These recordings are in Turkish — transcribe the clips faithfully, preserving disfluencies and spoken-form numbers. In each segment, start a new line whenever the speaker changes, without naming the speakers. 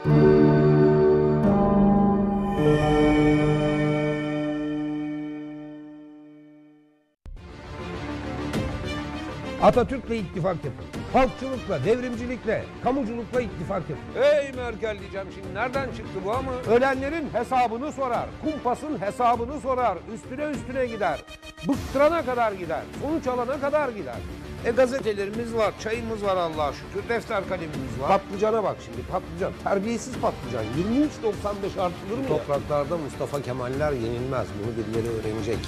Atatürk'le ittifak yapın. Halkçılıkla, devrimcilikle, kamuculukla ittifak yapın. Ey Merkel diyeceğim şimdi, nereden çıktı bu ama? Ölenlerin hesabını sorar, kumpasın hesabını sorar, üstüne üstüne gider. Bıktırana kadar gider, sonuç alana kadar gider. E gazetelerimiz var, çayımız var Allah'a şükür, defter kalemimiz var. Patlıcana bak şimdi, patlıcan, terbiyesiz patlıcan. yirmi üç doksan beş artılır mı? Topraklarda Mustafa Kemaller yenilmez, bunu birileri öğrenecek.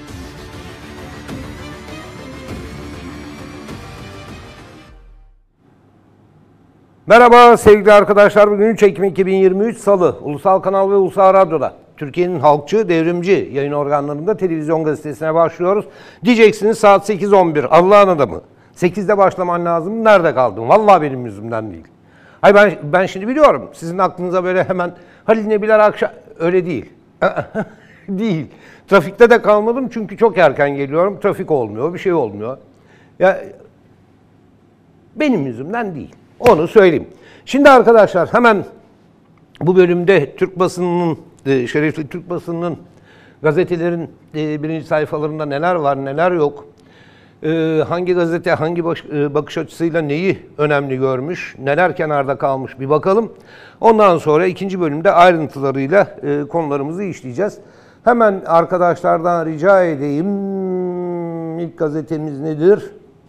Merhaba sevgili arkadaşlar, bugün üç Ekim iki bin yirmi üç Salı, Ulusal Kanal ve Ulusal Radyo'da Türkiye'nin halkçı, devrimci yayın organlarında televizyon gazetesine başlıyoruz. Diyeceksiniz saat sekiz on bir, Allah'ın adamı. sekizde başlaman lazım, nerede kaldın? Vallahi benim yüzümden değil. Hayır ben, ben şimdi biliyorum, sizin aklınıza böyle hemen Halil Nebiler akşam, öyle değil. Değil. Trafikte de kalmadım çünkü çok erken geliyorum, trafik olmuyor, bir şey olmuyor. Ya benim yüzümden değil. Onu söyleyeyim. Şimdi arkadaşlar hemen bu bölümde Türk basınının, şerefli Türk basınının, gazetelerin birinci sayfalarında neler var, neler yok, hangi gazete, hangi bakış açısıyla neyi önemli görmüş, neler kenarda kalmış bir bakalım. Ondan sonra ikinci bölümde ayrıntılarıyla konularımızı işleyeceğiz. Hemen arkadaşlardan rica edeyim. İlk gazetemiz nedir?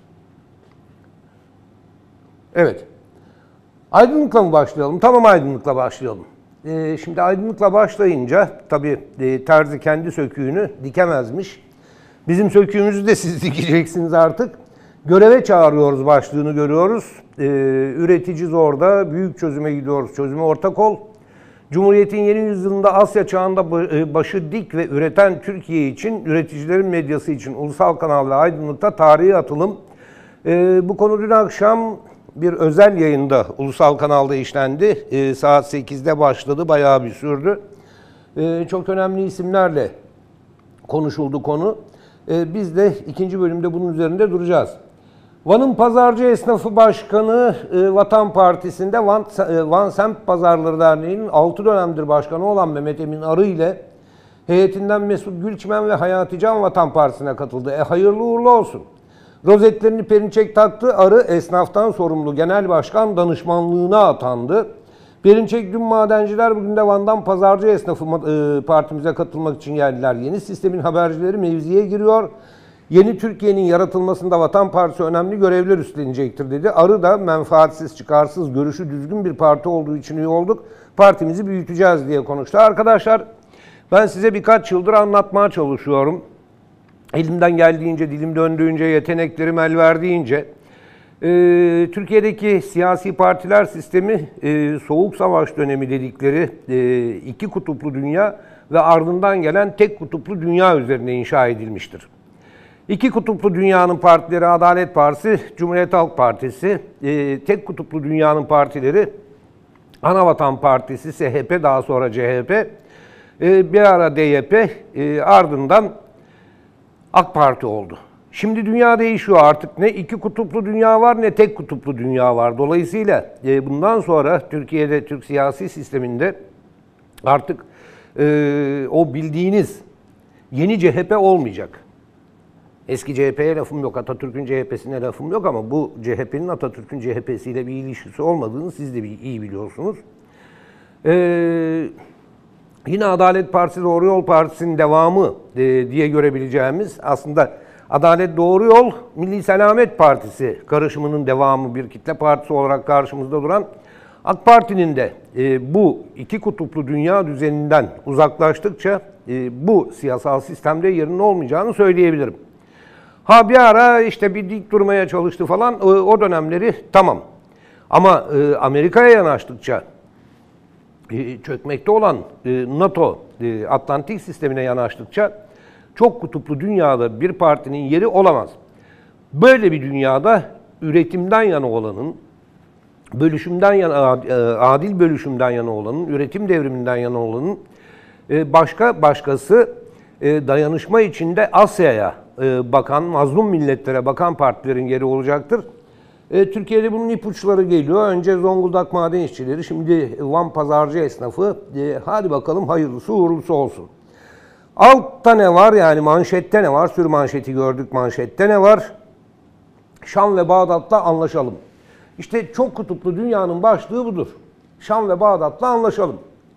Evet. Aydınlıkla mı başlayalım? Tamam, aydınlıkla başlayalım. Ee, şimdi aydınlıkla başlayınca tabii e, terzi kendi söküğünü dikemezmiş. Bizim söküğümüzü de siz dikeceksiniz artık. Göreve çağırıyoruz başlığını görüyoruz. Ee, üretici zorda, büyük çözüme gidiyoruz. Çözüme ortak ol. Cumhuriyet'in yeni yüzyılında Asya çağında başı dik ve üreten Türkiye için, üreticilerin medyası için Ulusal Kanal ve Aydınlık'ta tarihi atılım. Ee, bu konu dün akşam bir özel yayında Ulusal Kanal'da işlendi. E, saat sekizde başladı, bayağı bir sürdü. E, çok önemli isimlerle konuşuldu konu. E, biz de ikinci bölümde bunun üzerinde duracağız. Van'ın Pazarcı Esnafı Başkanı, e, Vatan Partisi'nde Van, e, Van Semt Pazarları Derneği'nin altı dönemdir başkanı olan Mehmet Emin Arı ile heyetinden Mesut Gülçmen ve Hayati Can Vatan Partisi'ne katıldı. E, hayırlı uğurlu olsun. Rozetlerini Perinçek taktı, Arı esnaftan sorumlu genel başkan danışmanlığına atandı. Perinçek dün madenciler, bugün de Van'dan Pazarcı Esnafı e, partimize katılmak için geldiler. Yeni sistemin habercileri mevziye giriyor. Yeni Türkiye'nin yaratılmasında Vatan Partisi önemli görevler üstlenecektir dedi. Arı da menfaatsiz, çıkarsız, görüşü düzgün bir parti olduğu için üye olduk. Partimizi büyüteceğiz diye konuştu. Arkadaşlar ben size birkaç yıldır anlatmaya çalışıyorum. Elimden geldiğince, dilim döndüğünce, yeteneklerim el verdiğince e, Türkiye'deki siyasi partiler sistemi e, soğuk savaş dönemi dedikleri e, iki kutuplu dünya ve ardından gelen tek kutuplu dünya üzerine inşa edilmiştir. İki kutuplu dünyanın partileri Adalet Partisi, Cumhuriyet Halk Partisi, e, tek kutuplu dünyanın partileri Anavatan Partisi, S H P, daha sonra C H P, e, bir ara D Y P, e, ardından AK Parti oldu. Şimdi dünya değişiyor artık. Ne iki kutuplu dünya var ne tek kutuplu dünya var. Dolayısıyla e, bundan sonra Türkiye'de, Türk siyasi sisteminde artık e, o bildiğiniz yeni C H P olmayacak. Eski C H P'ye lafım yok, Atatürk'ün C H P'sine lafım yok ama bu C H P'nin Atatürk'ün C H P'siyle bir ilişkisi olmadığını siz de iyi biliyorsunuz. Eee... Yine Adalet Partisi, Doğru Yol Partisi'nin devamı e, diye görebileceğimiz, aslında Adalet, Doğru Yol, Milli Selamet Partisi karışımının devamı, bir kitle partisi olarak karşımızda duran AK Parti'nin de e, bu iki kutuplu dünya düzeninden uzaklaştıkça e, bu siyasal sistemde yerinin olmayacağını söyleyebilirim. Ha bir ara işte bir dik durmaya çalıştı falan, o, o dönemleri tamam. Ama e, Amerika'ya yanaştıkça, çökmekte olan NATO, Atlantik sistemine yanaştıkça çok kutuplu dünyada bir partinin yeri olamaz. Böyle bir dünyada üretimden yana olanın, bölüşümden yana, adil bölüşümden yana olanın, üretim devriminden yana olanın, başka başkası dayanışma içinde Asya'ya bakan, mazlum milletlere bakan partilerin yeri olacaktır. E, Türkiye'de bunun ipuçları geliyor. Önce Zonguldak maden işçileri, şimdi Van pazarcı esnafı. E, hadi bakalım hayırlısı uğurlusu olsun. Altta ne var, yani manşette ne var? Sür manşeti gördük, manşette ne var? Şam ve Bağdat'la anlaşalım. İşte çok kutuplu dünyanın başlığı budur. Şam ve Bağdat'la anlaşalım.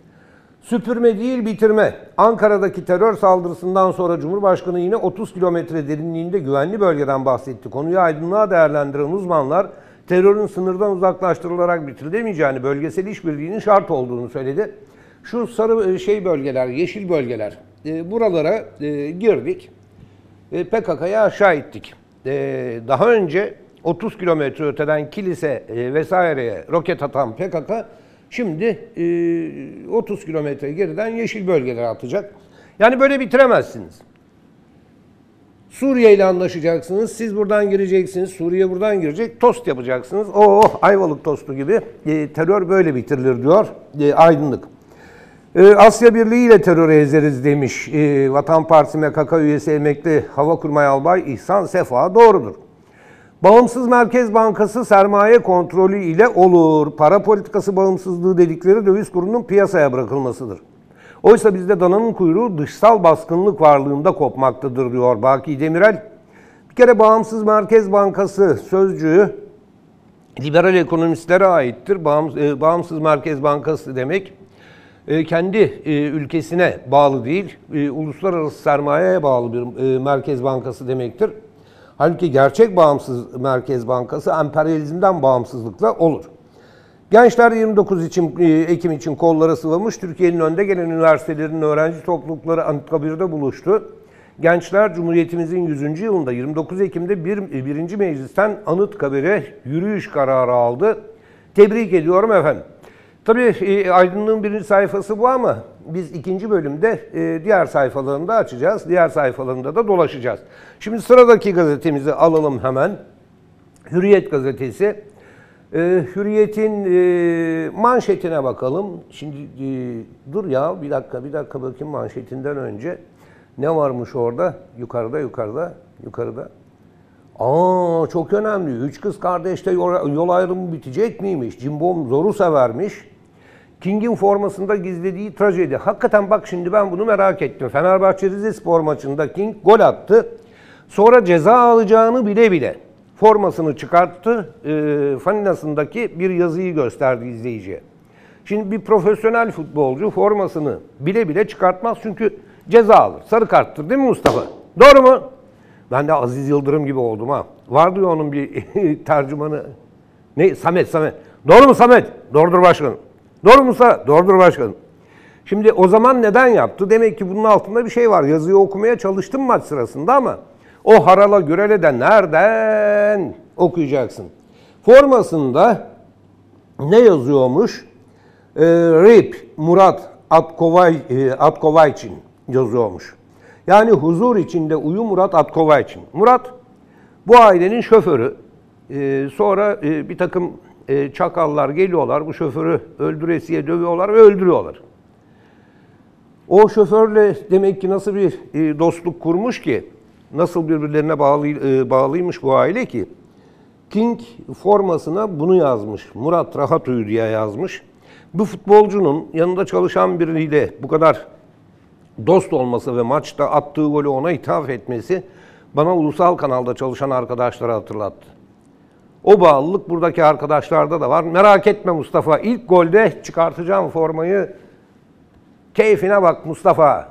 Süpürme değil bitirme. Ankara'daki terör saldırısından sonra Cumhurbaşkanı yine otuz kilometre derinliğinde güvenli bölgeden bahsetti. Konuyu aydınlığa değerlendiren uzmanlar terörün sınırdan uzaklaştırılarak bitirilemeyeceğini, bölgesel işbirliğinin şart olduğunu söyledi. Şu sarı şey bölgeler, yeşil bölgeler, e, buralara e, girdik. E, P K K'ya aşağı ittik. E, daha önce otuz kilometre öteden kilise e, vesaireye roket atan P K K şimdi e, otuz kilometre geriden yeşil bölgelere atacak. Yani böyle bitiremezsiniz. Suriye ile anlaşacaksınız. Siz buradan gireceksiniz. Suriye buradan girecek. Tost yapacaksınız. Oh, Ayvalık tostu gibi. E, terör böyle bitirilir diyor e, Aydınlık. E, Asya Birliği ile terörü ezeriz demiş e, Vatan Partisi M K K üyesi emekli Havakurmay Albay İhsan Sefa. Doğrudur. Bağımsız Merkez Bankası sermaye kontrolü ile olur. Para politikası bağımsızlığı dedikleri döviz kurunun piyasaya bırakılmasıdır. Oysa bizde dananın kuyruğu dışsal baskınlık varlığında kopmaktadır diyor Baki Demirel. Bir kere Bağımsız Merkez Bankası sözcüğü liberal ekonomistlere aittir. Bağımsız Merkez Bankası demek kendi ülkesine bağlı değil, uluslararası sermayeye bağlı bir merkez bankası demektir. Halbuki gerçek bağımsız Merkez Bankası emperyalizmden bağımsızlıkla olur. Gençler yirmi dokuz Ekim için kollara sıvamış. Türkiye'nin önde gelen üniversitelerinin öğrenci toplulukları Anıtkabir'de buluştu. Gençler Cumhuriyetimizin yüzüncü yılında yirmi dokuz Ekim'de bir, birinci Meclis'ten Anıtkabir'e yürüyüş kararı aldı. Tebrik ediyorum efendim. Tabii e, Aydınlığın birinci sayfası bu ama biz ikinci bölümde e, diğer sayfalarını da açacağız. Diğer sayfalarında da dolaşacağız. Şimdi sıradaki gazetemizi alalım hemen. Hürriyet gazetesi. E, Hürriyet'in e, manşetine bakalım. Şimdi e, dur ya bir dakika bir dakika bakayım manşetinden önce. Ne varmış orada? Yukarıda yukarıda yukarıda. Aa çok önemli. Üç kız kardeşte yol, yol ayrımı bitecek miymiş? Cimbom zoru severmiş. King'in formasında gizlediği trajedi. Hakikaten bak şimdi ben bunu merak ettim. Fenerbahçe Rizespor maçında King gol attı. Sonra ceza alacağını bile bile formasını çıkarttı. E, faninasındaki bir yazıyı gösterdi izleyiciye. Şimdi bir profesyonel futbolcu formasını bile bile çıkartmaz çünkü ceza alır. Sarı karttır değil mi Mustafa? Doğru mu? Ben de Aziz Yıldırım gibi oldum ha. Vardı ya onun bir tercümanı. Ne? Samet, Samet. Doğru mu Samet? Doğrudur başkanım. Doğru mu Musa? Doğrudur başkanım. Şimdi o zaman neden yaptı? Demek ki bunun altında bir şey var. Yazıyı okumaya çalıştım maç sırasında ama o harala gürele de nereden okuyacaksın? Formasında ne yazıyormuş? Ee, Rip Murat Atkovay, e, Atkovayçin yazıyormuş. Yani huzur içinde uyu Murat Atkovayçin. Murat bu ailenin şoförü. Ee, sonra e, bir takım e, çakallar geliyorlar. Bu şoförü öldüresiye dövüyorlar ve öldürüyorlar. O şoförle demek ki nasıl bir e, dostluk kurmuş ki, nasıl birbirlerine bağlı, e, bağlıymış bu aile ki, King formasına bunu yazmış. Murat rahat uyu diye yazmış. Bu futbolcunun yanında çalışan biriyle bu kadar dost olması ve maçta attığı golü ona ithaf etmesi bana ulusal kanalda çalışan arkadaşlara hatırlattı. O bağlılık buradaki arkadaşlarda da var. Merak etme Mustafa, ilk golde çıkartacağım formayı. Keyfine bak Mustafa.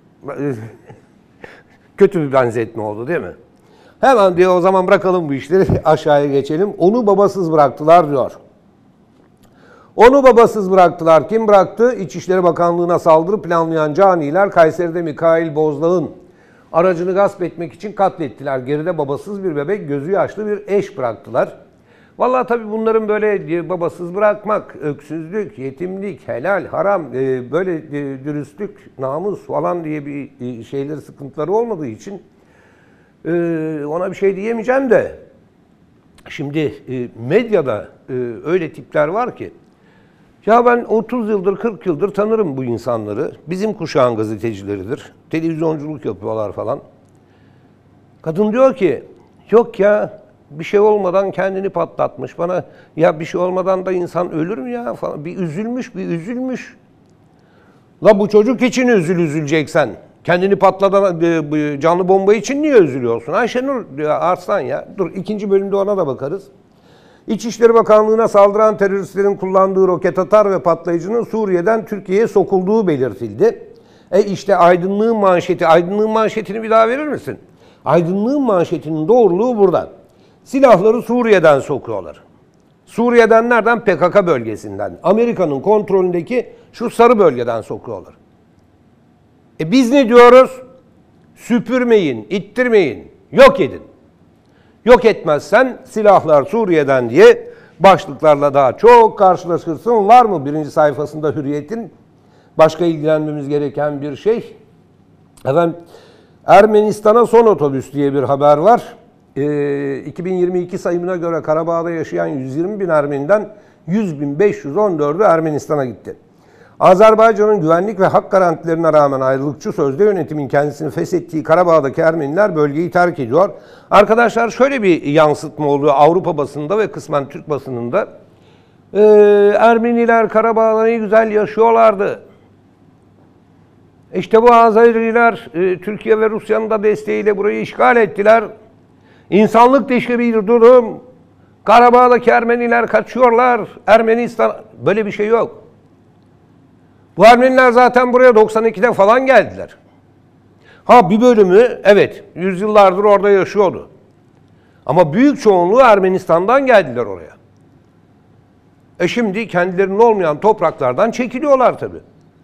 Kötü bir benzetme oldu değil mi? Hemen diyor o zaman bırakalım bu işleri, aşağıya geçelim. Onu babasız bıraktılar diyor. Onu babasız bıraktılar. Kim bıraktı? İçişleri Bakanlığı'na saldırı planlayan caniler Kayseri'de Mikail Bozdağ'ın aracını gasp etmek için katlettiler. Geride babasız bir bebek, gözü yaşlı bir eş bıraktılar. Vallahi tabii bunların böyle babasız bırakmak, öksüzlük, yetimlik, helal, haram, böyle dürüstlük, namus falan diye bir şeyleri, sıkıntıları olmadığı için ona bir şey diyemeyeceğim de. Şimdi medyada öyle tipler var ki, ya ben otuz yıldır, kırk yıldır tanırım bu insanları. Bizim kuşağın gazetecileridir. Televizyonculuk yapıyorlar falan. Kadın diyor ki, yok ya bir şey olmadan kendini patlatmış. Bana ya bir şey olmadan da insan ölür mü ya falan. Bir üzülmüş, bir üzülmüş. La bu çocuk için üzül üzüleceksen. Kendini patlatan canlı bomba için niye üzülüyorsun? Ayşenur Arslan ya. Dur ikinci bölümde ona da bakarız. İçişleri Bakanlığı'na saldıran teröristlerin kullandığı roket atar ve patlayıcının Suriye'den Türkiye'ye sokulduğu belirtildi. E işte aydınlığın manşeti. Aydınlığın manşetini bir daha verir misin? Aydınlığın manşetinin doğruluğu buradan. Silahları Suriye'den sokuyorlar. Suriye'den nereden? P K K bölgesinden. Amerika'nın kontrolündeki şu sarı bölgeden sokuyorlar. E biz ne diyoruz? Süpürmeyin, ittirmeyin, yok edin. Yok etmezsen silahlar Suriye'den diye başlıklarla daha çok karşılaşırsın. Var mı birinci sayfasında Hürriyet'in başka ilgilenmemiz gereken bir şey? Efendim, Ermenistan'a son otobüs diye bir haber var. E, iki bin yirmi iki sayımına göre Karabağ'da yaşayan yüz yirmi bin Ermeniden yüz bin beş yüz on dördü Ermenistan'a gitti. Azerbaycan'ın güvenlik ve hak garantilerine rağmen ayrılıkçı sözde yönetimin kendisini feshettiği Karabağ'daki Ermeniler bölgeyi terk ediyor. Arkadaşlar şöyle bir yansıtma oluyor Avrupa basınında ve kısmen Türk basınında. Ee, Ermeniler Karabağ'da ne güzel yaşıyorlardı. İşte bu Azeriler e, Türkiye ve Rusya'nın da desteğiyle burayı işgal ettiler. İnsanlık dışı bir durum. Karabağ'daki Ermeniler kaçıyorlar. Ermenistan böyle bir şey yok. Bu Ermeniler zaten buraya doksan ikide falan geldiler. Ha bir bölümü evet yüzyıllardır orada yaşıyordu. Ama büyük çoğunluğu Ermenistan'dan geldiler oraya. E şimdi kendilerinin olmayan topraklardan çekiliyorlar tabii.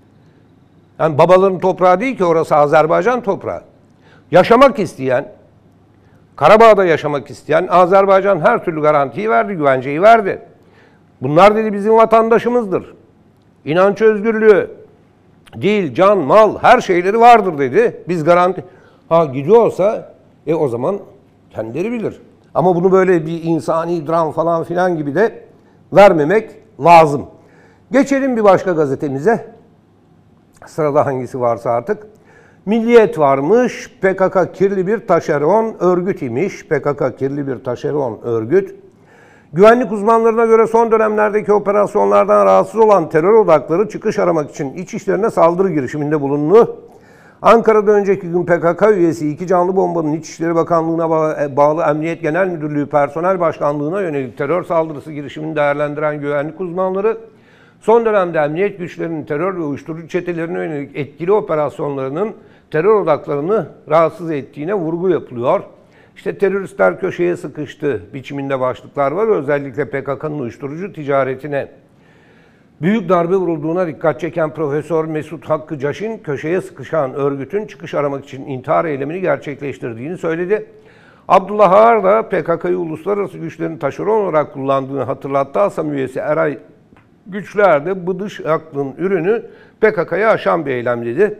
Yani babaların toprağı değil ki orası Azerbaycan toprağı. Yaşamak isteyen, Karabağ'da yaşamak isteyen Azerbaycan her türlü garantiyi verdi, güvenceyi verdi. Bunlar dedi bizim vatandaşımızdır. İnanç özgürlüğü, dil, can, mal her şeyleri vardır dedi. Biz garanti... Ha gidiyorsa e o zaman kendileri bilir. Ama bunu böyle bir insani dram falan filan gibi de vermemek lazım. Geçelim bir başka gazetemize. Sırada hangisi varsa artık. Milliyet varmış. P K K kirli bir taşeron örgüt imiş. P K K kirli bir taşeron örgüt. Güvenlik uzmanlarına göre son dönemlerdeki operasyonlardan rahatsız olan terör odakları çıkış aramak için iç işlerine saldırı girişiminde bulundu. Ankara'da önceki gün P K K üyesi iki canlı bombanın İçişleri Bakanlığı'na bağlı Emniyet Genel Müdürlüğü Personel Başkanlığı'na yönelik terör saldırısı girişimini değerlendiren güvenlik uzmanları, son dönemde emniyet güçlerinin terör ve uyuşturucu çetelerine yönelik etkili operasyonlarının terör odaklarını rahatsız ettiğine vurgu yapılıyor. İşte teröristler köşeye sıkıştı biçiminde başlıklar var. Özellikle P K K'nın uyuşturucu ticaretine büyük darbe vurulduğuna dikkat çeken Profesör Mesut Hakkı Caşin, köşeye sıkışan örgütün çıkış aramak için intihar eylemini gerçekleştirdiğini söyledi. Abdullah Ağar da P K K'yı uluslararası güçlerin taşeron olarak kullandığını hatırlattı. ASAM üyesi Eray Güçler de bu dış aklın ürünü P K K'ya aşan bir eylem dedi.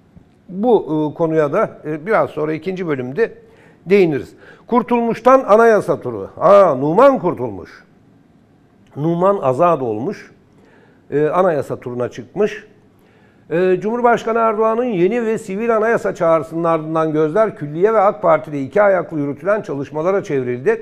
Bu konuya da biraz sonra ikinci bölümde değiniriz. Kurtulmuş'tan anayasa turu. Aa, Numan kurtulmuş. Numan azad olmuş. Ee, anayasa turuna çıkmış. Ee, Cumhurbaşkanı Erdoğan'ın yeni ve sivil anayasa çağrısının ardından gözler Külliye ve AK Parti'de iki ayaklı yürütülen çalışmalara çevrildi.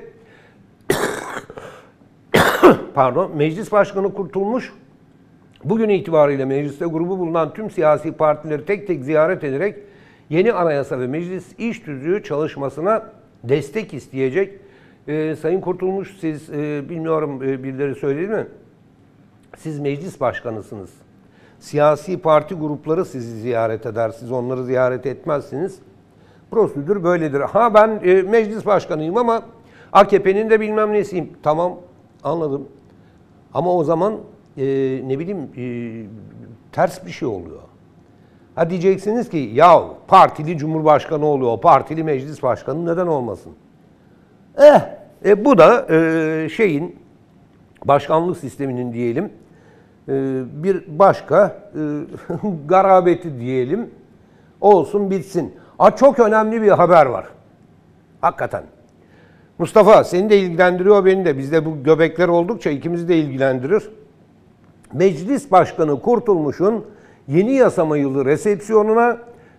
Pardon, Meclis Başkanı Kurtulmuş, bugün itibariyle mecliste grubu bulunan tüm siyasi partileri tek tek ziyaret ederek yeni anayasa ve meclis iş tüzüğü çalışmasına destek isteyecek. Ee, Sayın Kurtulmuş, siz e, bilmiyorum e, birileri söyledi mi? Siz meclis başkanısınız. Siyasi parti grupları sizi ziyaret eder, siz onları ziyaret etmezsiniz. Prosedür böyledir. Ha ben e, meclis başkanıyım ama A K P'nin de bilmem nesiyim. Tamam, anladım. Ama o zaman e, ne bileyim e, ters bir şey oluyor. Ha diyeceksiniz ki ya partili cumhurbaşkanı oluyor, partili meclis başkanı neden olmasın? Eh, e, bu da e, şeyin, başkanlık sisteminin diyelim, e, bir başka e, garabeti diyelim, olsun bitsin. Aa, çok önemli bir haber var. Hakikaten. Mustafa seni de ilgilendiriyor, beni de. Bizde bu göbekler oldukça ikimizi de ilgilendirir. Meclis Başkanı Kurtulmuş'un yeni yasama yılı resepsiyonuna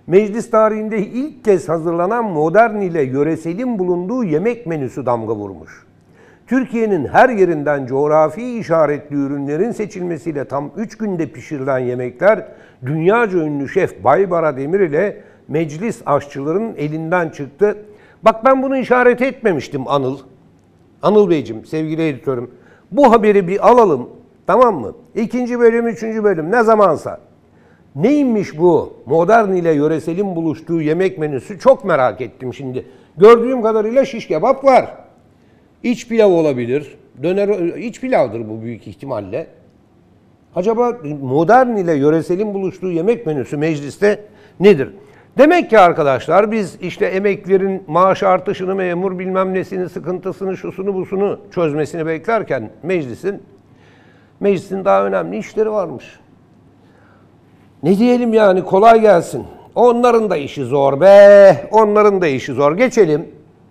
Meclis tarihinde ilk kez hazırlanan modern ile yöreselin bulunduğu yemek menüsü damga vurmuş. Türkiye'nin her yerinden coğrafi işaretli ürünlerin seçilmesiyle tam üç günde pişirilen yemekler dünyaca ünlü şef Baybara Demir ile meclis aşçılarının elinden çıktı. Bak ben bunu işaret etmemiştim Anıl. Anıl Beyciğim, sevgili editörüm. Bu haberi bir alalım, tamam mı? İkinci bölüm, üçüncü bölüm ne zamansa. Neymiş bu modern ile yöreselin buluştuğu yemek menüsü çok merak ettim şimdi. Gördüğüm kadarıyla şiş kebap var. İç pilav olabilir. Döner, iç pilavdır bu büyük ihtimalle. Acaba modern ile yöreselin buluştuğu yemek menüsü mecliste nedir? Demek ki arkadaşlar biz işte emeklilerin maaş artışını, memur bilmem nesini, sıkıntısını, şusunu, busunu çözmesini beklerken meclisin meclisin daha önemli işleri varmış. Ne diyelim yani, kolay gelsin. Onların da işi zor be. Onların da işi zor. Geçelim.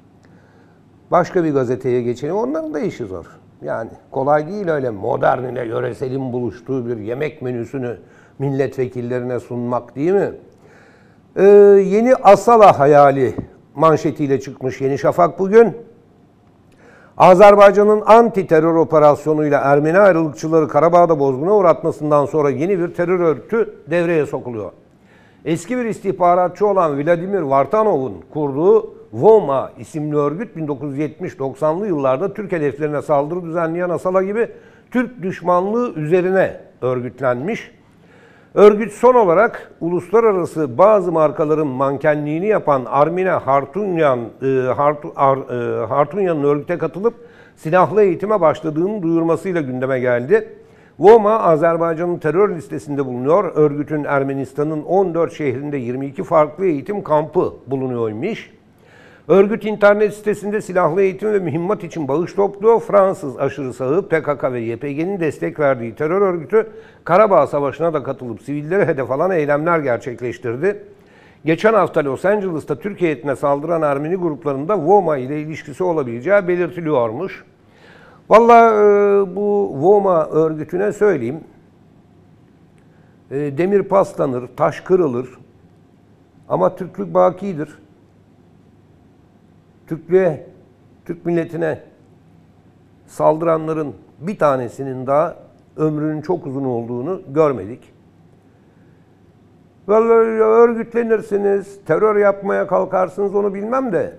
Başka bir gazeteye geçelim. Onların da işi zor. Yani kolay değil öyle modern ile yöreselin buluştuğu bir yemek menüsünü milletvekillerine sunmak, değil mi? Ee, yeni Asala hayali manşetiyle çıkmış Yeni Şafak bugün. Azerbaycan'ın anti terör operasyonuyla Ermeni ayrılıkçıları Karabağ'da bozguna uğratmasından sonra yeni bir terör örgütü devreye sokuluyor. Eski bir istihbaratçı olan Vladimir Vartanov'un kurduğu VOMA isimli örgüt bin dokuz yüz yetmiş doksanlı yıllarda Türk hedeflerine saldırı düzenleyen Asala gibi Türk düşmanlığı üzerine örgütlenmiş. Örgüt son olarak uluslararası bazı markaların mankenliğini yapan Armine Hartunyan, e, Hartu, Ar, e, Hartunyan'ın örgüte katılıp silahlı eğitime başladığını duyurmasıyla gündeme geldi. VOMA, Azerbaycan'ın terör listesinde bulunuyor. Örgütün Ermenistan'ın on dört şehrinde yirmi iki farklı eğitim kampı bulunuyormuş. Örgüt internet sitesinde silahlı eğitim ve mühimmat için bağış topluyor. Fransız aşırı sağı P K K ve Y P G'nin destek verdiği terör örgütü Karabağ Savaşı'na da katılıp sivillere hedef alan eylemler gerçekleştirdi. Geçen hafta Los Angeles'ta Türk heyetine saldıran Ermeni gruplarında VOMA ile ilişkisi olabileceği belirtiliyormuş. Vallahi e, bu VOMA örgütüne söyleyeyim, e, demir paslanır, taş kırılır ama Türklük bakidir. Türklüğe, Türk milletine saldıranların bir tanesinin daha ömrünün çok uzun olduğunu görmedik. Vallahi örgütlenirsiniz, terör yapmaya kalkarsınız, onu bilmem de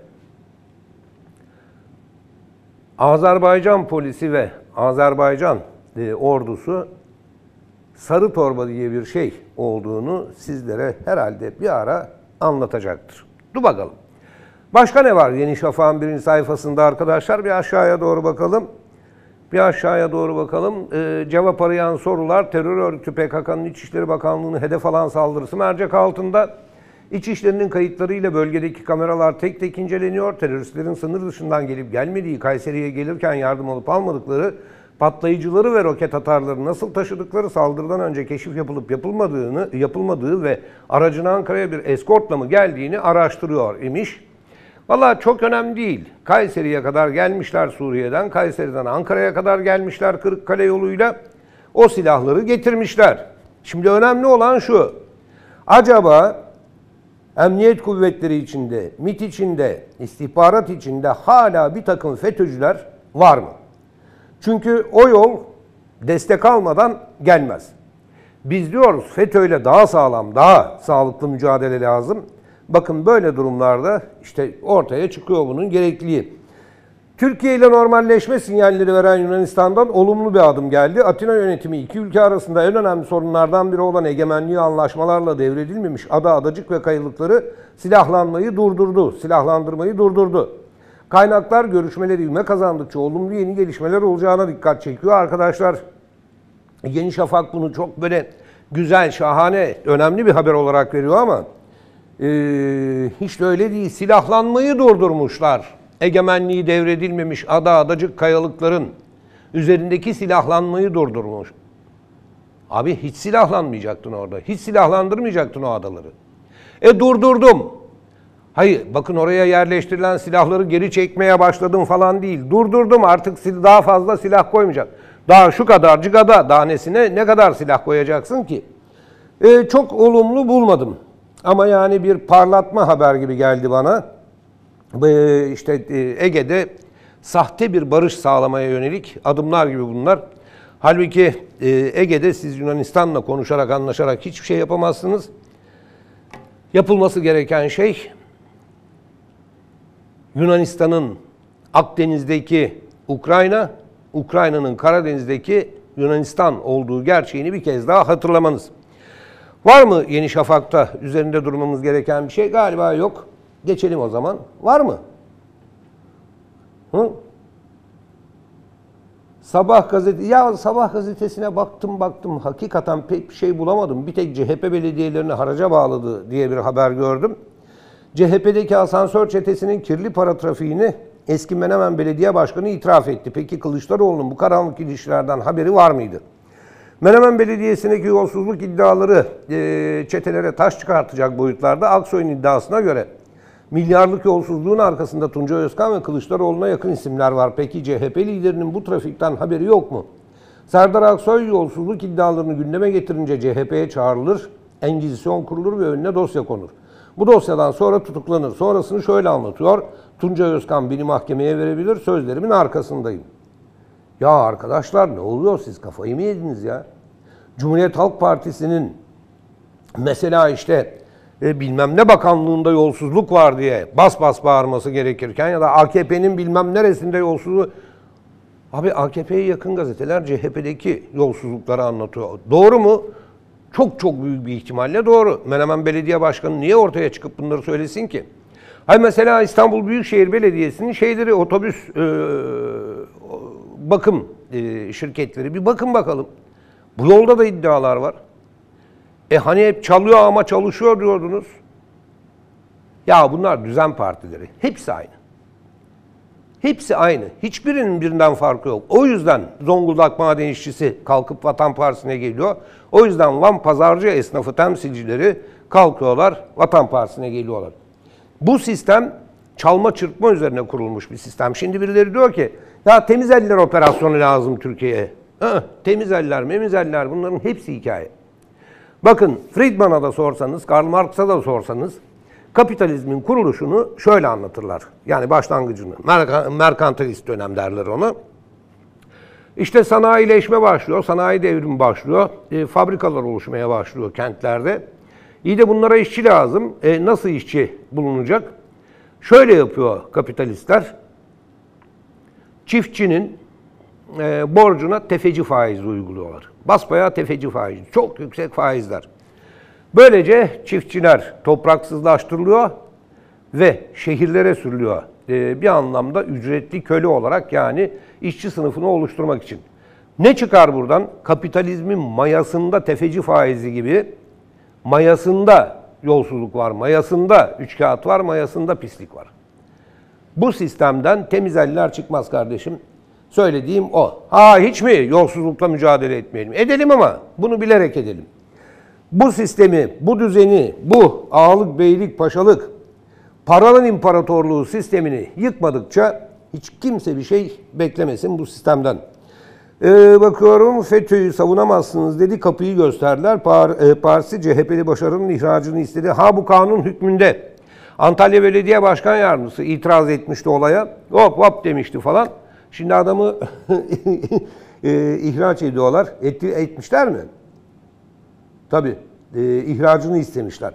Azerbaycan polisi ve Azerbaycan e, ordusu sarı torba diye bir şey olduğunu sizlere herhalde bir ara anlatacaktır. Dur bakalım. Başka ne var Yeni Şafak'ın birinci sayfasında arkadaşlar? Bir aşağıya doğru bakalım. Bir aşağıya doğru bakalım. Ee, cevap arayan sorular, terör örgütü P K K'nın İçişleri Bakanlığı'nı hedef alan saldırısı mercek altında. İçişleri'nin kayıtlarıyla bölgedeki kameralar tek tek inceleniyor. Teröristlerin sınır dışından gelip gelmediği, Kayseri'ye gelirken yardım alıp almadıkları, patlayıcıları ve roket atarları nasıl taşıdıkları, saldırıdan önce keşif yapılıp yapılmadığını, yapılmadığı ve aracın Ankara'ya bir eskortla mı geldiğini araştırıyor imiş. Vallahi çok önemli değil. Kayseri'ye kadar gelmişler Suriye'den, Kayseri'den Ankara'ya kadar gelmişler Kırıkkale yoluyla. O silahları getirmişler. Şimdi önemli olan şu. Acaba emniyet kuvvetleri içinde, MİT içinde, istihbarat içinde hala bir takım FETÖ'cüler var mı? Çünkü o yol destek almadan gelmez. Biz diyoruz FETÖ'yle daha sağlam, daha sağlıklı mücadele lazım. Bakın böyle durumlarda işte ortaya çıkıyor bunun gerekliliği. Türkiye ile normalleşme sinyalleri veren Yunanistan'dan olumlu bir adım geldi. Atina yönetimi iki ülke arasında en önemli sorunlardan biri olan egemenliği anlaşmalarla devredilmemiş ada, adacık ve kayalıkları silahlanmayı durdurdu, silahlandırmayı durdurdu. Kaynaklar görüşmeleri ivme kazandıkça olumlu yeni gelişmeler olacağına dikkat çekiyor. Arkadaşlar Yeni Şafak bunu çok böyle güzel, şahane, önemli bir haber olarak veriyor ama Ee, hiç de öyle değil. Silahlanmayı durdurmuşlar. Egemenliği devredilmemiş ada, adacık kayalıkların üzerindeki silahlanmayı durdurmuş. Abi hiç silahlanmayacaktın orada. Hiç silahlandırmayacaktın o adaları. E durdurdum. Hayır bakın oraya yerleştirilen silahları geri çekmeye başladım falan değil. Durdurdum, artık daha fazla silah koymayacak. Daha şu kadarcık ada, daha nesine ne kadar silah koyacaksın ki? E, çok olumlu bulmadım. Ama yani bir parlatma haber gibi geldi bana. Ee, işte Ege'de sahte bir barış sağlamaya yönelik adımlar gibi bunlar. Halbuki Ege'de siz Yunanistan'la konuşarak, anlaşarak hiçbir şey yapamazsınız. Yapılması gereken şey Yunanistan'ın Akdeniz'deki Ukrayna, Ukrayna'nın Karadeniz'deki Yunanistan olduğu gerçeğini bir kez daha hatırlamanız. Var mı Yeni Şafak'ta üzerinde durmamız gereken bir şey? Galiba yok. Geçelim o zaman. Var mı? Hı? Sabah gazete, ya Sabah gazetesine baktım baktım hakikaten pek bir şey bulamadım. Bir tek C H P belediyelerini haraca bağladı diye bir haber gördüm. C H P'deki asansör çetesinin kirli para trafiğini eski Menemen Belediye Başkanı itiraf etti. Peki Kılıçdaroğlu'nun bu karanlık ilişkilerden haberi var mıydı? Menemen Belediyesi'ndeki yolsuzluk iddiaları e, çetelere taş çıkartacak boyutlarda. Aksoy'un iddiasına göre milyarlık yolsuzluğun arkasında Tuncay Özkan ve Kılıçdaroğlu'na yakın isimler var. Peki C H P liderinin bu trafikten haberi yok mu? Serdar Aksoy yolsuzluk iddialarını gündeme getirince C H P'ye çağrılır, engizisyon kurulur ve önüne dosya konur. Bu dosyadan sonra tutuklanır. Sonrasını şöyle anlatıyor. Tuncay Özkan beni mahkemeye verebilir, sözlerimin arkasındayım. Ya arkadaşlar ne oluyor, siz kafayı mı yediniz ya? Cumhuriyet Halk Partisi'nin mesela işte e, bilmem ne bakanlığında yolsuzluk var diye bas bas bağırması gerekirken ya da A K P'nin bilmem neresinde yolsuzluğu... Abi A K P'ye yakın gazeteler C H P'deki yolsuzlukları anlatıyor. Doğru mu? Çok çok büyük bir ihtimalle doğru. Menemen Belediye Başkanı niye ortaya çıkıp bunları söylesin ki? Hayır, mesela İstanbul Büyükşehir Belediyesi'nin şeyleri, otobüs e, bakım e, şirketleri, bir bakın bakalım. Bu yolda da iddialar var. E hani hep çalıyor ama çalışıyor diyordunuz. Ya bunlar düzen partileri. Hepsi aynı. Hepsi aynı. Hiçbirinin birinden farkı yok. O yüzden Zonguldak maden işçisi kalkıp Vatan Partisi'ne geliyor. O yüzden Van pazarcı esnafı temsilcileri kalkıyorlar, Vatan Partisi'ne geliyorlar. Bu sistem çalma çırpma üzerine kurulmuş bir sistem. Şimdi birileri diyor ki ya temiz eller operasyonu lazım Türkiye'ye. Temiz eller, memiz eller, bunların hepsi hikaye. Bakın Friedman'a da sorsanız, Karl Marx'a da sorsanız kapitalizmin kuruluşunu şöyle anlatırlar. Yani başlangıcını. Merk- merkantilist dönem derler ona. İşte sanayileşme başlıyor, sanayi devrimi başlıyor, e, fabrikalar oluşmaya başlıyor kentlerde. İyi de bunlara işçi lazım. E, nasıl işçi bulunacak? Şöyle yapıyor kapitalistler. Çiftçinin e, borcuna tefeci faizi uyguluyorlar. Basbayağı tefeci faizi, çok yüksek faizler. Böylece çiftçiler topraksızlaştırılıyor ve şehirlere sürülüyor. Ee, bir anlamda ücretli köle olarak, yani işçi sınıfını oluşturmak için. Ne çıkar buradan? Kapitalizmin mayasında tefeci faizi gibi, mayasında yolsuzluk var, mayasında üçkağıt var, mayasında pislik var. Bu sistemden temiz eller çıkmaz kardeşim. Söylediğim o. Ha hiç mi yolsuzlukla mücadele etmeyelim? Edelim ama bunu bilerek edelim. Bu sistemi, bu düzeni, bu ağalık, beylik, paşalık, paranın imparatorluğu sistemini yıkmadıkça hiç kimse bir şey beklemesin bu sistemden. Ee, bakıyorum FETÖ'yü savunamazsınız dedi, kapıyı gösterdiler. Par, e, Partisi C H P'li başarının ihracını istedi. Ha bu kanun hükmünde. Antalya Belediye Başkan Yardımcısı itiraz etmişti olaya. Hop hop demişti falan. Şimdi adamı e, ihraç ediyorlar. Etti, etmişler mi? Tabii. E, ihracını istemişler.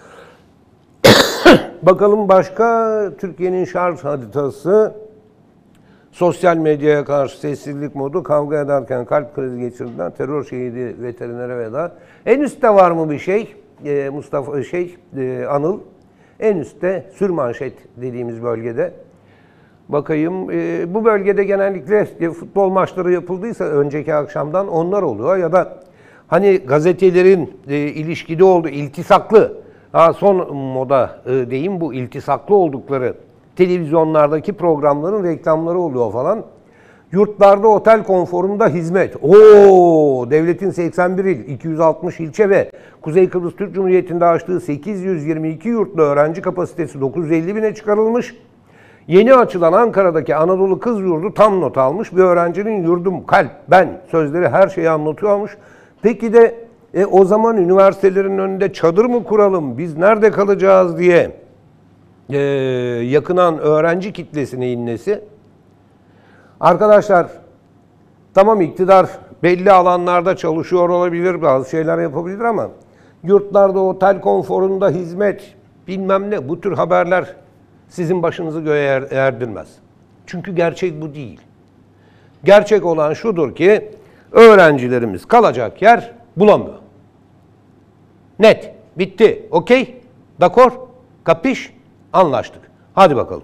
Bakalım başka Türkiye'nin şarj haritası. Sosyal medyaya karşı sessizlik modu, kavga ederken kalp krizi geçirdiler, terör şehidi veterinere veda. En üstte var mı bir şey? E, Mustafa şey e, Anıl. En üstte sürmanşet dediğimiz bölgede. Bakayım e, bu bölgede genellikle e, futbol maçları yapıldıysa önceki akşamdan onlar oluyor ya da hani gazetelerin e, ilişkide olduğu iltisaklı, ha, son moda e, diyeyim bu iltisaklı oldukları televizyonlardaki programların reklamları oluyor falan. Yurtlarda otel konforunda hizmet. Oo, devletin seksen bir il, iki yüz altmış ilçe ve Kuzey Kıbrıs Türk Cumhuriyeti'nde açtığı sekiz yüz yirmi iki yurtlu öğrenci kapasitesi dokuz yüz elli bine çıkarılmış. Yeni açılan Ankara'daki Anadolu Kız Yurdu tam not almış. Bir öğrencinin yurdum, kalp, ben sözleri her şeyi anlatıyormuş. Peki de E o zaman üniversitelerin önünde çadır mı kuralım, biz nerede kalacağız diye e, yakınan öğrenci kitlesine innesi. Arkadaşlar, tamam iktidar belli alanlarda çalışıyor olabilir, bazı şeyler yapabilir ama yurtlarda otel konforunda hizmet, bilmem ne, bu tür haberler sizin başınızı göğe er, erdirmez. Çünkü gerçek bu değil. Gerçek olan şudur ki öğrencilerimiz kalacak yer bulamıyor. Net, bitti, okey, dakor, kapiş, anlaştık. Hadi bakalım.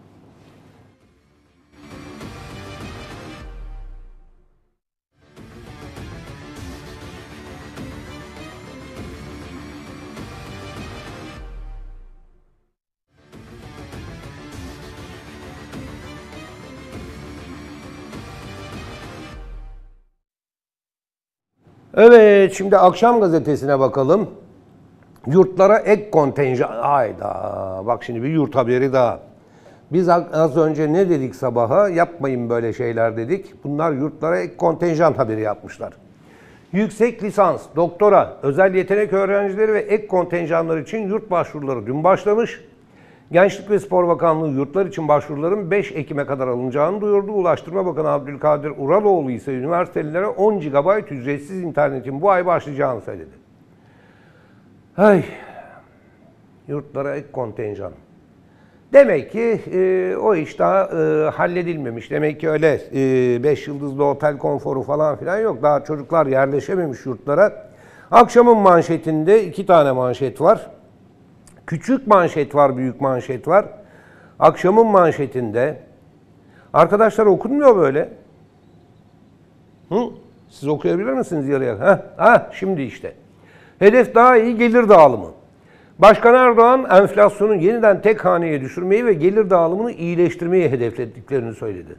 Evet, şimdi Akşam Gazetesi'ne bakalım. Yurtlara ek kontenjan. Hayda, bak şimdi bir yurt haberi daha. Biz az önce ne dedik sabaha? Yapmayın böyle şeyler dedik. Bunlar yurtlara ek kontenjan haberi yapmışlar. Yüksek lisans, doktora, özel yetenek öğrencileri ve ek kontenjanlar için yurt başvuruları dün başlamış. Gençlik ve Spor Bakanlığı yurtlar için başvuruların beş Ekim'e kadar alınacağını duyurdu. Ulaştırma Bakanı Abdülkadir Uraloğlu ise üniversitelilere on gigabayt ücretsiz internetin bu ay başlayacağını söyledi. Ay, yurtlara ek kontenjan. Demek ki e, o iş daha e, halledilmemiş. Demek ki öyle beş e, yıldızlı otel konforu falan filan yok. Daha çocuklar yerleşememiş yurtlara. Akşamın manşetinde iki tane manşet var. Küçük manşet var, büyük manşet var. Akşamın manşetinde, arkadaşlar okunmuyor böyle. Hı? Siz okuyabilir misiniz yarıya? Heh, heh, şimdi işte. Hedef daha iyi gelir dağılımı. Başkan Erdoğan enflasyonu yeniden tek haneye düşürmeyi ve gelir dağılımını iyileştirmeyi hedeflediklerini söyledi.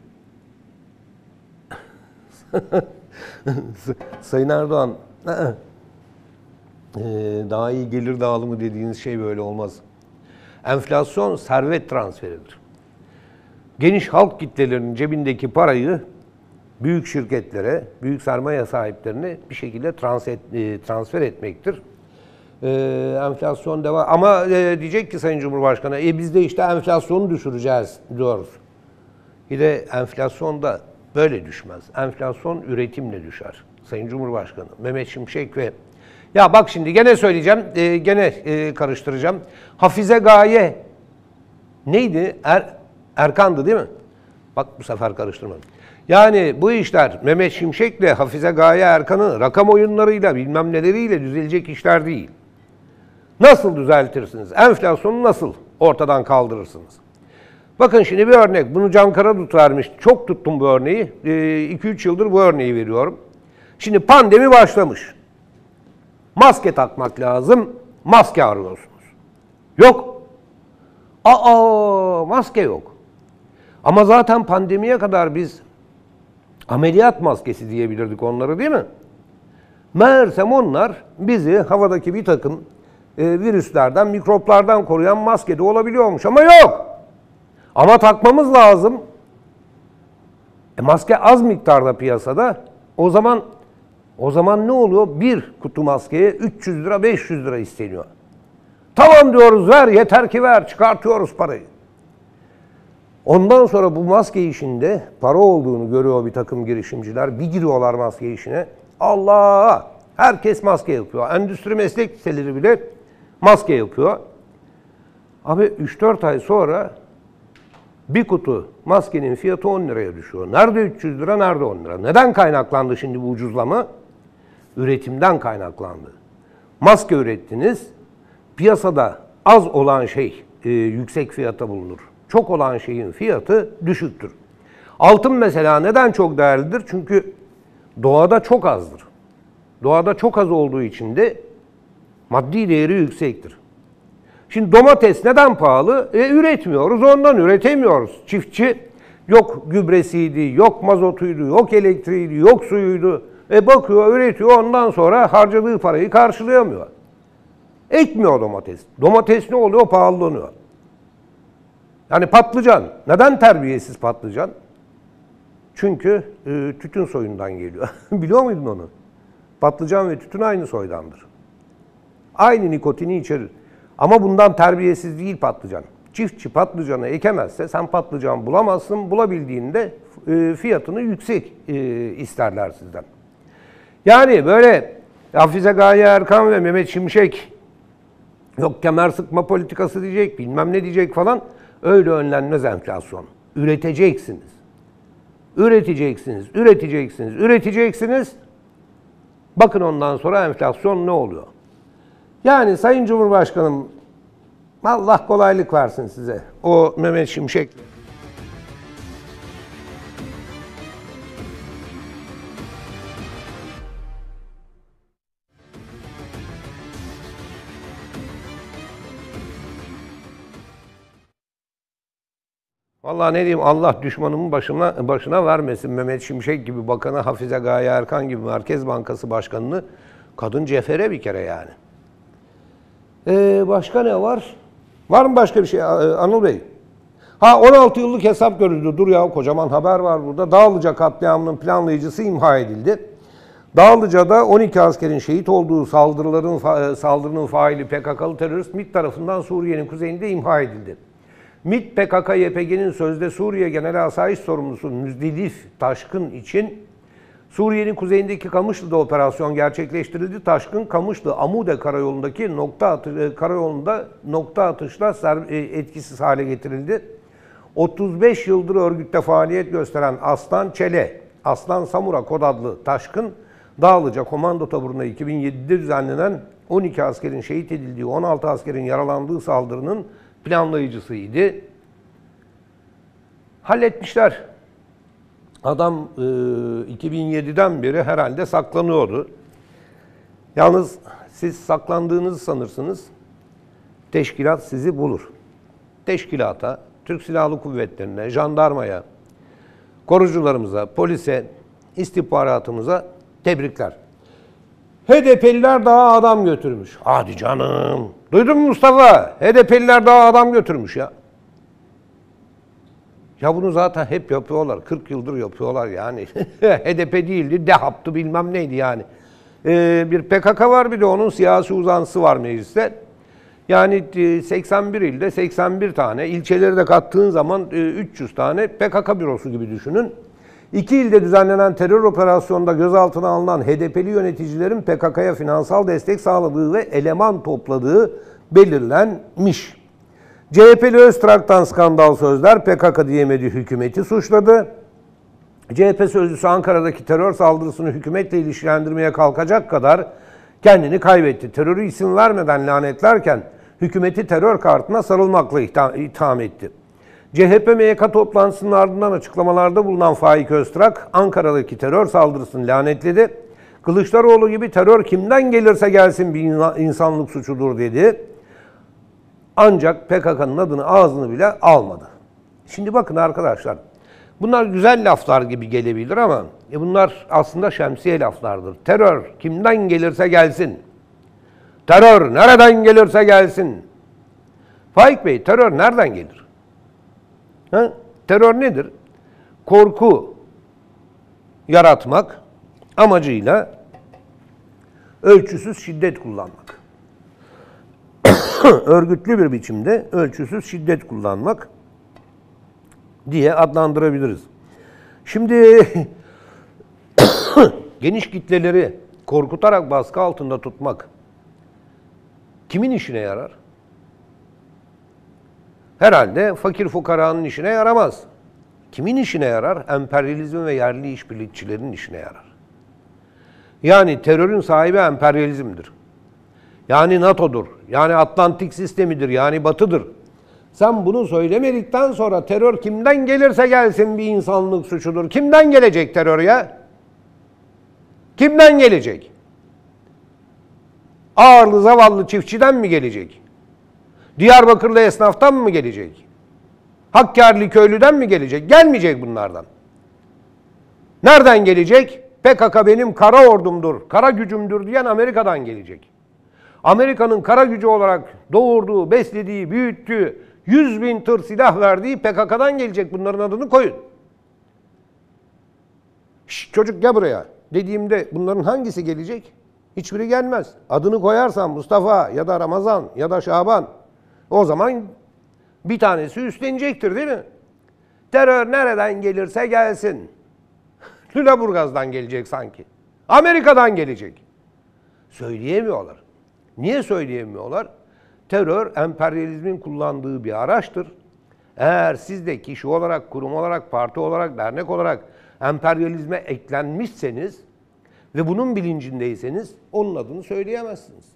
Sayın Erdoğan, daha iyi gelir dağılımı dediğiniz şey böyle olmaz. Enflasyon servet transferidir. Geniş halk kitlelerinin cebindeki parayı büyük şirketlere, büyük sermaye sahiplerine bir şekilde transfer etmektir. Ee, enflasyon devam. Ama e, diyecek ki Sayın Cumhurbaşkanı, e, biz de işte enflasyonu düşüreceğiz diyoruz. Bir de enflasyon da böyle düşmez. Enflasyon üretimle düşer. Sayın Cumhurbaşkanı Mehmet Şimşek ve ya bak şimdi gene söyleyeceğim, e, gene e, karıştıracağım. Hafize Gaye neydi? Er, Erkan'dı değil mi? Bak bu sefer karıştırmadım. Yani bu işler Mehmet Şimşek'le Hafize Gaye Erkan'ın rakam oyunlarıyla bilmem neleriyle düzelecek işler değil. Nasıl düzeltirsiniz? Enflasyonu nasıl ortadan kaldırırsınız? Bakın şimdi bir örnek. Bunu Can Karadut vermiş. Çok tuttum bu örneği. iki üç yıldır bu örneği veriyorum. Şimdi pandemi başlamış. Maske takmak lazım. Maske arıyorsunuz. Yok. Aa, maske yok. Ama zaten pandemiye kadar biz ameliyat maskesi diyebilirdik onları, değil mi? Meğersem onlar bizi havadaki bir takım e, virüslerden, mikroplardan koruyan maske de olabiliyormuş ama yok. Ama takmamız lazım. E, maske az miktarda piyasada. O zaman o zaman ne oluyor? Bir kutu maskeye üç yüz lira, beş yüz lira isteniyor. Tamam diyoruz, ver, yeter ki ver, çıkartıyoruz parayı. Ondan sonra bu maske işinde para olduğunu görüyor bir takım girişimciler. Bir giriyorlar maske işine. Allah! Herkes maske yapıyor. Endüstri meslek liseleri bile maske yapıyor. Abi üç dört ay sonra bir kutu maskenin fiyatı on liraya düşüyor. Nerede üç yüz lira, nerede on lira? Neden kaynaklandı şimdi bu ucuzlama? Üretimden kaynaklandı. Maske ürettiniz, piyasada az olan şey e, yüksek fiyata bulunur. Çok olan şeyin fiyatı düşüktür. Altın mesela neden çok değerlidir? Çünkü doğada çok azdır. Doğada çok az olduğu için de maddi değeri yüksektir. Şimdi domates neden pahalı? E, üretmiyoruz, ondan üretemiyoruz. Çiftçi yok gübresiydi, yok mazotuydu, yok elektriğiydi, yok suyuydu. E bakıyor, üretiyor, ondan sonra harcadığı parayı karşılayamıyor. Ekmiyor domates. Domates ne oluyor? Pahalanıyor. Yani patlıcan. Neden terbiyesiz patlıcan? Çünkü e, tütün soyundan geliyor. Biliyor muydun onu? Patlıcan ve tütün aynı soydandır. Aynı nikotini içerir. Ama bundan terbiyesiz değil patlıcan. Çiftçi patlıcanı ekemezse sen patlıcan bulamazsın. Bulabildiğinde fiyatını yüksek isterler sizden. Yani böyle Hafize Gaye Erkan ve Mehmet Şimşek yok kemer sıkma politikası diyecek, bilmem ne diyecek falan. Öyle önlenmez enflasyon. Üreteceksiniz. Üreteceksiniz, üreteceksiniz, üreteceksiniz. Bakın ondan sonra enflasyon ne oluyor? Yani Sayın Cumhurbaşkanım, Allah kolaylık versin size. O Mehmet Şimşek. Vallahi ne diyeyim, Allah düşmanımın başına başına vermesin. Mehmet Şimşek gibi bakanı, Hafize Gaye Erkan gibi Merkez Bankası Başkanı'nı, kadın cefere bir kere yani. Ee, başka ne var? Var mı başka bir şey Anıl Bey? Ha, on altı yıllık hesap görüldü. Dur ya, kocaman haber var burada. Dağlıca katliamının planlayıcısı imha edildi. Dağlıca'da on iki askerin şehit olduğu saldırıların saldırının faili P K K'lı terörist MİT tarafından Suriye'nin kuzeyinde imha edildi. MİT, P K K Y P G'nin sözde Suriye Genel Asayiş Sorumlusu Müzdelif Taşkın için Suriye'nin kuzeyindeki Kamışlı'da operasyon gerçekleştirildi. Taşkın, Kamışlı Amude karayolundaki nokta atı, karayolunda nokta atışla etkisiz hale getirildi. otuz beş yıldır örgütte faaliyet gösteren Aslan Çele, Aslan Samura kod adlı Taşkın, Dağlıca Komando Taburu'na iki bin yedide düzenlenen on iki askerin şehit edildiği, on altı askerin yaralandığı saldırının planlayıcısıydı. Halletmişler. Adam e, iki bin yediden beri herhalde saklanıyordu. Yalnız siz saklandığınızı sanırsınız. Teşkilat sizi bulur. Teşkilata, Türk Silahlı Kuvvetleri'ne, jandarmaya, korucularımıza, polise, istihbaratımıza tebrikler. H D P'liler daha adam götürmüş. Hadi canım. Duydun mu Mustafa? H D P'liler daha adam götürmüş ya. Ya bunu zaten hep yapıyorlar. kırk yıldır yapıyorlar yani. H D P değildi, DEHAP'tı bilmem neydi yani. Ee, bir P K K var, bir de onun siyasi uzantısı var mecliste. Yani seksen bir ilde seksen bir tane, ilçeleri de kattığın zaman üç yüz tane P K K bürosu gibi düşünün. İki ilde düzenlenen terör operasyonunda gözaltına alınan H D P'li yöneticilerin P K K'ya finansal destek sağladığı ve eleman topladığı belirlenmiş. C H P'li Öztrak'tan skandal sözler, P K K diyemedi, hükümeti suçladı. C H P sözcüsü Ankara'daki terör saldırısını hükümetle ilişkilendirmeye kalkacak kadar kendini kaybetti. Terörü isim vermeden lanetlerken hükümeti terör kartına sarılmakla itham etti. C H P M Y K toplantısının ardından açıklamalarda bulunan Faik Öztrak, Ankara'daki terör saldırısını lanetledi. Kılıçdaroğlu gibi terör kimden gelirse gelsin bir insanlık suçudur dedi. Ancak P K K'nın adını ağzını bile almadı. Şimdi bakın arkadaşlar, bunlar güzel laflar gibi gelebilir ama e bunlar aslında şemsiye laflardır. Terör kimden gelirse gelsin. Terör nereden gelirse gelsin. Faik Bey, terör nereden gelir? Ha? Terör nedir? Korku yaratmak amacıyla ölçüsüz şiddet kullanmak. Örgütlü bir biçimde ölçüsüz şiddet kullanmak diye adlandırabiliriz. Şimdi geniş kitleleri korkutarak baskı altında tutmak kimin işine yarar? Herhalde fakir fukaranın işine yaramaz. Kimin işine yarar? Emperyalizm ve yerli işbirlikçilerin işine yarar. Yani terörün sahibi emperyalizmdir. Yani NATO'dur. Yani Atlantik sistemidir. Yani Batı'dır. Sen bunu söylemedikten sonra terör kimden gelirse gelsin bir insanlık suçudur. Kimden gelecek terör ya? Kimden gelecek? Ağırlı zavallı çiftçiden mi gelecek? Diyarbakırlı esnaftan mı gelecek? Hakkari'li köylüden mi gelecek? Gelmeyecek bunlardan. Nereden gelecek? P K K benim kara ordumdur, kara gücümdür diyen Amerika'dan gelecek. Amerika'nın kara gücü olarak doğurduğu, beslediği, büyüttüğü, yüz bin tır silah verdiği P K K'dan gelecek. Bunların adını koyun. Şş, çocuk gel buraya. dediğimde bunların hangisi gelecek? Hiçbiri gelmez. Adını koyarsan Mustafa ya da Ramazan ya da Şaban, o zaman bir tanesi üstlenecektir değil mi? Terör nereden gelirse gelsin. Lüleburgaz'dan gelecek sanki. Amerika'dan gelecek. Söyleyemiyorlar. Niye söyleyemiyorlar? Terör emperyalizmin kullandığı bir araçtır. Eğer siz de kişi olarak, kurum olarak, parti olarak, dernek olarak emperyalizme eklenmişseniz ve bunun bilincindeyseniz onun adını söyleyemezsiniz.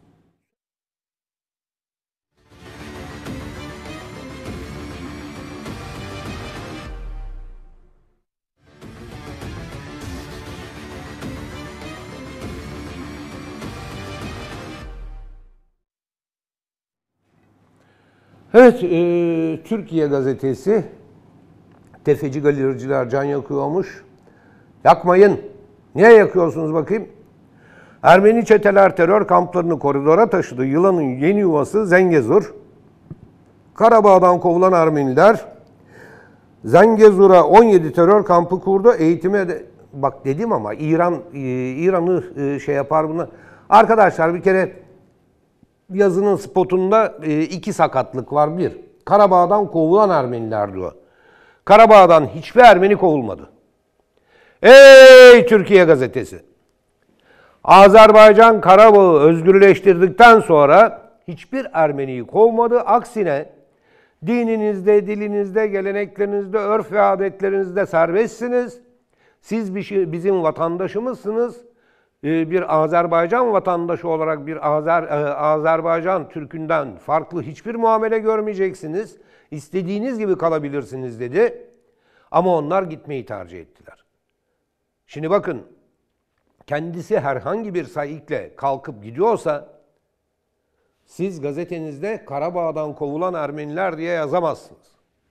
Evet, e, Türkiye Gazetesi, tefeci galericiler can yakıyormuş. Yakmayın. Niye yakıyorsunuz bakayım? Ermeni çeteler terör kamplarını koridora taşıdı. Yılanın yeni yuvası Zengezur. Karabağ'dan kovulan Ermeniler Zengezur'a on yedi terör kampı kurdu. Eğitime de, bak dedim ama İran e, İran'ı e, şey yapar bunu. Arkadaşlar bir kere yazının spotunda e, iki sakatlık var. Bir, Karabağ'dan kovulan Ermeniler diyor. Karabağ'dan hiçbir Ermeni kovulmadı. Ey Türkiye Gazetesi! Azerbaycan Karabağ'ı özgürleştirdikten sonra hiçbir Ermeniyi kovmadı. Aksine dininizde, dilinizde, geleneklerinizde, örf ve adetlerinizde serbestsiniz. Siz bizim vatandaşımızsınız. Bir Azerbaycan vatandaşı olarak bir Azer, Azerbaycan Türk'ünden farklı hiçbir muamele görmeyeceksiniz. İstediğiniz gibi kalabilirsiniz dedi. Ama onlar gitmeyi tercih ettiler. Şimdi bakın, kendisi herhangi bir sayıkla kalkıp gidiyorsa siz gazetenizde Karabağ'dan kovulan Ermeniler diye yazamazsınız.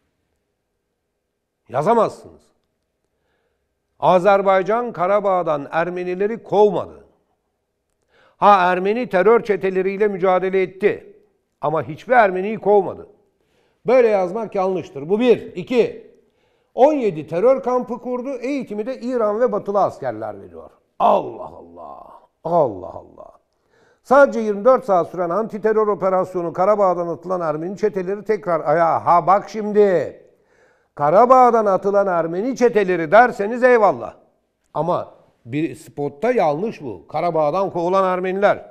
Yazamazsınız. Azerbaycan Karabağ'dan Ermenileri kovmadı. Ha, Ermeni terör çeteleriyle mücadele etti. Ama hiçbir Ermeniyi kovmadı. Böyle yazmak yanlıştır. Bu bir. İki. on yedi terör kampı kurdu. Eğitimi de İran ve batılı askerler veriyor. Allah Allah. Allah Allah. Sadece yirmi dört saat süren anti terör operasyonu Karabağ'dan atılan Ermeni çeteleri tekrar ayağa. Ha bak şimdi. Karabağ'dan atılan Ermeni çeteleri derseniz eyvallah. Ama bir spotta yanlış bu. Karabağ'dan kovulan Ermeniler.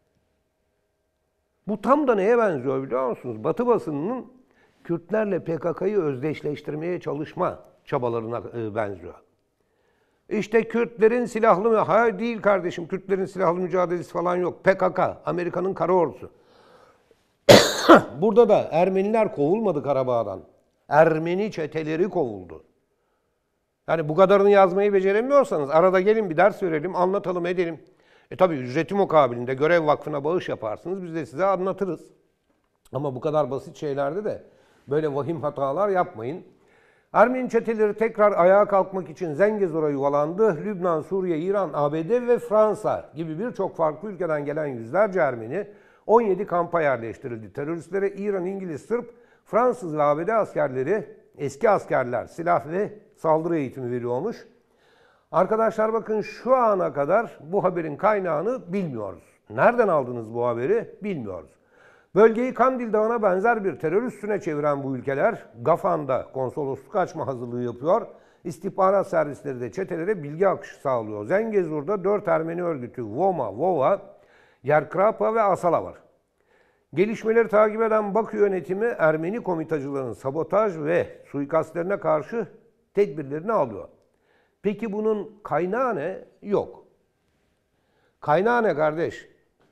Bu tam da neye benziyor biliyor musunuz? Batı basınının Kürtlerle P K K'yı özdeşleştirmeye çalışma çabalarına benziyor. İşte Kürtlerin silahlı mı? Hayır değil kardeşim. Kürtlerin silahlı mücadelesi falan yok. P K K, Amerika'nın kara ordusu. Burada da Ermeniler kovulmadı Karabağ'dan. Ermeni çeteleri kovuldu. Yani bu kadarını yazmayı beceremiyorsanız arada gelin bir ders verelim, anlatalım, edelim. E tabi ücreti mukabilinde Görev Vakfı'na bağış yaparsınız, biz de size anlatırız. Ama bu kadar basit şeylerde de böyle vahim hatalar yapmayın. Ermeni çeteleri tekrar ayağa kalkmak için Zengezur'a yuvalandı. Lübnan, Suriye, İran, A B D ve Fransa gibi birçok farklı ülkeden gelen yüzlerce Ermeni on yedi kampa yerleştirildi. Teröristlere İran, İngiliz, Sırp, Fransız ve A B D askerleri, eski askerler silah ve saldırı eğitimi veriyormuş. Arkadaşlar bakın, şu ana kadar bu haberin kaynağını bilmiyoruz. Nereden aldınız bu haberi bilmiyoruz. Bölgeyi Kandil Dağı'na benzer bir terör üssüne çeviren bu ülkeler Gafan'da konsolosluk açma hazırlığı yapıyor. İstihbarat servisleri de çetelere bilgi akışı sağlıyor. Zengezur'da dört Ermeni örgütü Voma, Vova, Yerkrapa ve Asala var. Gelişmeleri takip eden Bakü yönetimi Ermeni komitacıların sabotaj ve suikastlerine karşı tedbirlerini alıyor. Peki bunun kaynağı ne? Yok. Kaynağı ne kardeş?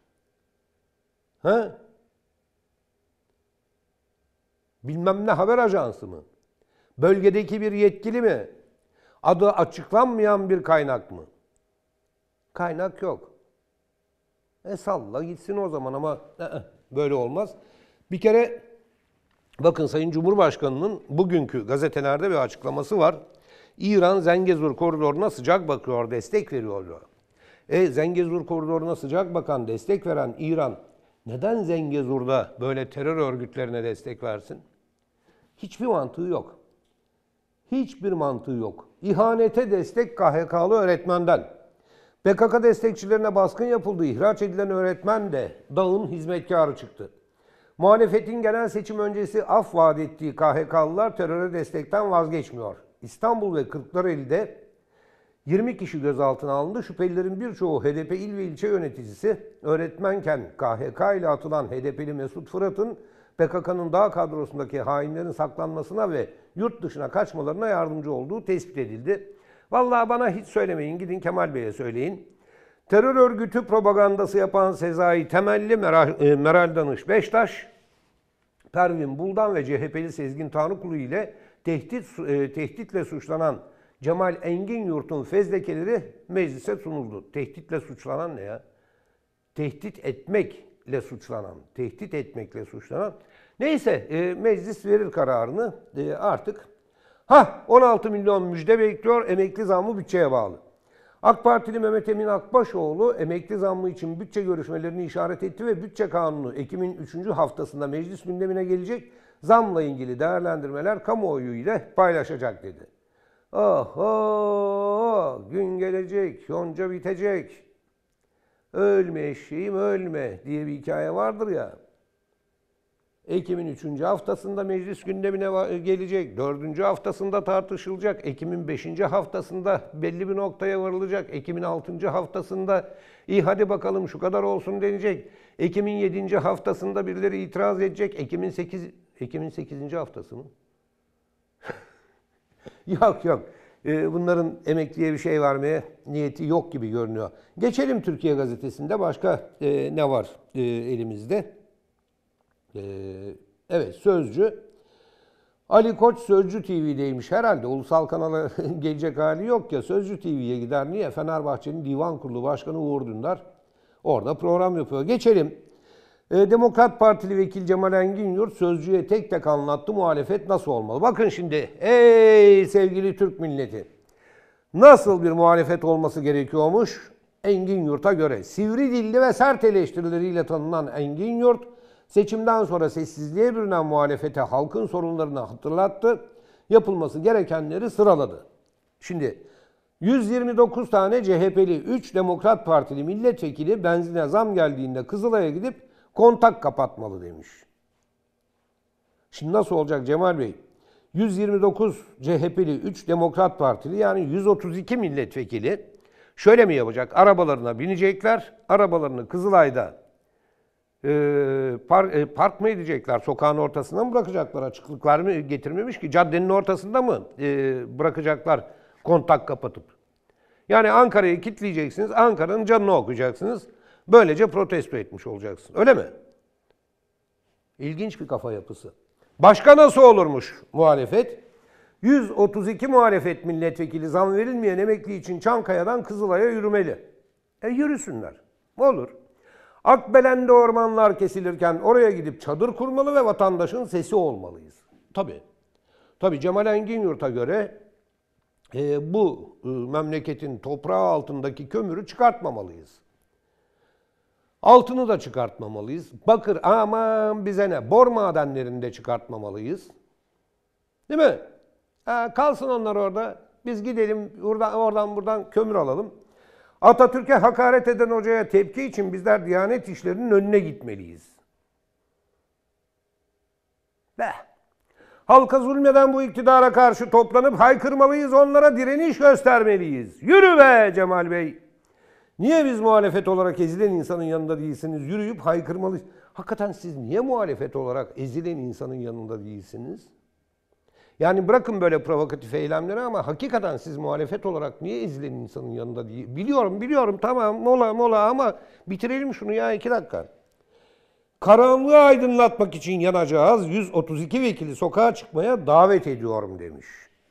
Ha? Bilmem ne haber ajansı mı? Bölgedeki bir yetkili mi? Adı açıklanmayan bir kaynak mı? Kaynak yok. E salla gitsin o zaman, ama böyle olmaz. Bir kere bakın, Sayın Cumhurbaşkanı'nın bugünkü gazetelerde bir açıklaması var. İran Zengezur koridoruna sıcak bakıyor, destek veriyor diyor. E Zengezur koridoruna sıcak bakan, destek veren İran neden Zengezur'da böyle terör örgütlerine destek versin? Hiçbir mantığı yok. Hiçbir mantığı yok. İhanete destek K H K'lı öğretmenden. P K K destekçilerine baskın yapıldı. İhraç edilen öğretmen de dağın hizmetkarı çıktı. Muhalefetin genel seçim öncesi af vaat ettiği K H K'lılar teröre destekten vazgeçmiyor. İstanbul ve Kırklareli'de yirmi kişi gözaltına alındı. Şüphelilerin birçoğu H D P il ve ilçe yöneticisi. Öğretmenken K H K ile atılan H D P'li Mesut Fırat'ın P K K'nın dağ kadrosundaki hainlerin saklanmasına ve yurt dışına kaçmalarına yardımcı olduğu tespit edildi. Vallahi bana hiç söylemeyin, gidin Kemal Bey'e söyleyin. Terör örgütü propagandası yapan Sezai Temelli, Meral, e, Meral Danış Beştaş, Pervin Buldan ve C H P'li Sezgin Tanrıkulu ile tehdit e, tehditle suçlanan Cemal Engin Yurt'un fezlekeleri meclise sunuldu. Tehditle suçlanan ne ya? Tehdit etmekle suçlanan, tehdit etmekle suçlanan. Neyse e, meclis verir kararını e, artık. Ha, on altı milyon müjde bekliyor, emekli zammı bütçeye bağlı. AK Partili Mehmet Emin Akbaşoğlu emekli zammı için bütçe görüşmelerini işaret etti ve bütçe kanunu Ekim'in üçüncü haftasında meclis gündemine gelecek, zamla ilgili değerlendirmeler kamuoyu ile paylaşacak dedi. Oho, gün gelecek, yonca bitecek. Ölme eşeğim ölme diye bir hikaye vardır ya. Ekim'in üçüncü haftasında meclis gündemine gelecek, dördüncü haftasında tartışılacak, Ekim'in beşinci haftasında belli bir noktaya varılacak, Ekim'in altıncı haftasında iyi hadi bakalım şu kadar olsun denecek, Ekim'in yedinci haftasında birileri itiraz edecek, Ekim'in sekiz Ekim'in sekizinci haftası mı? Yok yok. Bunların emekliye bir şey vermeye niyeti yok gibi görünüyor. Geçelim Türkiye Gazetesi'nde başka ne var elimizde? Evet, Sözcü. Ali Koç Sözcü T V'deymiş herhalde. Ulusal kanala gelecek hali yok ya. Sözcü T V'ye gider. Niye? Fenerbahçe'nin Divan Kurulu Başkanı Uğur Dündar orada program yapıyor. Geçelim. Demokrat Partili Vekil Cemal Engin Yurt Sözcü'ye tek tek anlattı muhalefet nasıl olmalı. Bakın şimdi, ey sevgili Türk milleti, nasıl bir muhalefet olması gerekiyormuş Engin Yurt'a göre. Sivri dilli ve sert eleştirileriyle tanınan Engin Yurt, seçimden sonra sessizliğe bürünen muhalefete halkın sorunlarını hatırlattı, yapılması gerekenleri sıraladı. Şimdi yüz yirmi dokuz tane C H P'li, üç Demokrat Partili milletvekili benzine zam geldiğinde Kızılay'a gidip kontak kapatmalı demiş. Şimdi nasıl olacak Cemal Bey? yüz yirmi dokuz C H P'li, üç Demokrat Partili yani yüz otuz iki milletvekili şöyle mi yapacak? Arabalarına binecekler, arabalarını Kızılay'da e, par, e, park mı edecekler? Sokağın ortasına mı bırakacaklar? Açıklık var mı getirmemiş ki? Caddenin ortasında mı e, bırakacaklar kontak kapatıp? Yani Ankara'yı kilitleyeceksiniz, Ankara'nın canını okuyacaksınız. Böylece protesto etmiş olacaksın. Öyle mi? İlginç bir kafa yapısı. Başka nasıl olurmuş muhalefet? yüz otuz iki muhalefet milletvekili zam verilmeyen emekli için Çankaya'dan Kızılay'a yürümeli. E yürüsünler. Olur. Akbelen'de ormanlar kesilirken oraya gidip çadır kurmalı ve vatandaşın sesi olmalıyız. Tabii. Tabii Cemal Engin Yurt'a göre e, bu e, memleketin toprağı altındaki kömürü çıkartmamalıyız. Altını da çıkartmamalıyız. Bakır aman bize ne? Bor madenlerinde çıkartmamalıyız. Değil mi? Ha, kalsın onlar orada. Biz gidelim oradan, oradan buradan kömür alalım. Atatürk'e hakaret eden hocaya tepki için bizler Diyanet işlerinin önüne gitmeliyiz. Be. Halka zulmeden bu iktidara karşı toplanıp haykırmalıyız, onlara direniş göstermeliyiz. Yürü be Cemal Bey. Niye biz muhalefet olarak ezilen insanın yanında değilsiniz? Yürüyüp haykırmalıyız. Hakikaten siz niye muhalefet olarak ezilen insanın yanında değilsiniz? Yani bırakın böyle provokatif eylemleri ama hakikaten siz muhalefet olarak niye ezilen insanın yanında değil? Biliyorum, biliyorum tamam mola mola ama bitirelim şunu ya iki dakika. Karanlığı aydınlatmak için yanacağız. yüz otuz iki vekili sokağa çıkmaya davet ediyorum demiş.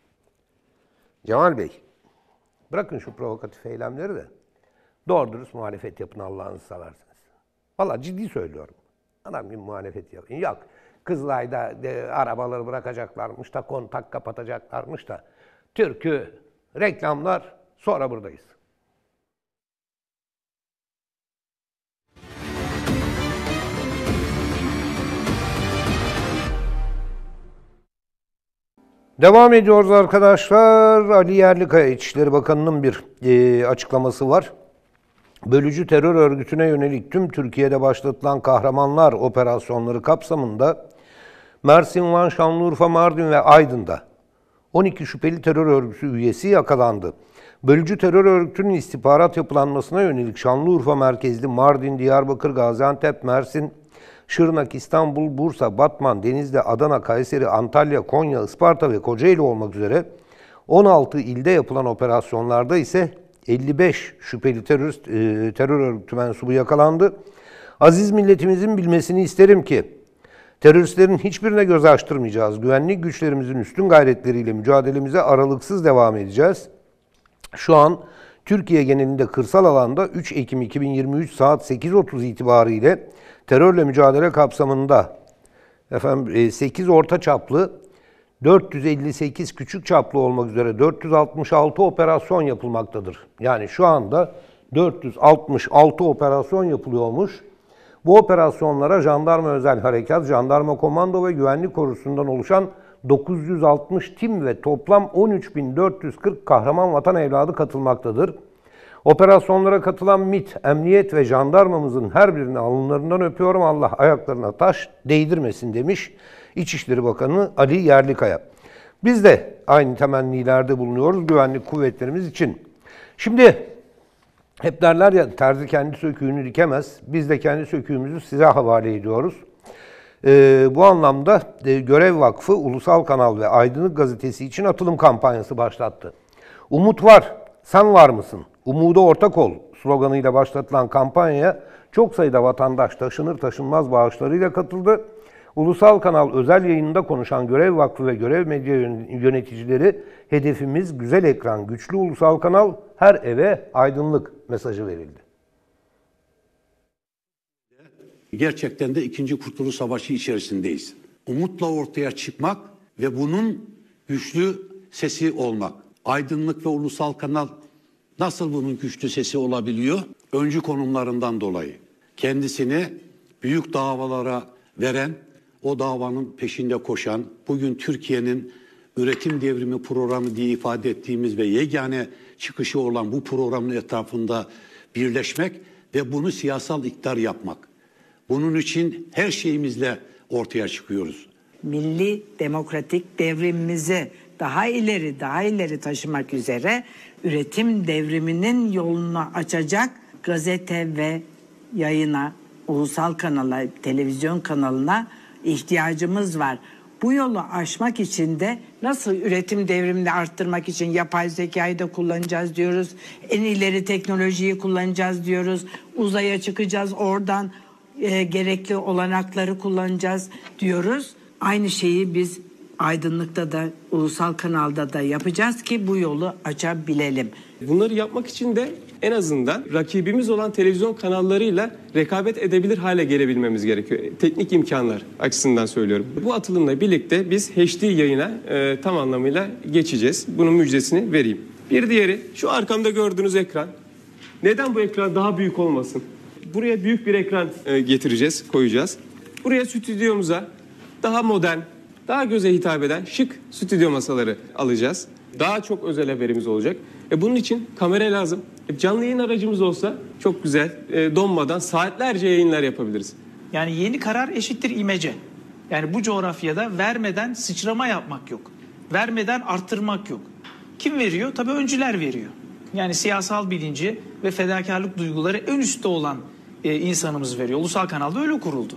Cemal Bey, bırakın şu provokatif eylemleri de. Doğru dürüst muhalefet yapın Allah'ınızı seversiniz. Vallahi ciddi söylüyorum. Adam gibi muhalefet yapın. Yok. Kızılay'da de, arabaları bırakacaklarmış da kontak kapatacaklarmış da. Türkü, reklamlar, sonra buradayız. Devam ediyoruz arkadaşlar. Ali Yerlikaya İçişleri Bakanı'nın bir e, açıklaması var. bölücü terör örgütüne yönelik tüm Türkiye'de başlatılan kahramanlar operasyonları kapsamında Mersin, Van, Şanlıurfa, Mardin ve Aydın'da on iki şüpheli terör örgütü üyesi yakalandı. Bölücü terör örgütünün istihbarat yapılanmasına yönelik Şanlıurfa merkezli Mardin, Diyarbakır, Gaziantep, Mersin, Şırnak, İstanbul, Bursa, Batman, Denizli, Adana, Kayseri, Antalya, Konya, Isparta ve Kocaeli olmak üzere on altı ilde yapılan operasyonlarda ise elli beş şüpheli terörist, e, terör örgütü mensubu yakalandı. Aziz milletimizin bilmesini isterim ki teröristlerin hiçbirine göz açtırmayacağız. Güvenlik güçlerimizin üstün gayretleriyle mücadelemize aralıksız devam edeceğiz. Şu an Türkiye genelinde kırsal alanda üç Ekim iki bin yirmi üç saat sekiz otuz itibariyle terörle mücadele kapsamında efendim sekiz orta çaplı, dört yüz elli sekiz küçük çaplı olmak üzere dört yüz altmış altı operasyon yapılmaktadır. Yani şu anda dört yüz altmış altı operasyon yapılıyormuş. Bu operasyonlara Jandarma Özel Harekat, Jandarma Komando ve Güvenlik Korusu'ndan oluşan dokuz yüz altmış tim ve toplam on üç bin dört yüz kırk kahraman vatan evladı katılmaktadır. Operasyonlara katılan MİT, Emniyet ve Jandarmamızın her birini alınlarından öpüyorum, Allah ayaklarına taş değdirmesin demiş İçişleri Bakanı Ali Yerlikaya. Biz de aynı temennilerde bulunuyoruz güvenlik kuvvetlerimiz için. Şimdi hep derler ya, terzi kendi söküğünü dikemez. Biz de kendi söküğümüzü size havale ediyoruz. Ee, bu anlamda e, Görev Vakfı, Ulusal Kanal ve Aydınlık Gazetesi için atılım kampanyası başlattı. Umut var, sen var mısın? Umuda ortak ol sloganıyla başlatılan kampanyaya çok sayıda vatandaş taşınır taşınmaz bağışlarıyla katıldı. Ulusal Kanal özel yayınında konuşan Görev Vakfı ve Görev Medya yöneticileri, hedefimiz güzel ekran, güçlü ulusal kanal, her eve aydınlık mesajı verildi.
Gerçekten de ikinci Kurtuluş Savaşı içerisindeyiz. Umutla ortaya çıkmak ve bunun güçlü sesi olmak. Aydınlık ve ulusal kanal nasıl bunun güçlü sesi olabiliyor? Öncü konumlarından dolayı. Kendisini büyük davalara veren, o davanın peşinde koşan, bugün Türkiye'nin üretim devrimi programı diye ifade ettiğimiz ve yegane çıkışı olan bu programın etrafında birleşmek ve bunu siyasal iktidar yapmak. Bunun için her şeyimizle ortaya çıkıyoruz.
Milli demokratik devrimimizi daha ileri, daha ileri taşımak üzere üretim devriminin yolunu açacak gazete ve yayına, ulusal kanala, televizyon kanalına ihtiyacımız var. Bu yolu aşmak için de nasıl üretim devrimini arttırmak için yapay zekayı da kullanacağız diyoruz. En ileri teknolojiyi kullanacağız diyoruz. Uzaya çıkacağız, oradan e, gerekli olanakları kullanacağız diyoruz. Aynı şeyi biz aydınlıkta da, ulusal kanalda da yapacağız ki bu yolu açabilelim.
Bunları yapmak için de en azından rakibimiz olan televizyon kanallarıyla rekabet edebilir hale gelebilmemiz gerekiyor. Teknik imkanlar açısından söylüyorum. Bu atılımla birlikte biz H D yayına e, tam anlamıyla geçeceğiz. Bunun müjdesini vereyim. Bir diğeri şu arkamda gördüğünüz ekran. Neden bu ekran daha büyük olmasın? Buraya büyük bir ekran e, getireceğiz, koyacağız. Buraya stüdyomuza daha modern, daha göze hitap eden şık stüdyo masaları alacağız. Daha çok özel haberimiz olacak. E bunun için kamera lazım. E canlı yayın aracımız olsa çok güzel, e, donmadan saatlerce yayınlar yapabiliriz.
Yani yeni karar eşittir imece. Yani bu coğrafyada vermeden sıçrama yapmak yok. Vermeden arttırmak yok. Kim veriyor? Tabii öncüler veriyor. Yani siyasal bilinci ve fedakarlık duyguları en üstte olan e, insanımız veriyor. Ulusal kanalda öyle kuruldu.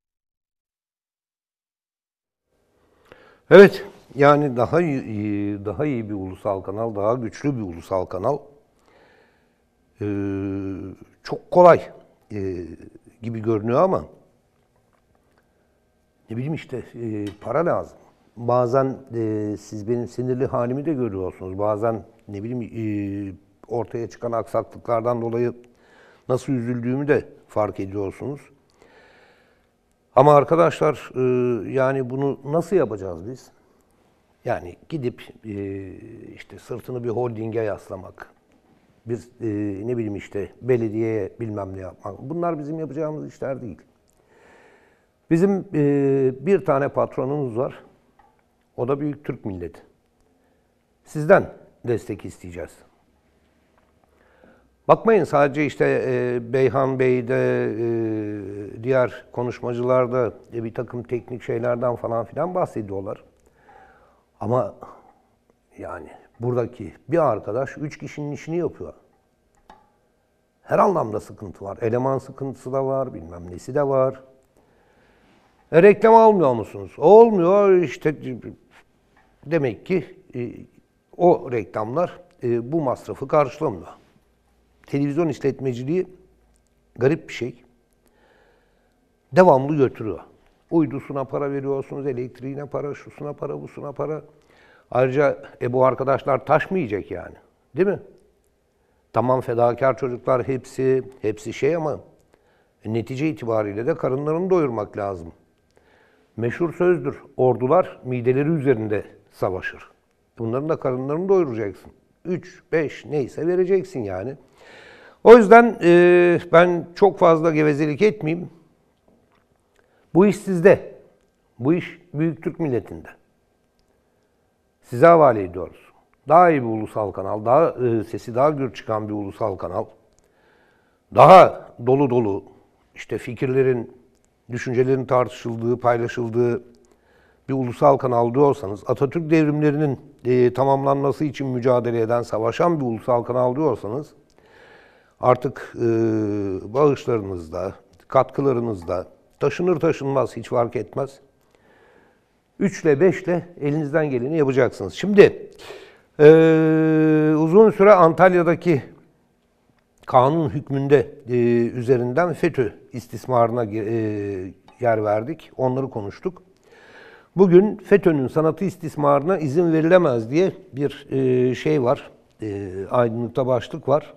Evet, yani daha iyi, daha iyi bir ulusal kanal, daha güçlü bir ulusal kanal. Ee, çok kolay e, gibi görünüyor ama ne bileyim işte e, para lazım. Bazen e, siz benim sinirli halimi de görüyorsunuz. Bazen ne bileyim e, ortaya çıkan aksaklıklardan dolayı nasıl üzüldüğümü de fark ediyorsunuz. Ama arkadaşlar e, yani bunu nasıl yapacağız biz? Yani gidip e, işte sırtını bir holdinge yaslamak, bir e, ne bileyim işte belediyeye bilmem ne yapmak. Bunlar bizim yapacağımız işler değil. Bizim e, bir tane patronumuz var. O da büyük Türk milleti. Sizden destek isteyeceğiz. Bakmayın sadece işte e, Beyhan Bey'de, e, diğer konuşmacılarda e, bir takım teknik şeylerden falan filan bahsediyorlar. Ama yani buradaki bir arkadaş üç kişinin işini yapıyor. Her anlamda sıkıntı var. Eleman sıkıntısı da var, bilmem nesi de var. E, reklam almıyor musunuz? Olmuyor işte, demek ki e, o reklamlar e, bu masrafı karşılamıyor. Televizyon işletmeciliği garip bir şey. Devamlı götürüyor. Uydusuna para veriyorsunuz, elektriğine para, şusuna para, busuna para. Ayrıca e, bu arkadaşlar taş mı yiyecek yani? Değil mi? Tamam, fedakar çocuklar hepsi, hepsi şey ama e, netice itibariyle de karınlarını doyurmak lazım. Meşhur sözdür, ordular mideleri üzerinde savaşır. Bunların da karınlarını doyuracaksın. Üç, beş neyse vereceksin yani. O yüzden e, ben çok fazla gevezelik etmeyeyim. Bu iş sizde. Bu iş Büyük Türk milletinde. Size havale ediyoruz. Daha iyi bir ulusal kanal, daha e, sesi daha gür çıkan bir ulusal kanal. Daha dolu dolu işte fikirlerin, düşüncelerin tartışıldığı, paylaşıldığı bir ulusal kanal diyorsanız, Atatürk devrimlerinin e, tamamlanması için mücadele eden, savaşan bir ulusal kanal diyorsanız, artık e, bağışlarınızda, katkılarınızda, taşınır taşınmaz hiç fark etmez, üç ile beş ile elinizden geleni yapacaksınız. Şimdi e, uzun süre Antalya'daki kanun hükmünde e, üzerinden FETÖ istismarına e, yer verdik. Onları konuştuk. Bugün FETÖ'nün sanatı istismarına izin verilemez diye bir e, şey var. E, aydınlıkta başlık var.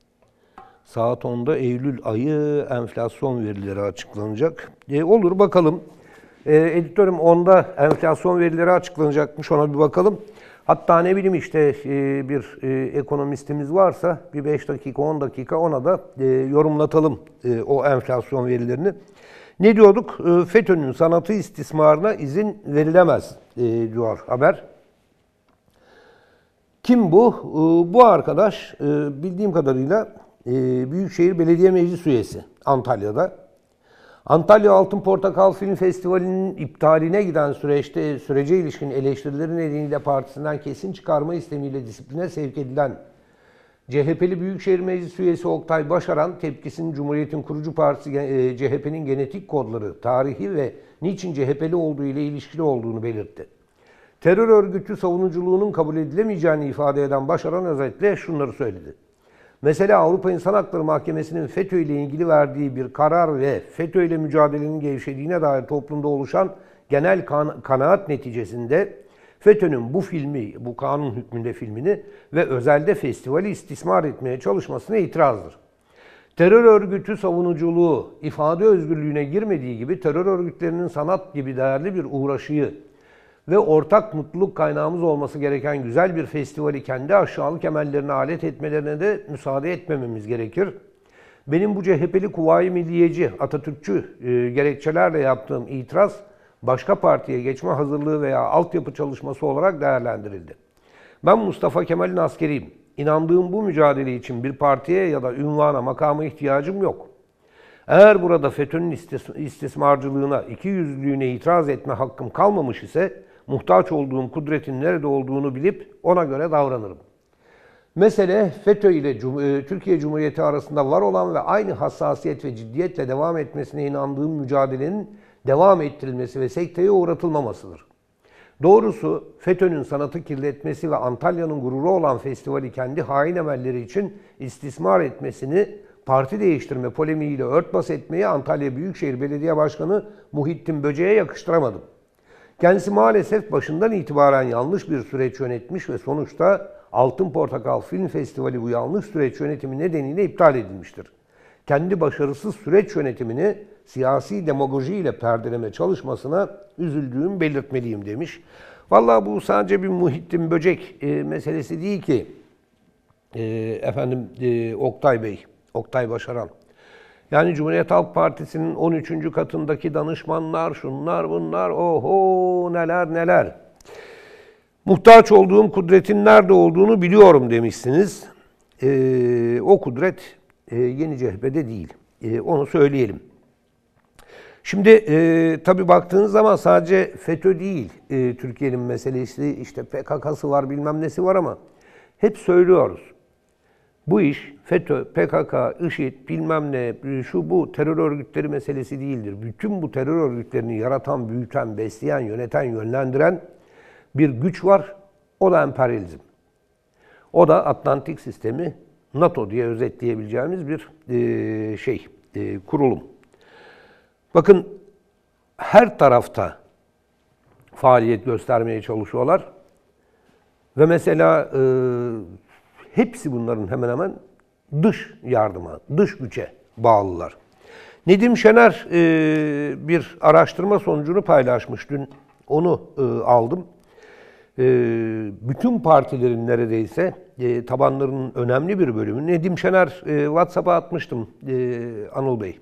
Saat onda Eylül ayı enflasyon verileri açıklanacak. E, olur bakalım. E, editörüm onda enflasyon verileri açıklanacakmış, ona bir bakalım. Hatta ne bileyim işte e, bir e, ekonomistimiz varsa bir beş dakika on dakika ona da e, yorumlatalım e, o enflasyon verilerini. Ne diyorduk? E, FETÖ'nün sanatı istismarına izin verilemez e, diyor haber. Kim bu? E, bu arkadaş e, bildiğim kadarıyla e, Büyükşehir Belediye Meclis üyesi Antalya'da. Antalya Altın Portakal Film Festivali'nin iptaline giden süreçte sürece ilişkin eleştirileri nedeniyle partisinden kesin çıkarma istemiyle disipline sevk edilen C H P'li Büyükşehir Meclis üyesi Oktay Başaran, tepkisinin Cumhuriyet'in kurucu partisi C H P'nin genetik kodları, tarihi ve niçin C H P'li olduğu ile ilişkili olduğunu belirtti. Terör örgütü savunuculuğunun kabul edilemeyeceğini ifade eden Başaran özetle şunları söyledi. Mesela Avrupa İnsan Hakları Mahkemesi'nin FETÖ ile ilgili verdiği bir karar ve FETÖ ile mücadelenin gevşediğine dair toplumda oluşan genel kan- kanaat neticesinde FETÖ'nün bu filmi, bu kanun hükmünde filmini ve özelde festivali istismar etmeye çalışmasına itirazdır. Terör örgütü savunuculuğu, ifade özgürlüğüne girmediği gibi terör örgütlerinin sanat gibi değerli bir uğraşıyı ve ortak mutluluk kaynağımız olması gereken güzel bir festivali kendi aşağılık emellerine alet etmelerine de müsaade etmememiz gerekir. Benim bu C H P'li Kuvayi Milliyeci, Atatürkçü e, gerekçelerle yaptığım itiraz, başka partiye geçme hazırlığı veya altyapı çalışması olarak değerlendirildi. Ben Mustafa Kemal'in askeriyim. İnandığım bu mücadele için bir partiye ya da ünvana, makama ihtiyacım yok. Eğer burada FETÖ'nün istis- istismarcılığına, ikiyüzlülüğüne itiraz etme hakkım kalmamış ise, muhtaç olduğum kudretin nerede olduğunu bilip ona göre davranırım. Mesele FETÖ ile Cum- Türkiye Cumhuriyeti arasında var olan ve aynı hassasiyet ve ciddiyetle devam etmesine inandığım mücadelenin devam ettirilmesi ve sekteye uğratılmamasıdır. Doğrusu FETÖ'nün sanatı kirletmesi ve Antalya'nın gururu olan festivali kendi hain emelleri için istismar etmesini, parti değiştirme polemiğiyle örtbas etmeyi Antalya Büyükşehir Belediye Başkanı Muhittin Böce'ye yakıştıramadım. Kendisi maalesef başından itibaren yanlış bir süreç yönetmiş ve sonuçta Altın Portakal Film Festivali bu yanlış süreç yönetimi nedeniyle iptal edilmiştir. Kendi başarısız süreç yönetimini siyasi demagojiyle perdeleme çalışmasına üzüldüğüm belirtmeliyim demiş. Vallahi bu sadece bir Muhittin Böcek e, meselesi değil ki e, efendim e, Oktay Bey, Oktay Başaran. Yani Cumhuriyet Halk Partisi'nin on üçüncü katındaki danışmanlar, şunlar bunlar, oho neler neler. Muhtaç olduğum kudretin nerede olduğunu biliyorum demişsiniz. e, o kudret e, Yeni Cephe'de değil. E, onu söyleyelim. Şimdi e, tabii baktığınız zaman sadece FETÖ değil e, Türkiye'nin meselesi, işte P K K'sı var, bilmem nesi var ama hep söylüyoruz. Bu iş FETÖ, P K K, IŞİD, bilmem ne, şu bu terör örgütleri meselesi değildir. Bütün bu terör örgütlerini yaratan, büyüten, besleyen, yöneten, yönlendiren bir güç var. O da emperyalizm. O da Atlantik sistemi, NATO diye özetleyebileceğimiz bir e, şey, e, kurulum. Bakın her tarafta faaliyet göstermeye çalışıyorlar. Ve mesela e, hepsi bunların hemen hemen dış yardıma, dış güce bağlılar. Nedim Şener e, bir araştırma sonucunu paylaşmış dün. Onu e, aldım. E, bütün partilerin neredeyse e, tabanlarının önemli bir bölümü. Nedim Şener e, WhatsApp'a atmıştım e, Anıl Bey.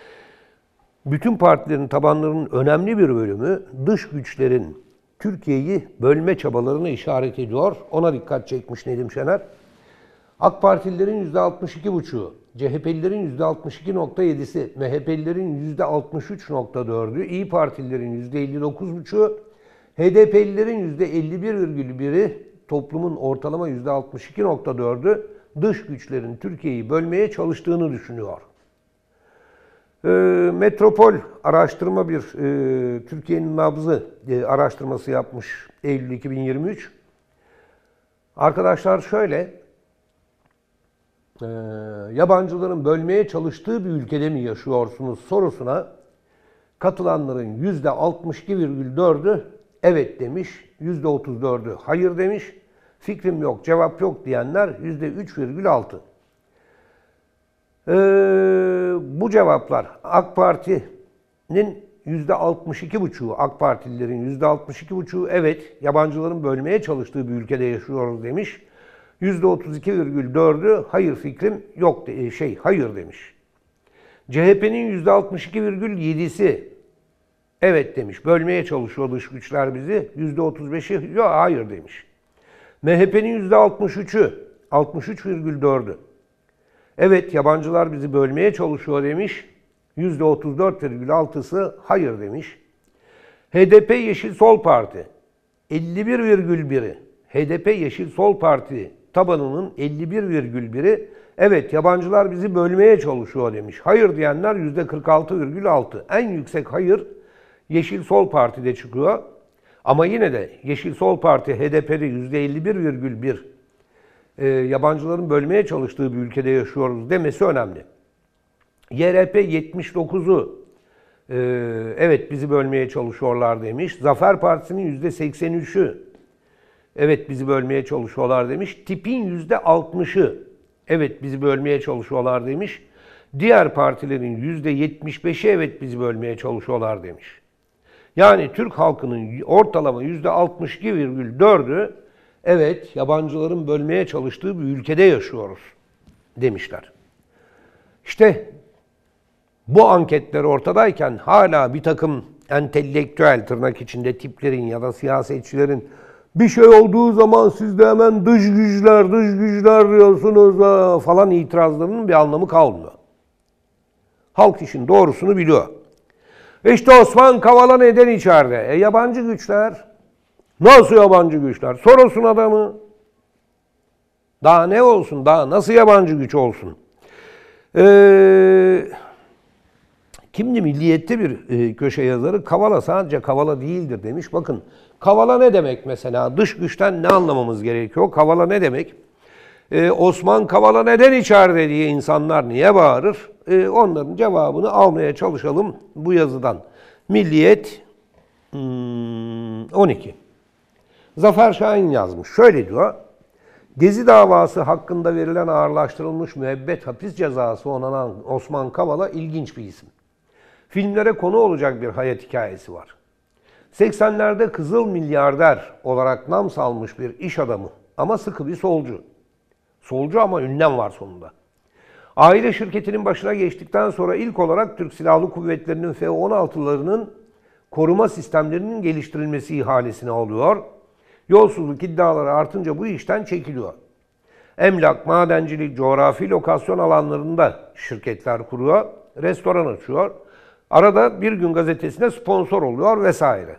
Bütün partilerin tabanlarının önemli bir bölümü dış güçlerin Türkiye'yi bölme çabalarına işaret ediyor. Ona dikkat çekmiş Nedim Şener. AK Partililerin yüzde altmış iki buçuğu, C H P'lilerin yüzde altmış iki nokta yedisi, M H P'lilerin yüzde altmış üç nokta dördü, İYİ Partililerin yüzde elli dokuz buçuğu, H D P'lilerin yüzde elli bir virgül biri, toplumun ortalama yüzde altmış iki nokta dördü dış güçlerin Türkiye'yi bölmeye çalıştığını düşünüyor. E, Metropol araştırma bir e, Türkiye'nin nabzı e, araştırması yapmış Eylül iki bin yirmi üç. Arkadaşlar şöyle, e, yabancıların bölmeye çalıştığı bir ülkede mi yaşıyorsunuz sorusuna katılanların yüzde altmış iki virgül dördü evet demiş, yüzde otuz dördü hayır demiş, fikrim yok, cevap yok diyenler yüzde üç virgül altı. Ee, bu cevaplar AK Parti'nin yüzde altmış iki buçuğu, AK Partililerin yüzde altmış iki buçuğu evet yabancıların bölmeye çalıştığı bir ülkede yaşıyoruz demiş. yüzde otuz iki virgül dördü hayır fikrim yok de, şey hayır demiş. C H P'nin yüzde altmış iki virgül yedisi evet demiş. Bölmeye çalışıyor dış güçler bizi. yüzde otuz beşi yok hayır demiş. M H P'nin yüzde altmış üçü, altmış üç virgül dördü evet yabancılar bizi bölmeye çalışıyor demiş. yüzde otuz dört virgül altısı hayır demiş. H D P Yeşil Sol Parti elli bir virgül biri, H D P Yeşil Sol Parti tabanının elli bir virgül biri evet yabancılar bizi bölmeye çalışıyor demiş. Hayır diyenler yüzde kırk altı virgül altı. En yüksek hayır Yeşil Sol Parti'de çıkıyor. Ama yine de Yeşil Sol Parti H D P'de yüzde elli bir virgül bir e, yabancıların bölmeye çalıştığı bir ülkede yaşıyoruz demesi önemli. Y R P yetmiş dokuzu e, evet bizi bölmeye çalışıyorlar demiş. Zafer Partisi'nin yüzde seksen üçü evet bizi bölmeye çalışıyorlar demiş. Tip'in yüzde altmışı evet bizi bölmeye çalışıyorlar demiş. Diğer partilerin yüzde yetmiş beşi evet bizi bölmeye çalışıyorlar demiş. Yani Türk halkının ortalama yüzde altmış iki virgül dördü evet yabancıların bölmeye çalıştığı bir ülkede yaşıyoruz demişler. İşte bu anketler ortadayken hala bir takım entelektüel tırnak içinde tiplerin ya da siyasetçilerin bir şey olduğu zaman siz de hemen dış güçler, dış güçler diyorsunuz falan itirazlarının bir anlamı kalmıyor. Halk işin doğrusunu biliyor. İşte Osman Kavala neden içeride? E yabancı güçler. Nasıl yabancı güçler? Soros'un adamı. Daha ne olsun? Daha nasıl yabancı güç olsun? Eee... Kimdi Milliyet'te bir e, köşe yazarı Kavala sadece Kavala değildir demiş. Bakın Kavala ne demek mesela? Dış güçten ne anlamamız gerekiyor? Kavala ne demek? Ee, Osman Kavala neden içeride diye insanlar niye bağırır? Ee, onların cevabını almaya çalışalım bu yazıdan. Milliyet hmm, on iki. Zafer Şahin yazmış. Şöyle diyor. Gezi davası hakkında verilen ağırlaştırılmış müebbet hapis cezası onanan Osman Kavala ilginç bir isim. Filmlere konu olacak bir hayat hikayesi var. seksenlerde Kızıl Milyarder olarak nam salmış bir iş adamı ama sıkı bir solcu. Solcu ama ünlem var sonunda. Aile şirketinin başına geçtikten sonra ilk olarak Türk Silahlı Kuvvetleri'nin F on altılarının koruma sistemlerinin geliştirilmesi ihalesini alıyor. Yolsuzluk iddiaları artınca bu işten çekiliyor. Emlak, madencilik, coğrafi lokasyon alanlarında şirketler kuruyor, restoran açıyor. Arada Bir Gün Gazetesi'ne sponsor oluyor vesaire.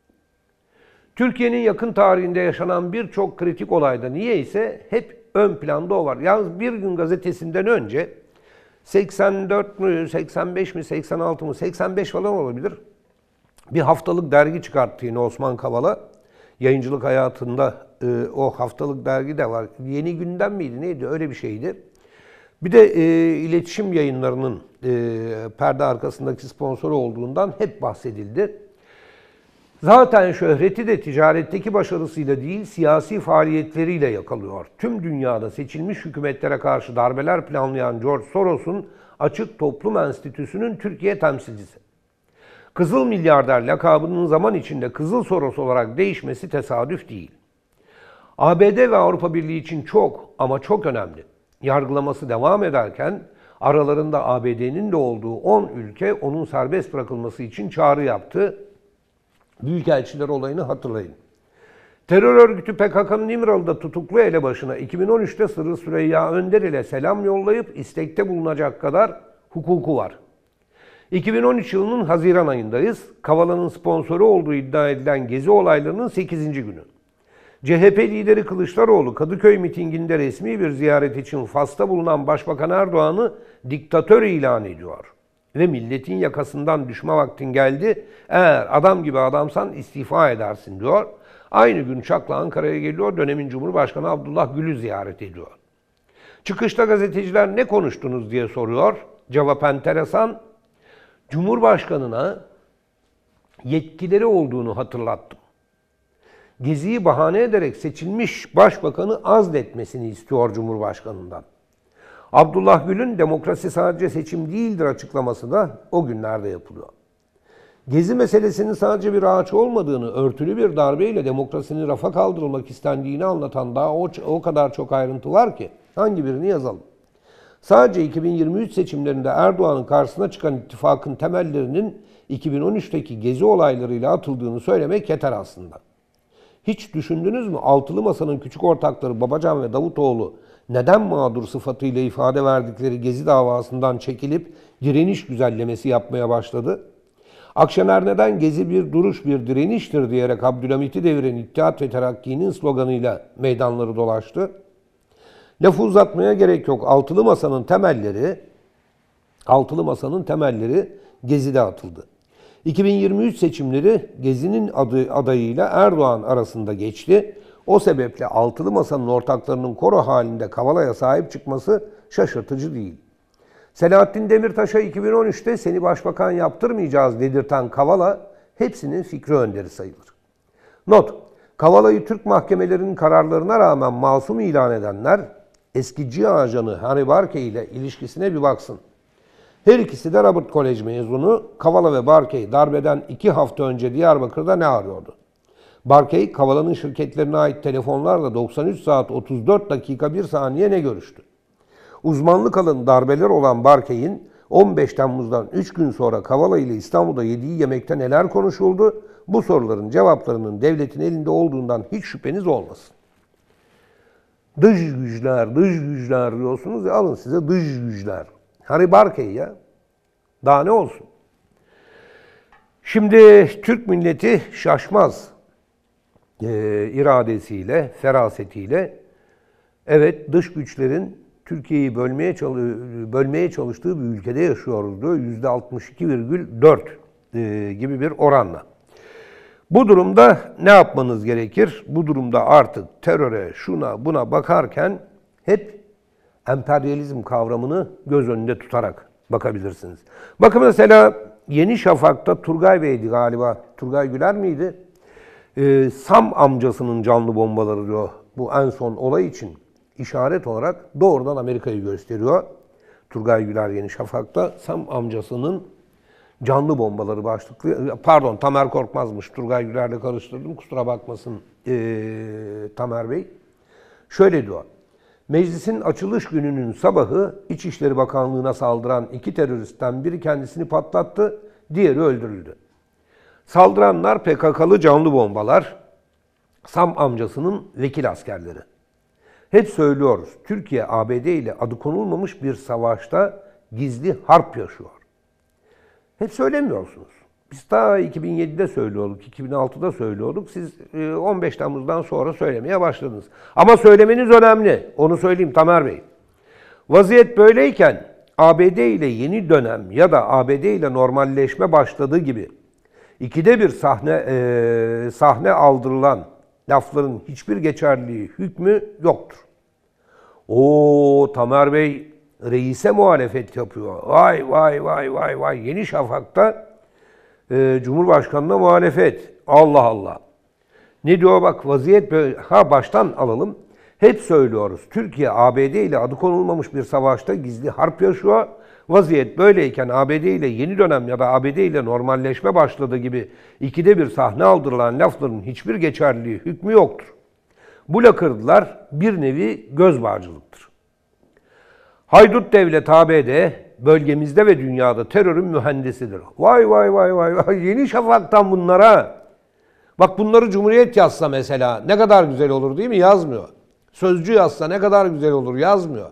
Türkiye'nin yakın tarihinde yaşanan birçok kritik olayda niyeyse hep ön planda o var. Yalnız Bir Gün Gazetesi'nden önce seksen dört mü, seksen beş mi, seksen altı mı, seksen beş falan olabilir. Bir haftalık dergi çıkarttı yine Osman Kavala. Yayıncılık hayatında e, o haftalık dergi de var. Yeni Gündem miydi neydi öyle bir şeydi. Bir de e, iletişim yayınlarının e, perde arkasındaki sponsoru olduğundan hep bahsedildi. Zaten şöhreti de ticaretteki başarısıyla değil, siyasi faaliyetleriyle yakalıyor. Tüm dünyada seçilmiş hükümetlere karşı darbeler planlayan George Soros'un Açık Toplum Enstitüsü'nün Türkiye temsilcisi. Kızıl Milyarder lakabının zaman içinde Kızıl Soros olarak değişmesi tesadüf değil. A B D ve Avrupa Birliği için çok ama çok önemli. Yargılaması devam ederken aralarında A B D'nin de olduğu on ülke onun serbest bırakılması için çağrı yaptı. Büyükelçiler olayını hatırlayın. Terör örgütü P K K'nın İmralı'da tutuklu elebaşına iki bin on üçte Sırrı Süreyya Önder ile selam yollayıp istekte bulunacak kadar hukuku var. iki bin on üç yılının Haziran ayındayız. Kavala'nın sponsoru olduğu iddia edilen gezi olaylarının sekizinci günü. C H P lideri Kılıçdaroğlu Kadıköy mitinginde resmi bir ziyaret için Fas'ta bulunan Başbakan Erdoğan'ı diktatör ilan ediyor. Ve milletin yakasından düşme vaktin geldi, eğer adam gibi adamsan istifa edersin diyor. Aynı gün uçakla Ankara'ya geliyor, dönemin Cumhurbaşkanı Abdullah Gül'ü ziyaret ediyor. Çıkışta gazeteciler ne konuştunuz diye soruyor. Cevap enteresan. Cumhurbaşkanına yetkileri olduğunu hatırlattım. Geziyi bahane ederek seçilmiş başbakanı azletmesini istiyor Cumhurbaşkanı'ndan. Abdullah Gül'ün demokrasi sadece seçim değildir açıklaması da o günlerde yapılıyor. Gezi meselesinin sadece bir ağaç olmadığını, örtülü bir darbeyle demokrasinin rafa kaldırılmak istendiğini anlatan daha o, o kadar çok ayrıntı var ki hangi birini yazalım? Sadece iki bin yirmi üç seçimlerinde Erdoğan'ın karşısına çıkan ittifakın temellerinin iki bin on üçteki gezi olaylarıyla atıldığını söylemek yeter aslında. Hiç düşündünüz mü Altılı Masa'nın küçük ortakları Babacan ve Davutoğlu neden mağdur sıfatıyla ifade verdikleri Gezi davasından çekilip direniş güzellemesi yapmaya başladı? Akşener neden Gezi bir duruş, bir direniştir diyerek Abdülhamit'i deviren İttihat ve Terakki'nin sloganıyla meydanları dolaştı? Lafı uzatmaya gerek yok. Altılı Masa'nın temelleri, Altılı Masa'nın temelleri Gezi'de atıldı. iki bin yirmi üç seçimleri Gezi'nin adı, adayıyla Erdoğan arasında geçti. O sebeple Altılı Masa'nın ortaklarının koro halinde Kavala'ya sahip çıkması şaşırtıcı değil. Selahattin Demirtaş'a iki bin on üçte seni başbakan yaptırmayacağız dedirten Kavala hepsinin fikri önderi sayılır. Not: Kavala'yı Türk mahkemelerinin kararlarına rağmen masum ilan edenler eski C I A ajanı Harry Barkey ile ilişkisine bir baksın. Her ikisi de Robert College mezunu. Kavala ve Barkey darbeden iki hafta önce Diyarbakır'da ne arıyordu? Barkey, Kavala'nın şirketlerine ait telefonlarla doksan üç saat otuz dört dakika bir saniye ne görüştü? Uzmanlık alanı darbeler olan Barkey'in on beş Temmuz'dan üç gün sonra Kavala ile İstanbul'da yediği yemekte neler konuşuldu? Bu soruların cevaplarının devletin elinde olduğundan hiç şüpheniz olmasın. Dış güçler, dış güçler diyorsunuz ya, alın size dış güçler. Harry Barkey ya. Daha ne olsun? Şimdi Türk milleti şaşmaz e, iradesiyle, ferasetiyle evet dış güçlerin Türkiye'yi bölmeye, çalı bölmeye çalıştığı bir ülkede yaşıyoruz diyor. yüzde altmış iki virgül dört e, gibi bir oranla. Bu durumda ne yapmanız gerekir? Bu durumda artık teröre, şuna, buna bakarken hep emperyalizm kavramını göz önünde tutarak bakabilirsiniz. Bakın mesela Yeni Şafak'ta Turgay Bey'di galiba. Turgay Güler miydi? Ee, Sam amcasının canlı bombaları diyor. Bu en son olay için işaret olarak doğrudan Amerika'yı gösteriyor. Turgay Güler Yeni Şafak'ta Sam amcasının canlı bombaları başlıklı. Pardon, Tamer Korkmaz'mış. Turgay Güler'le karıştırdım. Kusura bakmasın ee, Tamer Bey. Şöyle diyor. Meclisin açılış gününün sabahı İçişleri Bakanlığı'na saldıran iki teröristten biri kendisini patlattı, diğeri öldürüldü. Saldıranlar P K K'lı canlı bombalar, Sam amcasının vekil askerleri. Hep söylüyoruz, Türkiye A B D ile adı konulmamış bir savaşta gizli harp yaşıyor. Hep söylemiyorsunuz. Biz daha iki bin yedide söylüyorduk, iki bin altıda söylüyorduk. Siz on beş Temmuz'dan sonra söylemeye başladınız. Ama söylemeniz önemli. Onu söyleyeyim Tamer Bey. Vaziyet böyleyken A B D ile yeni dönem ya da A B D ile normalleşme başladığı gibi ikide bir sahne e, sahne aldırılan lafların hiçbir geçerliliği, hükmü yoktur. Oo Tamer Bey reise muhalefet yapıyor. Vay vay vay vay vay. Yeni Şafak'ta e, Cumhurbaşkanı'na muhalefet. Allah Allah. Ne diyor bak vaziyet böyle. Ha baştan alalım. Hep söylüyoruz. Türkiye A B D ile adı konulmamış bir savaşta gizli harp yaşıyor. Vaziyet böyleyken A B D ile yeni dönem ya da A B D ile normalleşme başladığı gibi ikide bir sahne aldırılan lafların hiçbir geçerliliği, hükmü yoktur. Bu lakırdılar bir nevi göz bağcılıktır. Haydut devlet A B D bölgemizde ve dünyada terörün mühendisidir. Vay vay vay vay vay. Yeni Şafak'tan bunlara. Bak bunları Cumhuriyet yazsa mesela ne kadar güzel olur değil mi? Yazmıyor. Sözcü yazsa ne kadar güzel olur? Yazmıyor.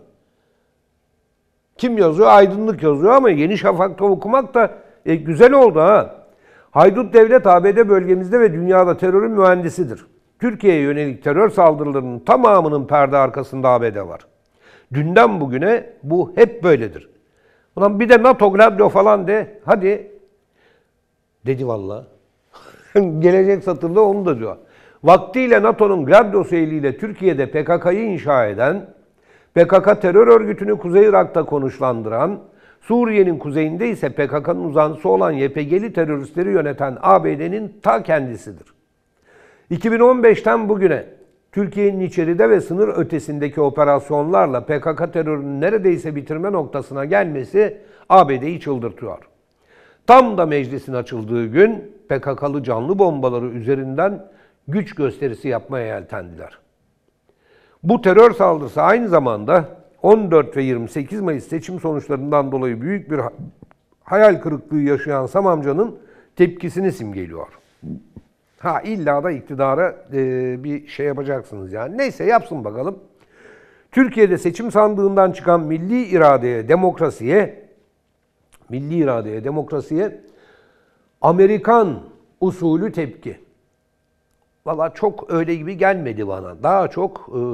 Kim yazıyor? Aydınlık yazıyor ama Yeni Şafak'ta okumak da e, güzel oldu ha. Haydut devlet A B D bölgemizde ve dünyada terörün mühendisidir. Türkiye'ye yönelik terör saldırılarının tamamının perde arkasında A B D var. Dünden bugüne bu hep böyledir. Ulan bir de NATO, Gladio falan de. Hadi. Dedi vallahi. Gelecek satırda onu da diyor. Vaktiyle NATO'nun Gladio'su eliyle Türkiye'de P K K'yı inşa eden, P K K terör örgütünü Kuzey Irak'ta konuşlandıran, Suriye'nin kuzeyinde ise P K K'nın uzantısı olan Y P G'li teröristleri yöneten A B D'nin ta kendisidir. iki bin on beşten bugüne Türkiye'nin içeride ve sınır ötesindeki operasyonlarla P K K terörünün neredeyse bitirme noktasına gelmesi A B D'yi çıldırtıyor. Tam da meclisin açıldığı gün P K K'lı canlı bombaları üzerinden güç gösterisi yapmaya yeltendiler. Bu terör saldırısı aynı zamanda on dört ve yirmi sekiz Mayıs seçim sonuçlarından dolayı büyük bir hayal kırıklığı yaşayan Samamca'nın tepkisini simgeliyor. Ha illa da iktidara e, bir şey yapacaksınız yani. Neyse yapsın bakalım. Türkiye'de seçim sandığından çıkan milli iradeye, demokrasiye, milli iradeye, demokrasiye Amerikan usulü tepki. Valla çok öyle gibi gelmedi bana. Daha çok e,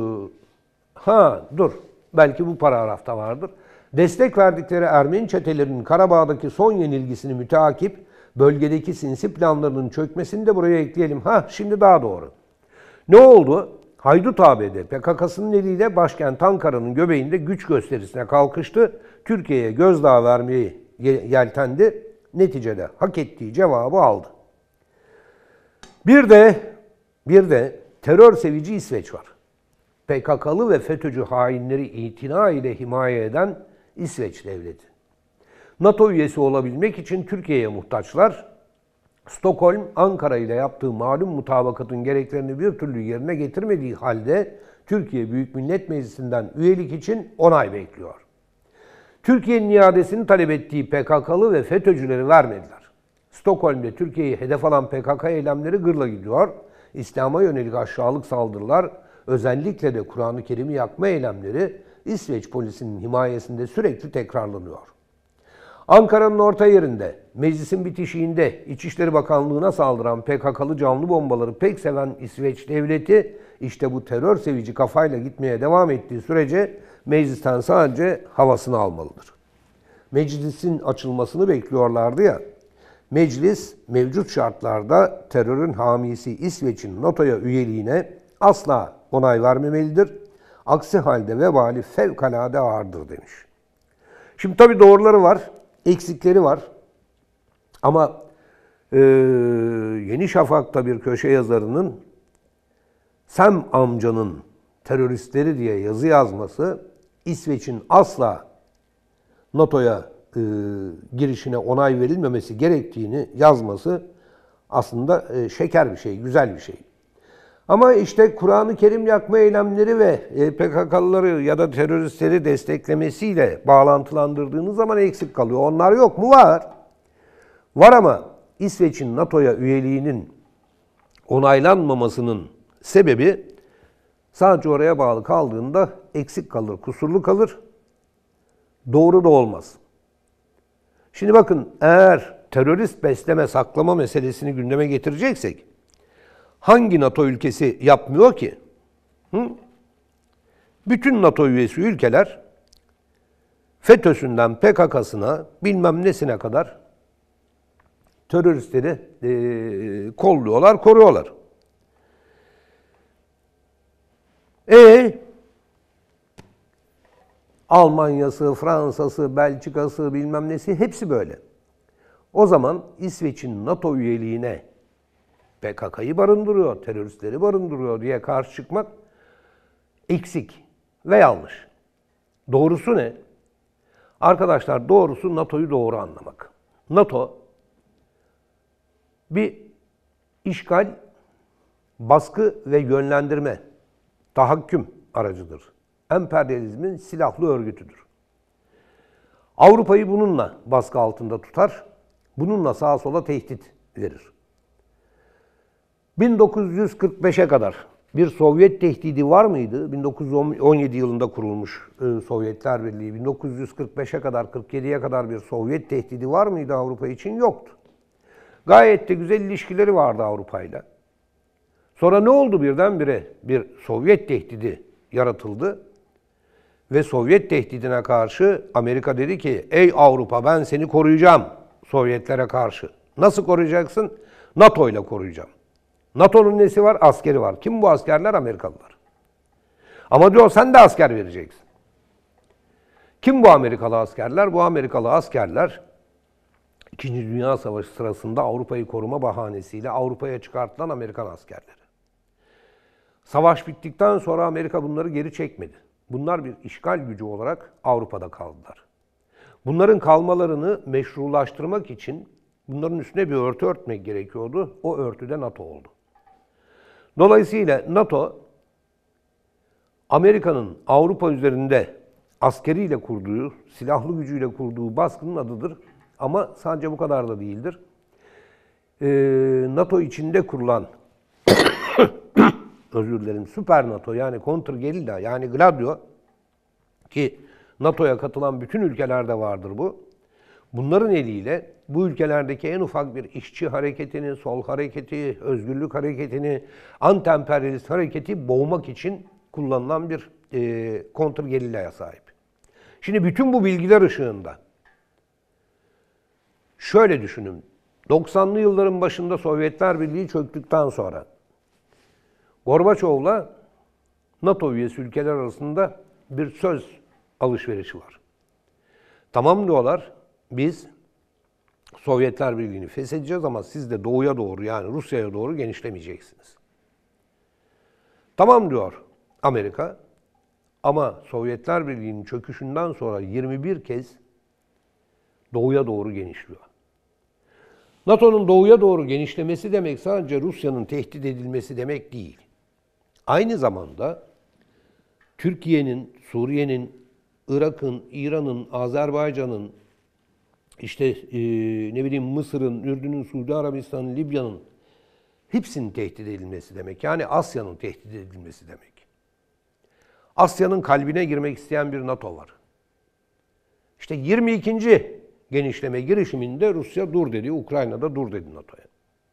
ha dur belki bu paragrafta vardır. Destek verdikleri Ermeni çetelerinin Karabağ'daki son yenilgisini müteakip bölgedeki sinsi planlarının çökmesini de buraya ekleyelim. Ha şimdi daha doğru. Ne oldu? Haydut A B D P K K'sının eliyle başkent Ankara'nın göbeğinde güç gösterisine kalkıştı. Türkiye'ye gözdağı vermeyi yeltendi. Neticede hak ettiği cevabı aldı. Bir de bir de terör sevici İsveç var. P K K'lı ve FETÖ'cü hainleri itina ile himaye eden İsveç devleti. NATO üyesi olabilmek için Türkiye'ye muhtaçlar. Stockholm, Ankara ile yaptığı malum mutabakatın gereklerini bir türlü yerine getirmediği halde Türkiye Büyük Millet Meclisi'nden üyelik için onay bekliyor. Türkiye'nin iadesini talep ettiği P K K'lı ve FETÖ'cüleri vermediler. Stockholm'de Türkiye'yi hedef alan P K K eylemleri gırla gidiyor. İslam'a yönelik aşağılık saldırılar, özellikle de Kur'an-ı Kerim'i yakma eylemleri İsveç polisinin himayesinde sürekli tekrarlanıyor. Ankara'nın orta yerinde, meclisin bitişiğinde İçişleri Bakanlığı'na saldıran P K K'lı canlı bombaları pek seven İsveç devleti, işte bu terör sevici kafayla gitmeye devam ettiği sürece meclisten sadece havasını almalıdır. Meclisin açılmasını bekliyorlardı ya, meclis mevcut şartlarda terörün hamisi İsveç'in NATO'ya üyeliğine asla onay vermemelidir. Aksi halde vebali fevkalade ağırdır demiş. Şimdi tabii doğruları var, eksikleri var. Ama e, Yeni Şafak'ta bir köşe yazarının Sem amcanın teröristleri diye yazı yazması, İsveç'in asla NATO'ya e, girişine onay verilmemesi gerektiğini yazması aslında e, şeker bir şey, güzel bir şey. Ama işte Kur'an-ı Kerim yakma eylemleri ve e, P K K'lıları ya da teröristleri desteklemesiyle bağlantılandırdığınız zaman eksik kalıyor. Onlar yok mu? Var. Var ama İsveç'in NATO'ya üyeliğinin onaylanmamasının sebebi Sadece oraya bağlı kaldığında eksik kalır, kusurlu kalır, doğru da olmaz. Şimdi bakın, eğer terörist besleme, saklama meselesini gündeme getireceksek, hangi NATO ülkesi yapmıyor ki? Hı? Bütün NATO üyesi ülkeler FETÖ'sünden P K K'sına bilmem nesine kadar teröristleri e, kolluyorlar, koruyorlar. E Almanya'sı, Fransa'sı, Belçika'sı bilmem nesi hepsi böyle. O zaman İsveç'in NATO üyeliğine P K K'yı barındırıyor, teröristleri barındırıyor diye karşı çıkmak eksik ve yanlış. Doğrusu ne? Arkadaşlar, doğrusu NATO'yu doğru anlamak. NATO bir işgal, baskı ve yönlendirme, tahakküm aracıdır. Emperyalizmin silahlı örgütüdür. Avrupa'yı bununla baskı altında tutar, bununla sağa sola tehdit verir. bin dokuz yüz kırk beşe kadar bir Sovyet tehdidi var mıydı? bin dokuz yüz on yedi yılında kurulmuş e, Sovyetler Birliği. bin dokuz yüz kırk beşe kadar, kırk yediye kadar bir Sovyet tehdidi var mıydı Avrupa için? Yoktu. Gayet de güzel ilişkileri vardı Avrupa'yla. Sonra ne oldu birdenbire? Bir Sovyet tehdidi yaratıldı. Ve Sovyet tehdidine karşı Amerika dedi ki, ey Avrupa, ben seni koruyacağım Sovyetlere karşı. Nasıl koruyacaksın? NATO ile koruyacağım. NATO'nun nesi var? Askeri var. Kim bu askerler? Amerikalılar. Ama diyor, sen de asker vereceksin. Kim bu Amerikalı askerler? Bu Amerikalı askerler İkinci Dünya Savaşı sırasında Avrupa'yı koruma bahanesiyle Avrupa'ya çıkartılan Amerikan askerleri. Savaş bittikten sonra Amerika bunları geri çekmedi. Bunlar bir işgal gücü olarak Avrupa'da kaldılar. Bunların kalmalarını meşrulaştırmak için bunların üstüne bir örtü örtmek gerekiyordu. O örtü de NATO oldu. Dolayısıyla NATO, Amerika'nın Avrupa üzerinde askeriyle kurduğu, silahlı gücüyle kurduğu baskının adıdır. Ama sadece bu kadar da değildir. Ee, NATO içinde kurulan, özür dilerim, Süper NATO yani kontrgerilla yani Gladio, ki NATO'ya katılan bütün ülkelerde vardır bu. Bunların eliyle bu ülkelerdeki en ufak bir işçi hareketini, sol hareketi, özgürlük hareketini, anti-emperyalist hareketi boğmak için kullanılan bir e, kontrgerillaya sahip. Şimdi bütün bu bilgiler ışığında şöyle düşünün. doksanlı yılların başında Sovyetler Birliği çöktükten sonra Gorbaçov'la NATO üyesi ülkeler arasında bir söz alışverişi var. Tamam diyorlar, biz Sovyetler Birliği'ni feshedeceğiz ama siz de doğuya doğru yani Rusya'ya doğru genişlemeyeceksiniz. Tamam diyor Amerika, ama Sovyetler Birliği'nin çöküşünden sonra yirmi bir kez doğuya doğru genişliyor. NATO'nun doğuya doğru genişlemesi demek sadece Rusya'nın tehdit edilmesi demek değil. Aynı zamanda Türkiye'nin, Suriye'nin, Irak'ın, İran'ın, Azerbaycan'ın, işte e, ne bileyim Mısır'ın, Ürdün'ün, Suudi Arabistan'ın, Libya'nın hepsinin tehdit edilmesi demek. Yani Asya'nın tehdit edilmesi demek. Asya'nın kalbine girmek isteyen bir NATO var. İşte yirmi ikinci genişleme girişiminde Rusya dur dedi, Ukrayna'da dur dedi NATO'ya.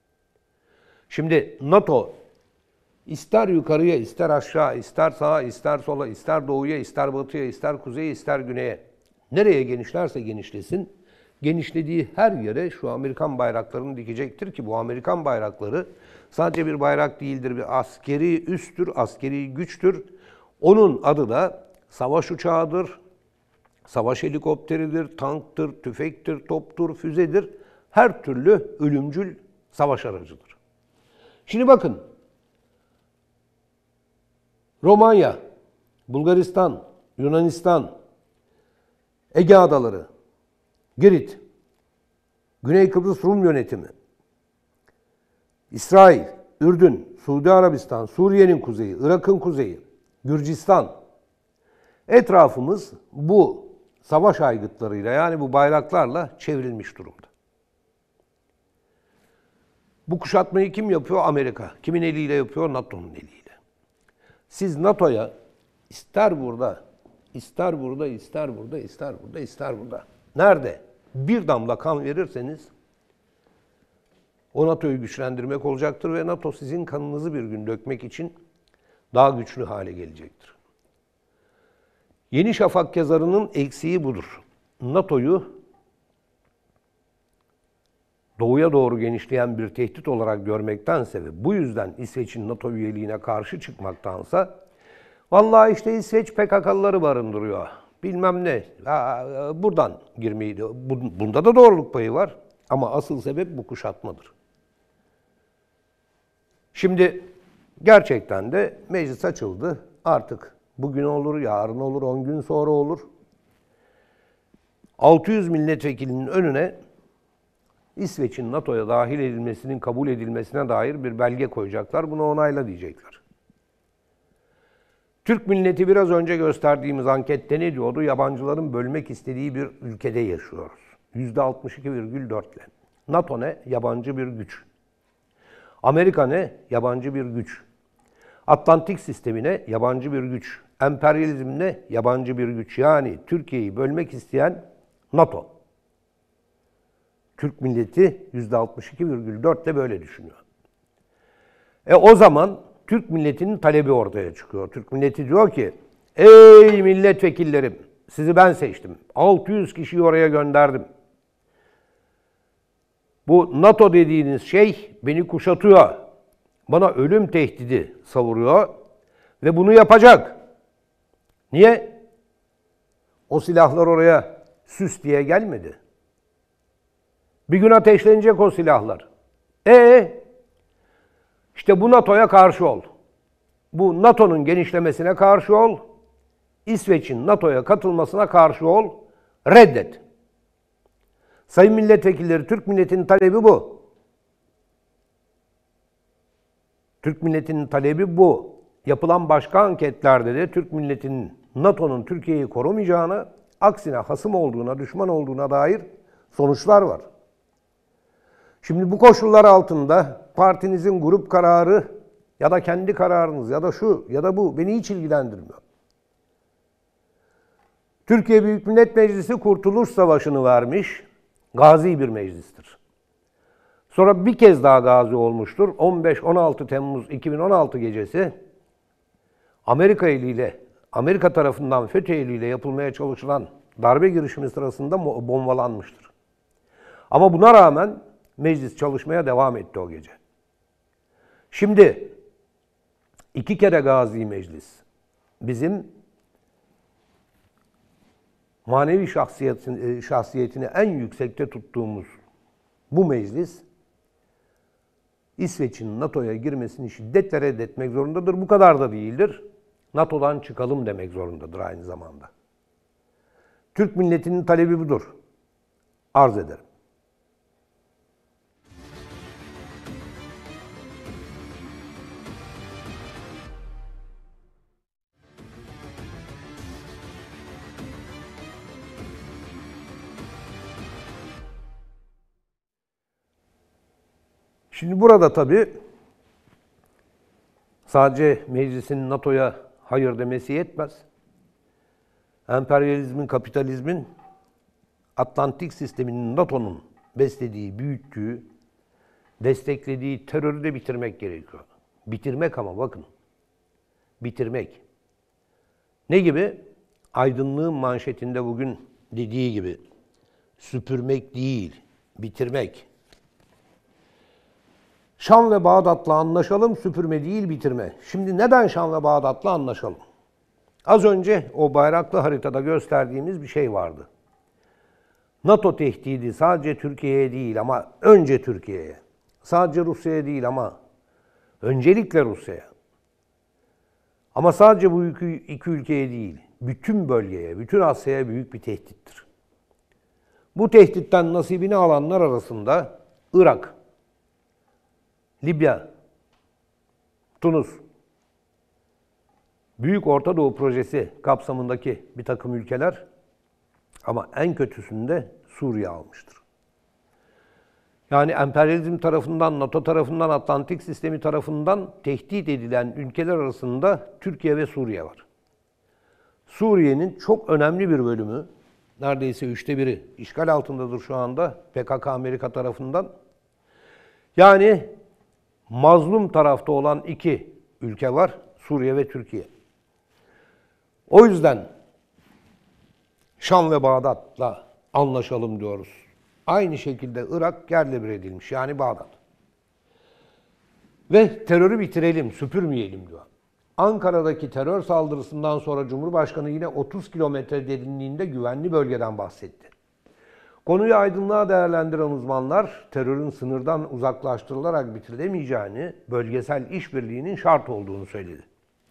Şimdi NATO ister yukarıya, ister aşağı, ister sağa, ister sola, ister doğuya, ister batıya, ister kuzeye, ister güneye, nereye genişlerse genişlesin, genişlediği her yere şu Amerikan bayraklarını dikecektir ki bu Amerikan bayrakları sadece bir bayrak değildir, bir askeri üstür, askeri güçtür. Onun adı da savaş uçağıdır, savaş helikopteridir, tanktır, tüfektir, toptur, füzedir. Her türlü ölümcül savaş aracıdır. Şimdi bakın, Romanya, Bulgaristan, Yunanistan, Ege Adaları, Girit, Güney Kıbrıs Rum Yönetimi, İsrail, Ürdün, Suudi Arabistan, Suriye'nin kuzeyi, Irak'ın kuzeyi, Gürcistan. Etrafımız bu savaş aygıtlarıyla yani bu bayraklarla çevrilmiş durumda. Bu kuşatmayı kim yapıyor? Amerika. Kimin eliyle yapıyor? NATO'nun eliyle. Siz NATO'ya ister burada, ister burada, ister burada, ister burada, ister burada. Nerede bir damla kan verirseniz o NATO'yu güçlendirmek olacaktır ve NATO sizin kanınızı bir gün dökmek için daha güçlü hale gelecektir. Yeni Şafak yazarının eksiği budur. NATO'yu doğuya doğru genişleyen bir tehdit olarak görmektense ve bu yüzden İsveç'in NATO üyeliğine karşı çıkmaktansa vallahi işte İsveç P K K'lıları barındırıyor. Bilmem ne. Buradan girmeyi, bunda da doğruluk payı var. Ama asıl sebep bu kuşatmadır. Şimdi gerçekten de meclis açıldı. Artık bugün olur, yarın olur, on gün sonra olur. altı yüz milletvekilinin önüne İsveç'in NATO'ya dahil edilmesinin kabul edilmesine dair bir belge koyacaklar. Bunu onayla diyecekler. Türk milleti biraz önce gösterdiğimiz ankette ne diyordu? Yabancıların bölmek istediği bir ülkede yaşıyoruz. yüzde altmış iki virgül dört ile. NATO ne? Yabancı bir güç. Amerika ne? Yabancı bir güç. Atlantik sistemine yabancı bir güç. Emperyalizm ne? Yabancı bir güç. Yani Türkiye'yi bölmek isteyen NATO. Türk milleti yüzde altmış iki virgül dört ile böyle düşünüyor. E o zaman Türk milletinin talebi ortaya çıkıyor. Türk milleti diyor ki, ey milletvekillerim, sizi ben seçtim. altı yüz kişiyi oraya gönderdim. Bu NATO dediğiniz şey beni kuşatıyor. Bana ölüm tehdidi savuruyor ve bunu yapacak. Niye? O silahlar oraya süs diye gelmedi. Bir gün ateşlenecek o silahlar. E işte bu NATO'ya karşı ol. Bu NATO'nun genişlemesine karşı ol. İsveç'in NATO'ya katılmasına karşı ol. Reddet. Sayın milletvekilleri, Türk milletinin talebi bu. Türk milletinin talebi bu. Yapılan başka anketlerde de Türk milletinin NATO'nun Türkiye'yi korumayacağına, aksine hasım olduğuna, düşman olduğuna dair sonuçlar var. Şimdi bu koşullar altında partinizin grup kararı ya da kendi kararınız ya da şu ya da bu beni hiç ilgilendirmiyor. Türkiye Büyük Millet Meclisi Kurtuluş Savaşı'nı vermiş, gazi bir meclistir. Sonra bir kez daha gazi olmuştur. on beş on altı Temmuz iki bin on altı gecesi Amerika eliyle, Amerika tarafından FETÖ eliyle yapılmaya çalışılan darbe girişimi sırasında bombalanmıştır. Ama buna rağmen meclis çalışmaya devam etti o gece. Şimdi iki kere gazi meclis bizim manevi şahsiyetin, şahsiyetini en yüksekte tuttuğumuz bu meclis İsveç'in NATO'ya girmesini şiddetle reddetmek zorundadır. Bu kadar da değildir. NATO'dan çıkalım demek zorundadır aynı zamanda. Türk milletinin talebi budur. Arz ederim. Şimdi burada tabii sadece meclisin NATO'ya hayır demesi yetmez. Emperyalizmin, kapitalizmin, Atlantik sisteminin, NATO'nun beslediği, büyüttüğü, desteklediği terörü de bitirmek gerekiyor. Bitirmek ama bakın. Bitirmek. Ne gibi? Aydınlığın manşetinde bugün dediği gibi süpürmek değil, bitirmek. Şam ve Bağdat'la anlaşalım, süpürme değil bitirme. Şimdi neden Şam ve Bağdat'la anlaşalım? Az önce o bayraklı haritada gösterdiğimiz bir şey vardı. NATO tehdidi sadece Türkiye'ye değil ama önce Türkiye'ye. Sadece Rusya'ya değil ama öncelikle Rusya'ya. Ama sadece bu iki, iki ülkeye değil, bütün bölgeye, bütün Asya'ya büyük bir tehdittir. Bu tehditten nasibini alanlar arasında Irak, Libya, Tunus, Büyük Orta Doğu Projesi kapsamındaki bir takım ülkeler ama en kötüsünde Suriye almıştır. Yani emperyalizm tarafından, NATO tarafından, Atlantik sistemi tarafından tehdit edilen ülkeler arasında Türkiye ve Suriye var. Suriye'nin çok önemli bir bölümü, neredeyse üçte biri işgal altındadır şu anda P K K Amerika tarafından. Yani mazlum tarafta olan iki ülke var, Suriye ve Türkiye. O yüzden Şam ve Bağdat'la anlaşalım diyoruz. Aynı şekilde Irak yerle bir edilmiş, yani Bağdat. Ve terörü bitirelim, süpürmeyelim diyor. Ankara'daki terör saldırısından sonra Cumhurbaşkanı yine otuz kilometre derinliğinde güvenli bölgeden bahsetti. Konuyu aydınlığa değerlendiren uzmanlar, terörün sınırdan uzaklaştırılarak bitirilemeyeceğini, bölgesel işbirliğinin şart olduğunu söyledi.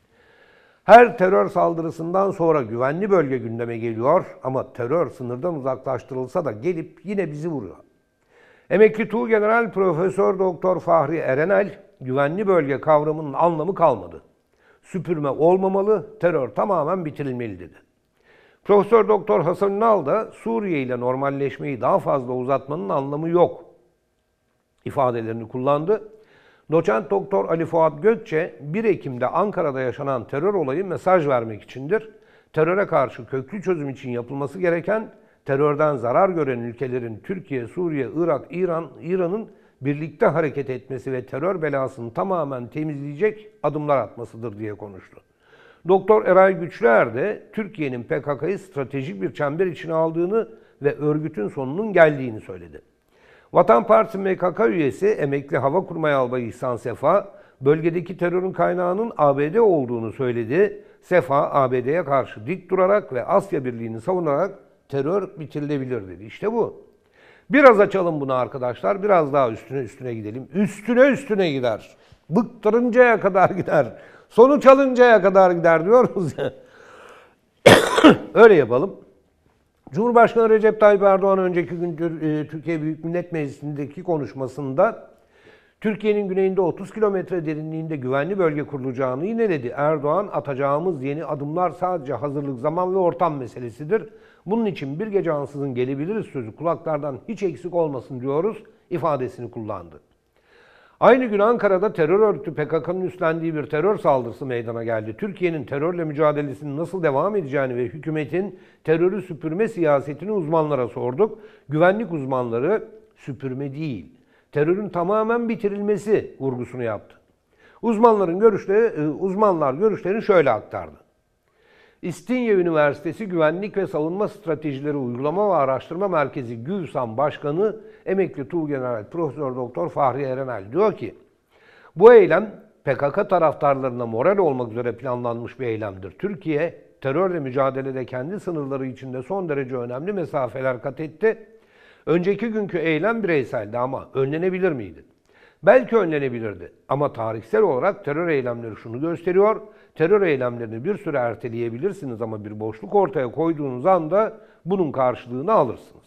Her terör saldırısından sonra güvenli bölge gündeme geliyor ama terör sınırdan uzaklaştırılsa da gelip yine bizi vuruyor. Emekli Tuğgeneral Profesör Doktor Fahri Erenel, güvenli bölge kavramının anlamı kalmadı. Süpürme olmamalı, terör tamamen bitirilmeli dedi. Profesör Doktor Hasan Ünal da Suriye ile normalleşmeyi daha fazla uzatmanın anlamı yok ifadelerini kullandı. Doçent Doktor Ali Fuat Gökçe, bir Ekim'de Ankara'da yaşanan terör olayı mesaj vermek içindir. Teröre karşı köklü çözüm için yapılması gereken, terörden zarar gören ülkelerin Türkiye, Suriye, Irak, İran, İran'ın birlikte hareket etmesi ve terör belasını tamamen temizleyecek adımlar atmasıdır diye konuştu. Doktor Eray Güçlüer de Türkiye'nin P K K'yı stratejik bir çember içine aldığını ve örgütün sonunun geldiğini söyledi. Vatan Partisi M K K üyesi emekli Hava Kurmay Albayı İhsan Sefa, bölgedeki terörün kaynağının A B D olduğunu söyledi. Sefa, A B D'ye karşı dik durarak ve Asya Birliği'ni savunarak terör bitirilebilir dedi. İşte bu. Biraz açalım bunu arkadaşlar, biraz daha üstüne üstüne gidelim. Üstüne üstüne gider. Bıktırıncaya kadar gider. Sonuç alıncaya kadar gider diyoruz ya. Öyle yapalım. Cumhurbaşkanı Recep Tayyip Erdoğan önceki gün Türkiye Büyük Millet Meclisi'ndeki konuşmasında Türkiye'nin güneyinde otuz kilometre derinliğinde güvenli bölge kurulacağını yineledi. Erdoğan, atacağımız yeni adımlar sadece hazırlık, zaman ve ortam meselesidir. Bunun için bir gece ansızın gelebiliriz sözü kulaklardan hiç eksik olmasın diyoruz ifadesini kullandı. Aynı gün Ankara'da terör örgütü P K K'nın üstlendiği bir terör saldırısı meydana geldi. Türkiye'nin terörle mücadelesinin nasıl devam edeceğini ve hükümetin terörü süpürme siyasetini uzmanlara sorduk. Güvenlik uzmanları süpürme değil, terörün tamamen bitirilmesi vurgusunu yaptı. Uzmanların görüşleri, uzmanlar görüşlerini şöyle aktardı. İstinye Üniversitesi Güvenlik ve Savunma Stratejileri Uygulama ve Araştırma Merkezi GÜVSAM Başkanı Emekli Tuğgeneral Profesör Doktor Fahri Erenel diyor ki, bu eylem P K K taraftarlarına moral olmak üzere planlanmış bir eylemdir. Türkiye, terörle mücadelede kendi sınırları içinde son derece önemli mesafeler kat etti. Önceki günkü eylem bireyseldi ama önlenebilir miydi? Belki önlenebilirdi ama tarihsel olarak terör eylemleri şunu gösteriyor. Terör eylemlerini bir süre erteleyebilirsiniz ama bir boşluk ortaya koyduğunuz anda bunun karşılığını alırsınız.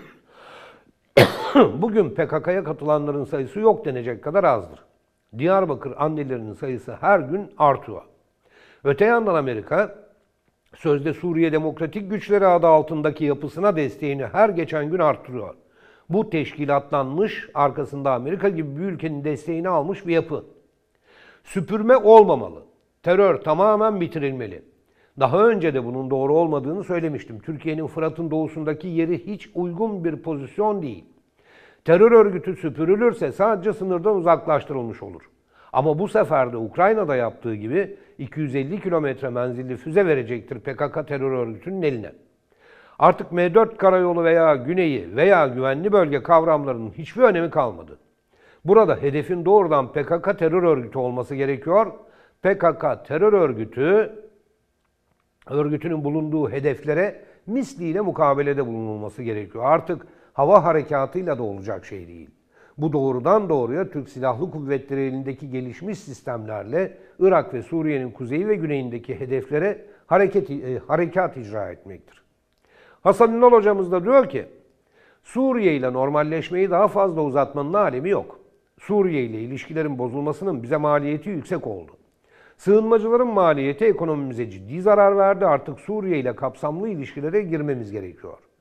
Bugün P K K'ya katılanların sayısı yok denecek kadar azdır. Diyarbakır annelerinin sayısı her gün artıyor. Öte yandan Amerika, sözde Suriye Demokratik Güçleri adı altındaki yapısına desteğini her geçen gün arttırıyor. Bu teşkilatlanmış, arkasında Amerika gibi bir ülkenin desteğini almış bir yapı. Süpürme olmamalı. Terör tamamen bitirilmeli. Daha önce de bunun doğru olmadığını söylemiştim. Türkiye'nin Fırat'ın doğusundaki yeri hiç uygun bir pozisyon değil. Terör örgütü süpürülürse sadece sınırdan uzaklaştırılmış olur. Ama bu sefer de Ukrayna'da yaptığı gibi iki yüz elli kilometre menzilli füze verecektir P K K terör örgütünün eline. Artık M dört karayolu veya güneyi veya güvenli bölge kavramlarının hiçbir önemi kalmadı. Burada hedefin doğrudan P K K terör örgütü olması gerekiyor. P K K terör örgütü, örgütünün bulunduğu hedeflere misliyle mukabelede bulunulması gerekiyor. Artık hava harekatıyla da olacak şey değil. Bu doğrudan doğruya Türk Silahlı Kuvvetleri elindeki gelişmiş sistemlerle Irak ve Suriye'nin kuzeyi ve güneyindeki hedeflere hareket, e, harekat icra etmektir. Hasan Ünal hocamız da diyor ki, Suriye ile normalleşmeyi daha fazla uzatmanın alemi yok. Suriye ile ilişkilerin bozulmasının bize maliyeti yüksek oldu. Sığınmacıların maliyeti ekonomimize ciddi zarar verdi. Artık Suriye ile kapsamlı ilişkilere girmemiz gerekiyor.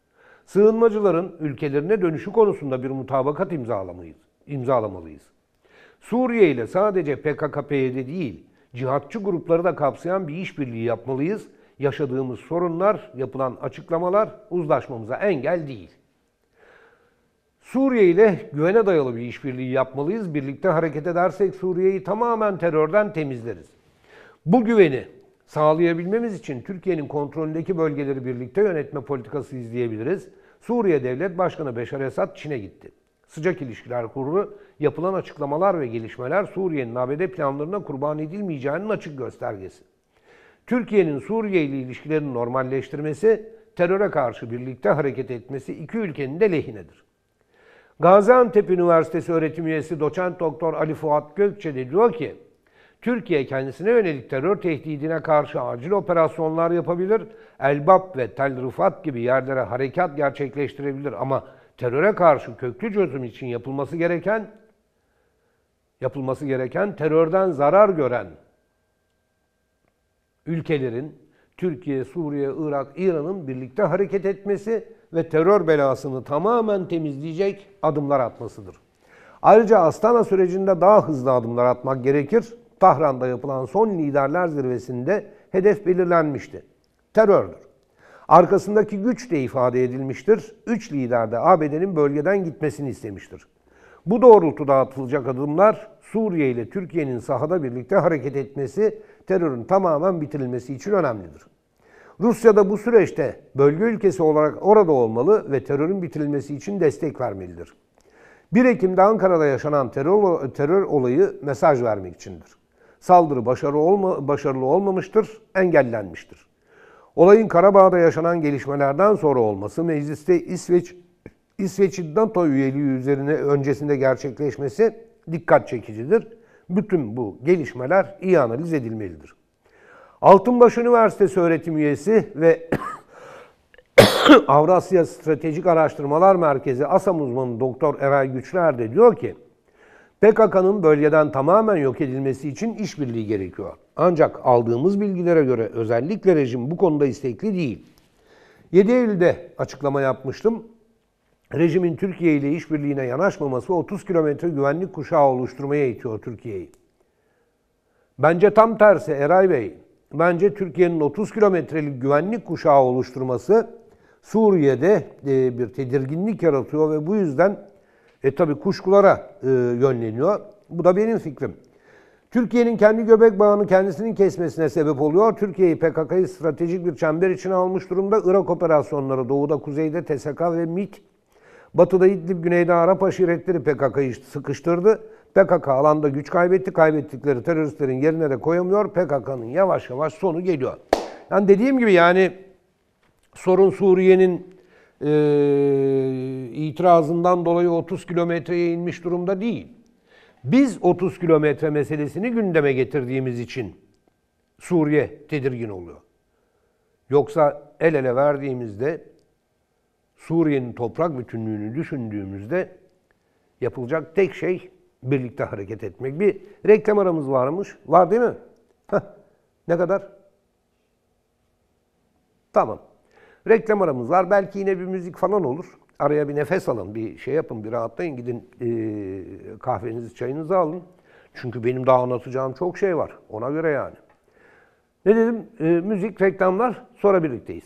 Sığınmacıların ülkelerine dönüşü konusunda bir mutabakat imzalamalıyız. imzalamalıyız. Suriye ile sadece P K K P Y D değil, cihatçı grupları da kapsayan bir işbirliği yapmalıyız. Yaşadığımız sorunlar, yapılan açıklamalar uzlaşmamıza engel değil. Suriye ile güvene dayalı bir işbirliği yapmalıyız. Birlikte hareket edersek Suriye'yi tamamen terörden temizleriz. Bu güveni sağlayabilmemiz için Türkiye'nin kontrolündeki bölgeleri birlikte yönetme politikası izleyebiliriz. Suriye Devlet Başkanı Beşar Esad Çin'e gitti. Sıcak ilişkiler kurdu. Yapılan açıklamalar ve gelişmeler Suriye'nin A B D planlarına kurban edilmeyeceğinin açık göstergesi. Türkiye'nin Suriye ile ilişkilerini normalleştirmesi, teröre karşı birlikte hareket etmesi iki ülkenin de lehinedir. Gaziantep Üniversitesi öğretim üyesi doçent doktor Ali Fuat Gökçe de diyor ki, Türkiye kendisine yönelik terör tehdidine karşı acil operasyonlar yapabilir, Elbap ve Tel Rifat gibi yerlere harekat gerçekleştirebilir ama teröre karşı köklü çözüm için yapılması gereken, yapılması gereken terörden zarar gören ülkelerin Türkiye, Suriye, Irak, İran'ın birlikte hareket etmesi ve terör belasını tamamen temizleyecek adımlar atmasıdır. Ayrıca Astana sürecinde daha hızlı adımlar atmak gerekir. Tahran'da yapılan son liderler zirvesinde hedef belirlenmişti. Terördür. Arkasındaki güç de ifade edilmiştir. Üç lider de A B D'nin bölgeden gitmesini istemiştir. Bu doğrultuda atılacak adımlar Suriye ile Türkiye'nin sahada birlikte hareket etmesi, terörün tamamen bitirilmesi için önemlidir. Rusya da bu süreçte bölge ülkesi olarak orada olmalı ve terörün bitirilmesi için destek vermelidir. bir Ekim'de Ankara'da yaşanan terör, terör olayı mesaj vermek içindir. Saldırı başarılı, olma, başarılı olmamıştır, engellenmiştir. Olayın Karabağ'da yaşanan gelişmelerden sonra olması, mecliste İsveç, İsveç'in NATO üyeliği üzerine öncesinde gerçekleşmesi dikkat çekicidir. Bütün bu gelişmeler iyi analiz edilmelidir. Altınbaş Üniversitesi öğretim üyesi ve Avrasya Stratejik Araştırmalar Merkezi ASAM uzmanı Doktor Eray Güçler de diyor ki, P K K'nın bölgeden tamamen yok edilmesi için işbirliği gerekiyor. Ancak aldığımız bilgilere göre özellikle rejim bu konuda istekli değil. yedi Eylül'de açıklama yapmıştım. Rejimin Türkiye ile işbirliğine yanaşmaması otuz kilometre güvenlik kuşağı oluşturmaya itiyor Türkiye'yi. Bence tam tersi Eray Bey. Bence Türkiye'nin otuz kilometrelik güvenlik kuşağı oluşturması Suriye'de bir tedirginlik yaratıyor ve bu yüzden e, tabii kuşkulara e, yönleniyor. Bu da benim fikrim. Türkiye'nin kendi göbek bağını kendisinin kesmesine sebep oluyor. Türkiye'yi P K K'yı stratejik bir çember içine almış durumda. Irak operasyonları doğuda, kuzeyde T S K ve MİT, batıda İdlib, güneyde Arap aşiretleri P K K'yı sıkıştırdı. P K K alanda güç kaybetti. Kaybettikleri teröristlerin yerine de koyamıyor. P K K'nın yavaş yavaş sonu geliyor. Yani dediğim gibi yani sorun Suriye'nin e, itirazından dolayı otuz kilometreye inmiş durumda değil. Biz otuz kilometre meselesini gündeme getirdiğimiz için Suriye tedirgin oluyor. Yoksa el ele verdiğimizde Suriye'nin toprak bütünlüğünü düşündüğümüzde yapılacak tek şey birlikte hareket etmek. Bir reklam aramız varmış. Var değil mi? Heh. Ne kadar? Tamam. Reklam aramız var. Belki yine bir müzik falan olur. Araya bir nefes alın, bir şey yapın, bir rahatlayın. Gidin e, kahvenizi, çayınızı alın. Çünkü benim daha anlatacağım çok şey var. Ona göre yani. Ne dedim? E, müzik, reklamlar, sonra birlikteyiz.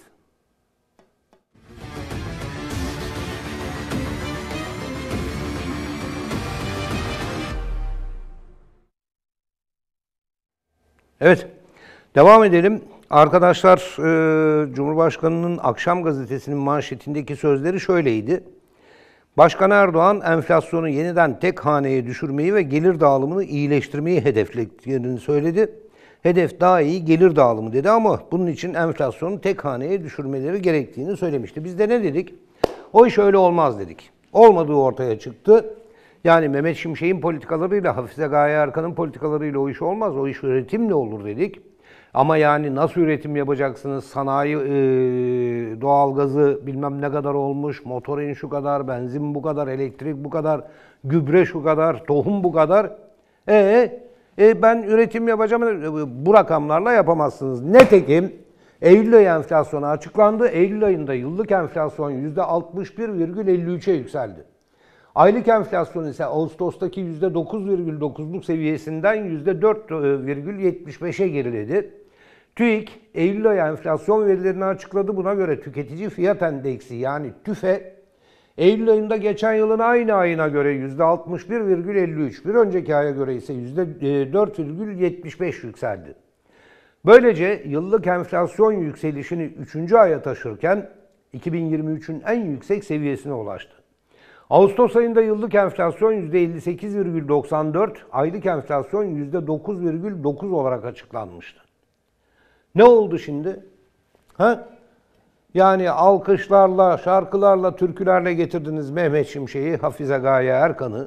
Evet, devam edelim. Arkadaşlar, e, Cumhurbaşkanı'nın Akşam Gazetesi'nin manşetindeki sözleri şöyleydi. Başkan Erdoğan, enflasyonu yeniden tek haneye düşürmeyi ve gelir dağılımını iyileştirmeyi hedeflediklerini söyledi. Hedef daha iyi gelir dağılımı dedi ama bunun için enflasyonu tek haneye düşürmeleri gerektiğini söylemişti. Biz de ne dedik? O iş öyle olmaz dedik. Olmadığı ortaya çıktı. Yani Mehmet Şimşek'in politikalarıyla, Hafize Gaye Erkan'ın politikalarıyla o iş olmaz. O iş üretimle olur dedik. Ama yani nasıl üretim yapacaksınız? Sanayi, e, doğalgazı bilmem ne kadar olmuş, motorin şu kadar, benzin bu kadar, elektrik bu kadar, gübre şu kadar, tohum bu kadar. E, e ben üretim yapacağım. Bu rakamlarla yapamazsınız. Nitekim Eylül ayı enflasyonu açıklandı. Eylül ayında yıllık enflasyon yüzde altmış bir virgül elli üçe yükseldi. Aylık enflasyon ise Ağustos'taki yüzde dokuz virgül dokuzluk seviyesinden yüzde dört virgül yetmiş beşe geriledi. TÜİK, Eylül ayı enflasyon verilerini açıkladı. Buna göre tüketici fiyat endeksi yani TÜFE, Eylül ayında geçen yılın aynı ayına göre yüzde altmış bir virgül elli üç, bir önceki aya göre ise yüzde dört virgül yetmiş beş yükseldi. Böylece yıllık enflasyon yükselişini üçüncü aya taşırken iki bin yirmi üçün en yüksek seviyesine ulaştı. Ağustos ayında yıllık enflasyon yüzde elli sekiz virgül doksan dört, aylık enflasyon yüzde dokuz virgül dokuz olarak açıklanmıştı. Ne oldu şimdi? Ha? Yani alkışlarla, şarkılarla, türkülerle getirdiniz Mehmet Şimşek'i, Hafize Gaye Erkan'ı.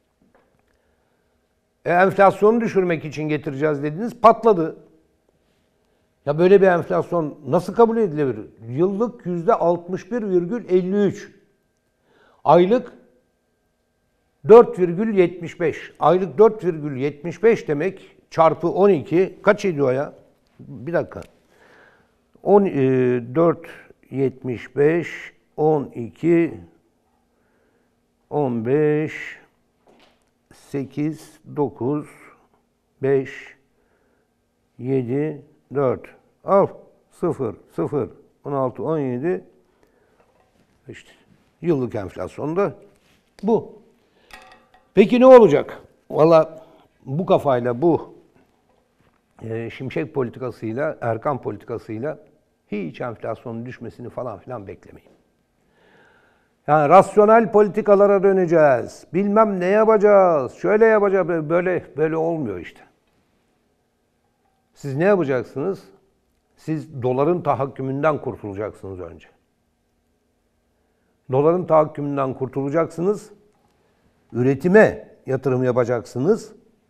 E, enflasyonu düşürmek için getireceğiz dediniz, patladı. Ya böyle bir enflasyon nasıl kabul edilebilir? Yıllık yüzde altmış bir virgül elli üç. Aylık dört virgül yetmiş beş. Aylık dört virgül yetmiş beş demek çarpı on iki kaç ediyor ya? Bir dakika. on, e, dört yetmiş beş, on iki, on beş, sekiz, dokuz, beş, yedi, dört. Al. sıfır, sıfır, on altı, on yedi. İşte yıllık enflasyon da bu. Peki ne olacak? Valla bu kafayla, bu e, Şimşek politikasıyla, Erkan politikasıyla hiç enflasyonun düşmesini falan filan beklemeyin. Yani rasyonel politikalara döneceğiz. Bilmem ne yapacağız. Şöyle yapacağız. Böyle böyle olmuyor işte. Siz ne yapacaksınız? Siz doların tahakkümünden kurtulacaksınız önce. Doların tahakkümünden kurtulacaksınız. Üretime yatırım yapacaksınız.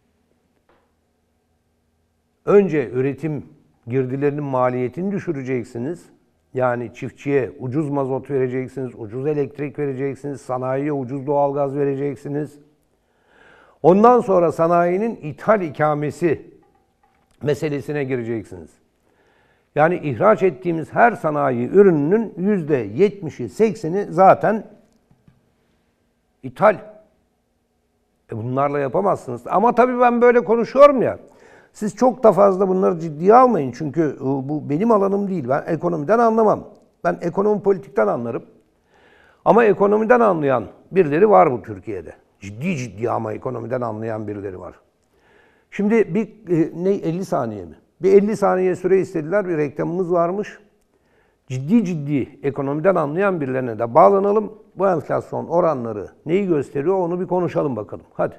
Önce üretim girdilerinin maliyetini düşüreceksiniz. Yani çiftçiye ucuz mazot vereceksiniz, ucuz elektrik vereceksiniz, sanayiye ucuz doğalgaz vereceksiniz. Ondan sonra sanayinin ithal ikamesi meselesine gireceksiniz. Yani ihraç ettiğimiz her sanayi ürününün yüzde yetmişi, sekseni zaten ithal. E bunlarla yapamazsınız. Ama tabii ben böyle konuşuyorum ya. Siz çok da fazla bunları ciddiye almayın. Çünkü bu benim alanım değil. Ben ekonomiden anlamam. Ben ekonomi politikten anlarım. Ama ekonomiden anlayan birileri var bu Türkiye'de. Ciddi ciddi ama ekonomiden anlayan birileri var. Şimdi bir ne elli saniye mi? Bir elli saniye süre istediler. Bir reklamımız varmış. Ciddi ciddi ekonomiden anlayan birilerine de bağlanalım. Bu enflasyon oranları neyi gösteriyor onu bir konuşalım bakalım. Hadi.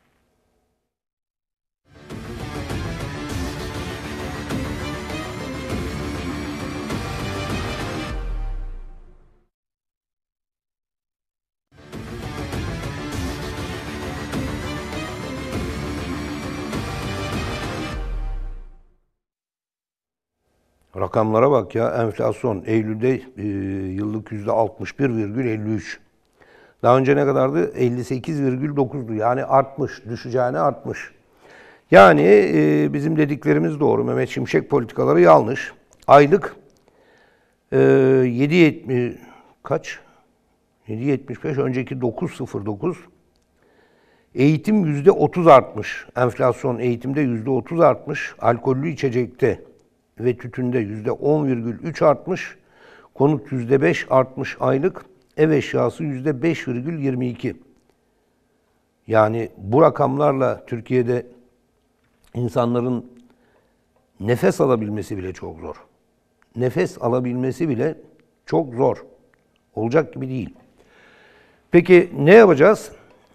Rakamlara bak ya, enflasyon Eylül'de e, yıllık yüzde altmış bir virgül elli üç. Daha önce ne kadardı? elli sekiz virgül dokuzdu. Yani artmış, düşeceğine artmış. Yani e, bizim dediklerimiz doğru. Mehmet Şimşek politikaları yanlış. Aylık e, yedi yetmiş kaç? yedi yetmiş beş, önceki dokuz sıfır dokuz. Eğitim yüzde otuz artmış. Enflasyon eğitimde yüzde otuz artmış. Alkollü içecekte ve tütünde yüzde on virgül üç artmış. Konut yüzde beş artmış aylık. Ev eşyası yüzde beş virgül yirmi iki. Yani bu rakamlarla Türkiye'de insanların nefes alabilmesi bile çok zor. Nefes alabilmesi bile çok zor. Olacak gibi değil. Peki ne yapacağız?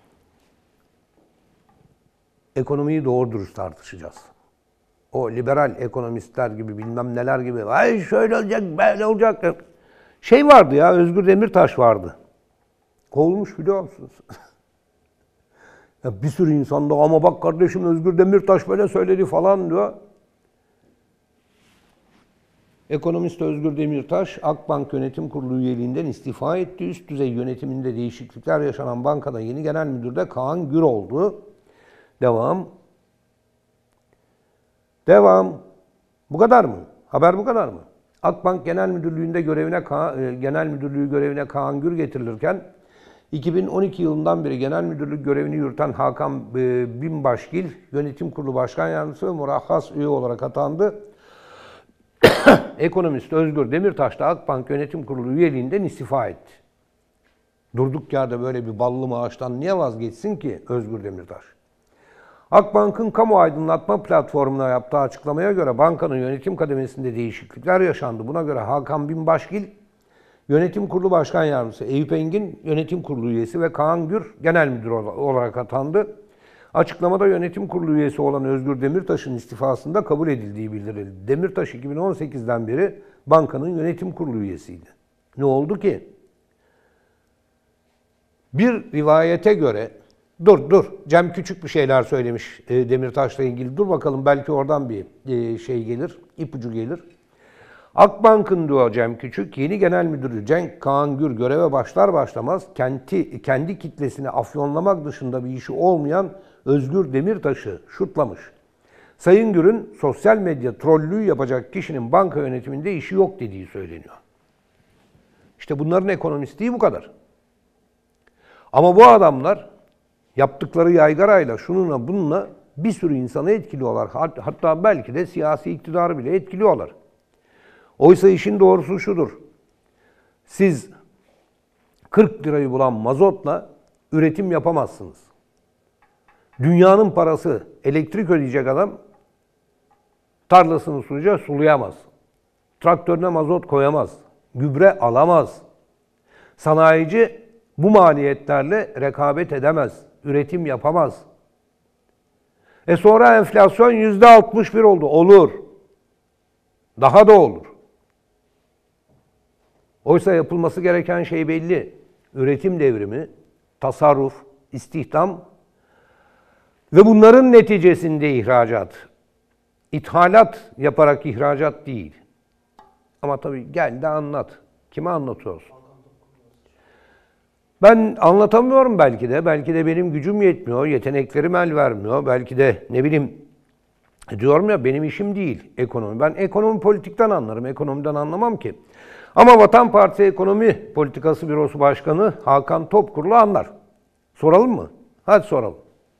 Ekonomiyi doğru dürüst tartışacağız. O liberal ekonomistler gibi bilmem neler gibi ay şöyle olacak böyle olacak. Şey vardı ya, Özgür Demirtaş vardı. Kovulmuş biliyor musunuz? Ya bir sürü insan da ama bak kardeşim Özgür Demirtaş böyle söyledi falan diyor. Ekonomist Özgür Demirtaş, Akbank Yönetim Kurulu üyeliğinden istifa etti. Üst düzey yönetiminde değişiklikler yaşanan bankada yeni genel müdür de Kaan Gür oldu. Devam. Devam. Bu kadar mı? Haber bu kadar mı? Akbank Genel Müdürlüğü'nde görevine Ka- Genel Müdürlüğü görevine Kaan Gür getirilirken iki bin on iki yılından beri genel müdürlük görevini yürüten Hakan e, Binbaşgil Yönetim Kurulu Başkan Yardımcısı ve murahhas üye olarak atandı. Ekonomist Özgür Demirtaş da Akbank Yönetim Kurulu üyeliğinden istifa etti. Durduk yerde böyle bir ballı maaştan niye vazgeçsin ki Özgür Demirtaş? Akbank'ın kamu aydınlatma platformuna yaptığı açıklamaya göre bankanın yönetim kademesinde değişiklikler yaşandı. Buna göre Hakan Binbaşgil Yönetim Kurulu Başkan Yardımcısı, Eyüp Engin Yönetim Kurulu üyesi ve Kaan Gür Genel Müdür olarak atandı. Açıklamada Yönetim Kurulu üyesi olan Özgür Demirtaş'ın istifasında kabul edildiği bildirildi. Demirtaş iki bin on sekizden beri bankanın yönetim kurulu üyesiydi. Ne oldu ki? Bir rivayete göre, dur dur Cem Küçük bir şeyler söylemiş e, Demirtaş'la ilgili. Dur bakalım belki oradan bir e, şey gelir, ipucu gelir. Akbank'ın diyor Cem Küçük, yeni genel müdürü Cenk Kaan Gür göreve başlar başlamaz kendi, kendi kitlesini afyonlamak dışında bir işi olmayan Özgür Demirtaş'ı şutlamış. Sayın Gür'ün sosyal medya trollüğü yapacak kişinin banka yönetiminde işi yok dediği söyleniyor. İşte bunların ekonomistliği bu kadar. Ama bu adamlar yaptıkları yaygarayla, şununla bununla bir sürü insanı etkiliyorlar. Hatta belki de siyasi iktidarı bile etkiliyorlar. Oysa işin doğrusu şudur. Siz kırk lirayı bulan mazotla üretim yapamazsınız. Dünyanın parası elektrik ödeyecek adam tarlasını sulayınca sulayamaz. Traktörüne mazot koyamaz. Gübre alamaz. Sanayici bu maliyetlerle rekabet edemez. Üretim yapamaz. E sonra enflasyon yüzde altmış bir oldu. Olur. Daha da olur. Oysa yapılması gereken şey belli. Üretim devrimi, tasarruf, istihdam ve bunların neticesinde ihracat. İthalat yaparak ihracat değil. Ama tabii gel de anlat. Kime anlatıyorsun? Ben anlatamıyorum belki de. Belki de benim gücüm yetmiyor, yeteneklerim el vermiyor. Belki de ne bileyim diyorum ya benim işim değil ekonomi. Ben ekonomi politikten anlarım, ekonomiden anlamam ki. Ama Vatan Partisi Ekonomi Politikası Bürosu Başkanı Hakan Topkurlu anlar. Soralım mı? Hadi soralım.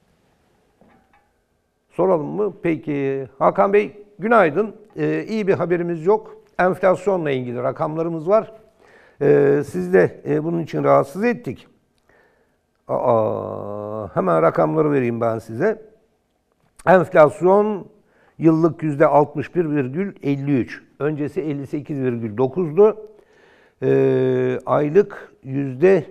Soralım mı? Peki. Hakan Bey günaydın. Ee, iyi bir haberimiz yok. Enflasyonla ilgili rakamlarımız var. Ee, siz de e, bunun için rahatsız ettik. Aa, hemen rakamları vereyim ben size. Enflasyon yıllık yüzde altmış bir virgül elli üç. Öncesi elli sekiz virgül dokuzdu. Ee, aylık yüzde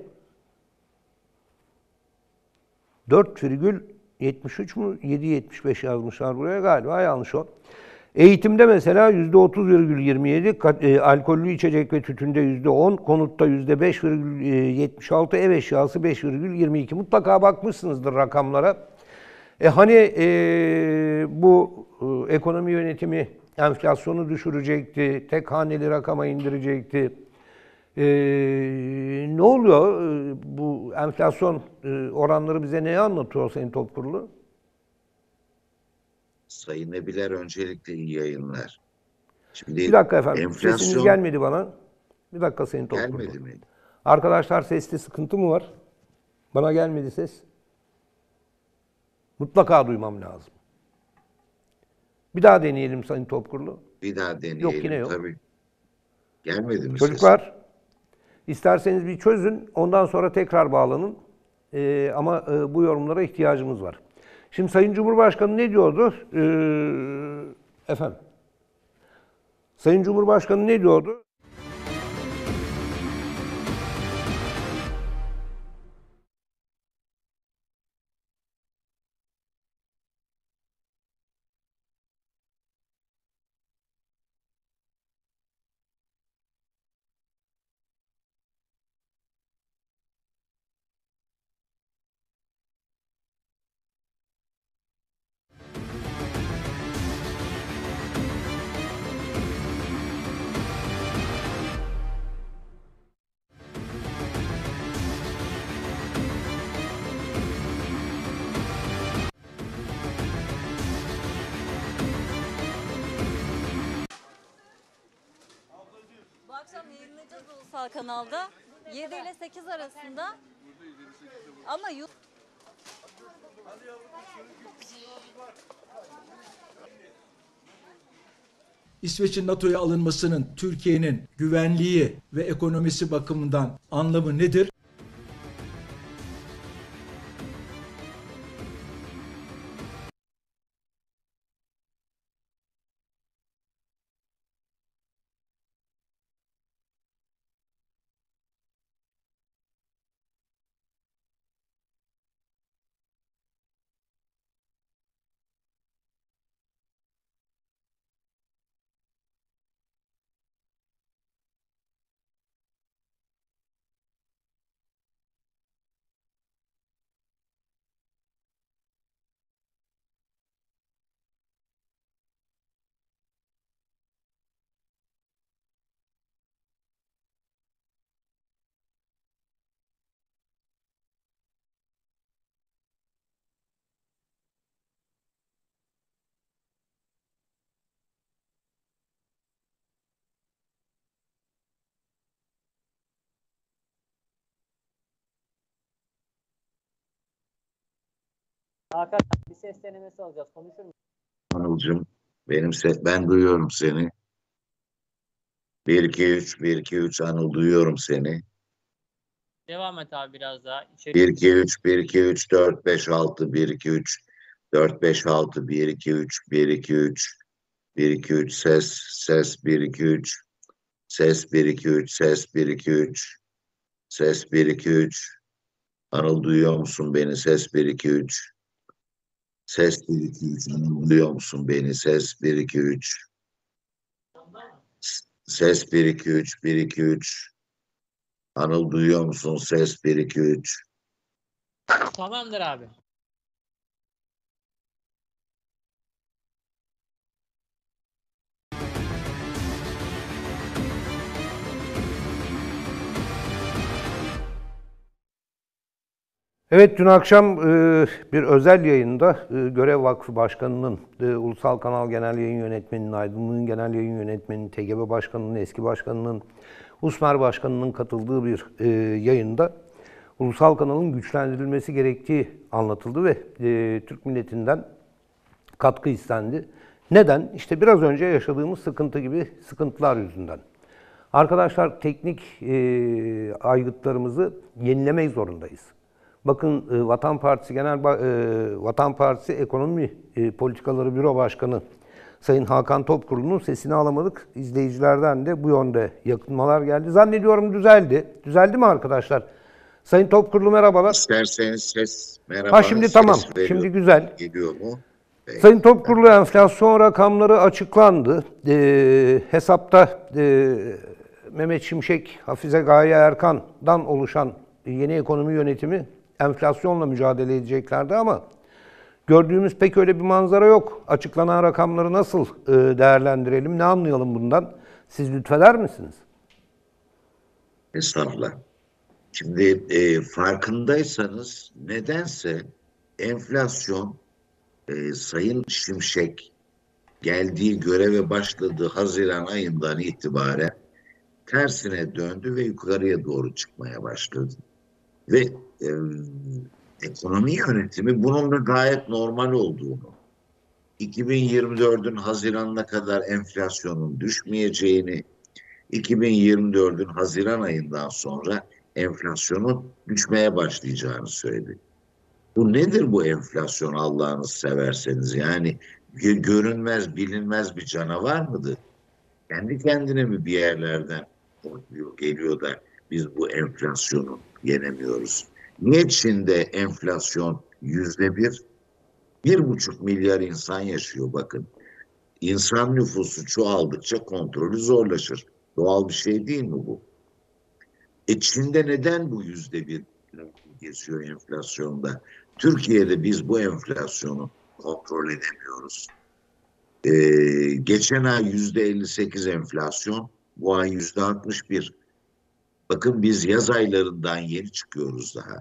dört virgül yetmiş üç mü? yedi virgül yetmiş beş yazmışlar buraya galiba yanlış o. Eğitimde mesela yüzde otuz virgül yirmi yedi, e, alkollü içecek ve tütünde yüzde on, konutta yüzde beş virgül yetmiş altı, ev eşyası beş virgül yirmi iki. Mutlaka bakmışsınızdır rakamlara. E hani e, bu e, ekonomi yönetimi enflasyonu düşürecekti, tek haneli rakama indirecekti. E, ne oluyor? E, bu enflasyon e, oranları bize neyi anlatıyor Sayın Topkurulu?
Sayın Nebiler öncelikle iyi yayınlar. Şimdi
bir dakika efendim,
enflasyon...
sesiniz gelmedi bana. Bir dakika Sayın Topkurulu.
Gelmedi mi?
Arkadaşlar seste sıkıntı mı var? Bana gelmedi ses. Mutlaka duymam lazım. Bir daha deneyelim Sayın Topkurulu.
Bir daha deneyelim.
Yok yine yok.
Tabii. Gelmedi mi
Çocuklar,
ses?
isterseniz bir çözün, ondan sonra tekrar bağlanın. Ee, ama e, bu yorumlara ihtiyacımız var. Şimdi Sayın Cumhurbaşkanı ne diyordu? Ee, efendim. Sayın Cumhurbaşkanı ne diyordu?
ulusal kanalda. yedi ile sekiz arasında. Ama yu-
İsveç'in NATO'ya alınmasının Türkiye'nin güvenliği ve ekonomisi bakımından anlamı nedir?
Hakan bir ses denemesi alacağız. Konuşur musun?
Anılcım, benim se ben duyuyorum seni. bir iki üç bir iki üç Anıl, duyuyorum seni.
Devam et abi biraz daha. İçeri...
bir iki üç bir iki üç dört beş altı bir iki üç dört beş altı bir iki üç bir iki üç bir iki üç ses ses bir iki üç ses bir iki üç ses bir iki üç ses bir iki üç Anıl, duyuyor musun beni? Ses bir iki üç ses bir iki üç Anıl, duyuyor musun beni? Ses bir iki üç ses bir iki üç bir iki üç Anıl, duyuyor musun? Ses bir iki üç
Tamamdır abi.
Evet, dün akşam e, bir özel yayında e, Görev Vakfı Başkanı'nın, e, Ulusal Kanal Genel Yayın Yönetmeni'nin, Aydınlık'ın Genel Yayın Yönetmeni'nin, T G B Başkanı'nın, eski başkanının, USMER Başkanı'nın katıldığı bir e, yayında ulusal kanalın güçlendirilmesi gerektiği anlatıldı ve e, Türk milletinden katkı istendi. Neden? İşte biraz önce yaşadığımız sıkıntı gibi sıkıntılar yüzünden. Arkadaşlar, teknik e, aygıtlarımızı yenilemek zorundayız. Bakın, e, Vatan Partisi Genel Ba- e, Vatan Partisi Ekonomi e, Politikaları Büro Başkanı Sayın Hakan Topkurlu'nun sesini alamadık. İzleyicilerden de bu yönde yakınmalar geldi. Zannediyorum düzeldi. Düzeldi mi arkadaşlar? Sayın Topkurlu, merhabalar.
İsterseniz ses merhaba.
Ha, şimdi
ses
tamam.
veriyor.
Şimdi güzel.
Geliyor mu? Peki.
Sayın Topkurlu, enflasyon rakamları açıklandı. E, hesapta e, Mehmet Şimşek, Hafize Gaye Erkan'dan oluşan yeni ekonomi yönetimi enflasyonla mücadele edeceklerdi ama gördüğümüz pek öyle bir manzara yok. Açıklanan rakamları nasıl e, değerlendirelim, ne anlayalım bundan? Siz lütfeder misiniz?
Estağfurullah. Şimdi e, farkındaysanız nedense enflasyon e, Sayın Şimşek geldiği göreve başladığı Haziran ayından itibaren tersine döndü ve yukarıya doğru çıkmaya başladı. Ve e, ekonomi yönetimi bunun da gayet normal olduğunu, iki bin yirmi dördün Haziran'ına kadar enflasyonun düşmeyeceğini, iki bin yirmi dördün Haziran ayından sonra enflasyonun düşmeye başlayacağını söyledi. Bu nedir bu enflasyon, Allah'ınızı severseniz? Yani görünmez, bilinmez bir canavar mıdır? Kendi kendine mi bir yerlerden geliyor da biz bu enflasyonu yenemiyoruz? Niye Çin'de enflasyon yüzde bir? Bir buçuk milyar insan yaşıyor bakın. İnsan nüfusu çoğaldıkça kontrolü zorlaşır. Doğal bir şey değil mi bu? E Çin'de neden bu yüzde bir geçiyor enflasyonda? Türkiye'de biz bu enflasyonu kontrol edemiyoruz. Ee, geçen ay yüzde elli sekiz enflasyon, bu ay yüzde altmış bir. Bakın biz yaz aylarından yeni çıkıyoruz daha.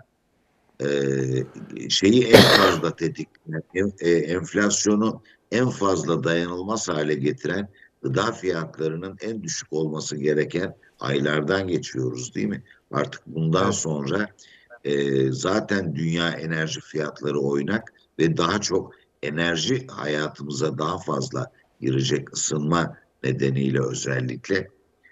Ee, şeyi en fazla tetikleyen, e, enflasyonu en fazla dayanılmaz hale getiren, gıda fiyatlarının en düşük olması gereken aylardan geçiyoruz değil mi? Artık bundan
Evet.
sonra e, zaten dünya enerji fiyatları oynak ve daha çok enerji hayatımıza daha fazla girecek, ısınma nedeniyle özellikle.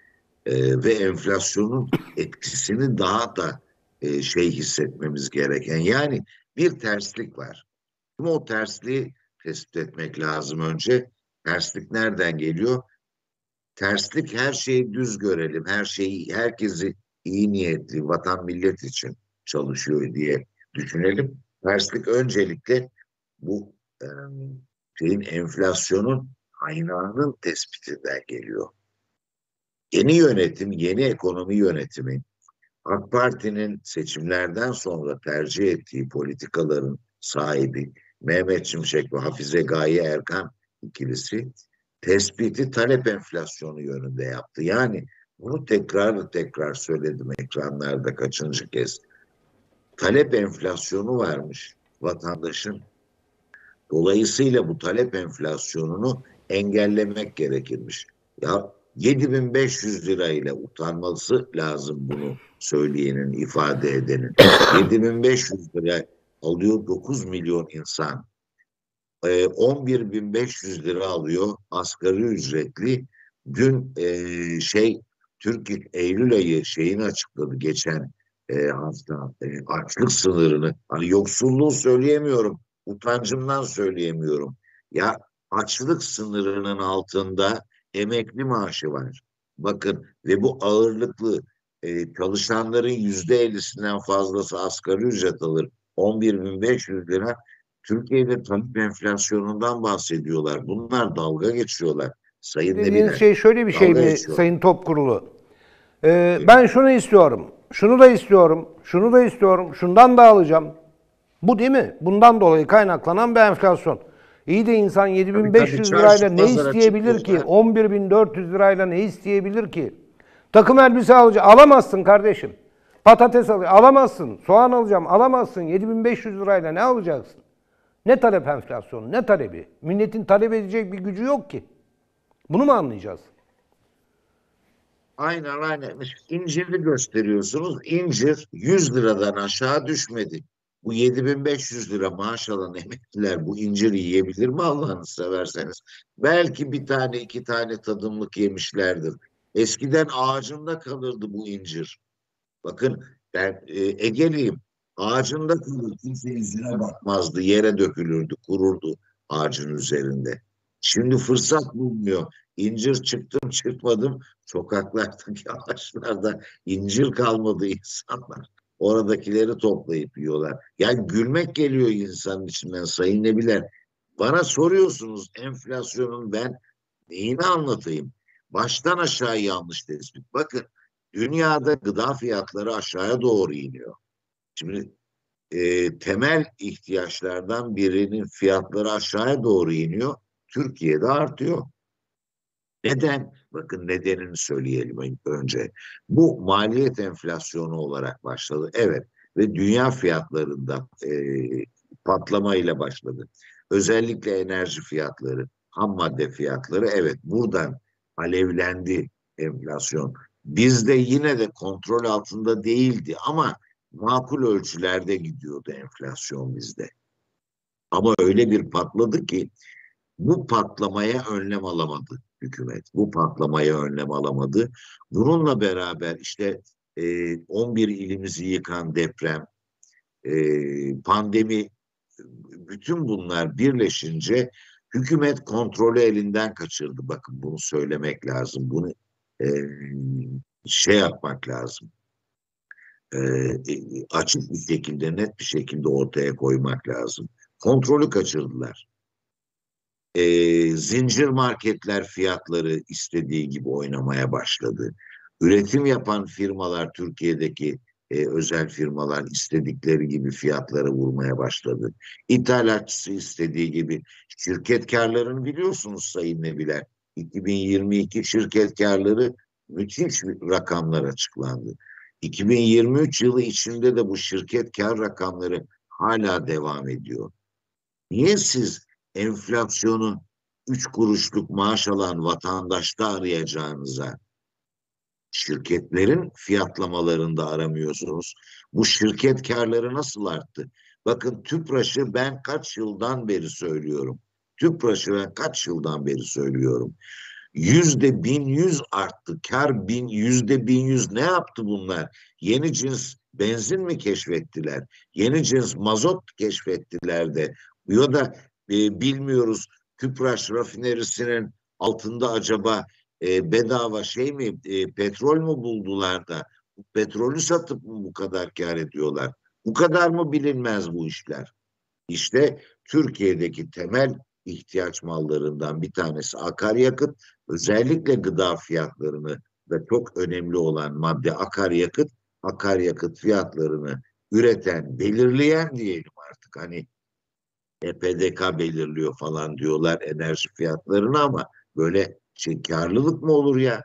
E, ve enflasyonun etkisini daha da e, şey hissetmemiz gereken, yani bir terslik var. Ama o tersliği tespit etmek lazım önce. Terslik nereden geliyor? Terslik her şeyi düz görelim, her şeyi, herkesi iyi niyetli, vatan millet için çalışıyor diye düşünelim. Terslik öncelikle bu e, şeyin, enflasyonun kaynağının tespitinden geliyor. Yeni yönetim, yeni ekonomi yönetimi, AK Parti'nin seçimlerden sonra tercih ettiği politikaların sahibi Mehmet Şimşek ve Hafize Gaye Erkan ikilisi tespiti talep enflasyonu yönünde yaptı. Yani bunu tekrar tekrar söyledim ekranlarda kaçıncı kez. Talep enflasyonu varmış vatandaşın. Dolayısıyla bu talep enflasyonunu engellemek gerekirmiş. Ya yedi bin beş yüz lirayla utanması lazım bunu söyleyenin, ifade edenin. yedi bin beş yüz lira alıyor dokuz milyon insan. Ee, on bir bin beş yüz lira alıyor asgari ücretli. Dün e, şey Türkiye Eylül ayı şeyini açıkladı geçen e, hafta, e, açlık sınırını. Hani yoksulluğu söyleyemiyorum, utancımdan söyleyemiyorum. Ya açlık sınırının altında emekli maaşı var. Bakın, ve bu ağırlıklı e, çalışanların yüzde ellisinden fazlası asgari ücret alır. on bir bin beş yüz lira. Türkiye'de talep enflasyonundan bahsediyorlar. Bunlar dalga geçiyorlar. Sayın
Dediğiniz
Nebiler.
şey şöyle bir şey
Dalga
mi
geçiyor.
Sayın Topkurulu? Ee, ben şunu istiyorum, şunu da istiyorum, şunu da istiyorum, şundan da alacağım. Bu değil mi? Bundan dolayı kaynaklanan bir enflasyon. İyi de insan yedi bin beş yüz
Tabii,
lirayla
çarşı
ne
pazara
isteyebilir ki?
çıkıyorlar.
on bir bin dört yüz lirayla ne isteyebilir ki? Takım elbise alacağım. Alamazsın kardeşim. Patates alacağım. Alamazsın. Soğan alacağım. Alamazsın. yedi bin beş yüz lirayla ne alacaksın? Ne talep enflasyonu, ne talebi? Milletin talep edecek bir gücü yok ki. Bunu mu anlayacağız?
Aynen aynen. İncirli gösteriyorsunuz. İncir yüz liradan aşağı düşmedi. Bu yedi bin beş yüz lira maaş alan emekliler bu inciri yiyebilir mi Allah'ını severseniz? Belki bir tane iki tane tadımlık yemişlerdir. Eskiden ağacında kalırdı bu incir. Bakın, ben e, Ege'liyim. Ağacında kalır. Kimse yüzüne bakmazdı. Yere dökülürdü, kururdu ağacın üzerinde. Şimdi fırsat bulmuyor. İncir çıktım çıkmadım. Sokaklardaki ağaçlarda incir kalmadı insanlar. Oradakileri toplayıp yiyorlar. Yani gülmek geliyor insanın içinden Sayın Nebiler. Bana soruyorsunuz enflasyonun ben neyini anlatayım? Baştan aşağı yanlış tespit. Bakın, dünyada gıda fiyatları aşağıya doğru iniyor. Şimdi e, temel ihtiyaçlardan birinin fiyatları aşağıya doğru iniyor. Türkiye'de artıyor. Neden? Bakın, nedenini söyleyelim önce. Bu maliyet enflasyonu olarak başladı. Evet, ve dünya fiyatlarında e, patlamayla başladı. Özellikle enerji fiyatları, ham madde fiyatları, evet, buradan alevlendi enflasyon. Bizde yine de kontrol altında değildi ama makul ölçülerde gidiyordu enflasyon bizde. Ama öyle bir patladı ki bu patlamaya önlem alamadı hükümet. Bu patlamaya önlem alamadı. Bununla beraber işte e, on bir ilimizi yıkan deprem, e, pandemi, bütün bunlar birleşince hükümet kontrolü elinden kaçırdı. Bakın, bunu söylemek lazım. Bunu e, şey yapmak lazım. E, açık bir şekilde, net bir şekilde ortaya koymak lazım. Kontrolü kaçırdılar. E, zincir marketler fiyatları istediği gibi oynamaya başladı. Üretim yapan firmalar, Türkiye'deki e, özel firmalar istedikleri gibi fiyatları vurmaya başladı. İthalatçısı istediği gibi. Şirket karlarını biliyorsunuz Sayın Nebiler. iki bin yirmi iki şirket karları müthiş rakamlar açıklandı. iki bin yirmi üç yılı içinde de bu şirket kar rakamları hala devam ediyor. Niye siz enflasyonun üç kuruşluk maaş alan vatandaşta arayacağınıza Şirketlerin fiyatlamalarında aramıyorsunuz. Bu şirket karları nasıl arttı? Bakın Tüpraş'ı ben kaç yıldan beri söylüyorum. Tüpraş'ı ben kaç yıldan beri söylüyorum. Yüzde bin yüz arttı. Kar bin, yüzde bin yüz ne yaptı bunlar? Yeni cins benzin mi keşfettiler? Yeni cins mazot keşfettiler de. Ya da e, bilmiyoruz Tüpraş rafinerisinin altında acaba e, bedava şey mi e, petrol mü buldular da petrolü satıp mı bu kadar kar ediyorlar? Bu kadar mı bilinmez bu işler? İşte Türkiye'deki temel ihtiyaç mallarından bir tanesi akaryakıt. Özellikle gıda fiyatlarını da çok önemli olan madde akaryakıt. Akaryakıt fiyatlarını üreten, belirleyen diyelim artık. Hani E P D K belirliyor falan diyorlar enerji fiyatlarını ama böyle şey, karlılık mı olur ya?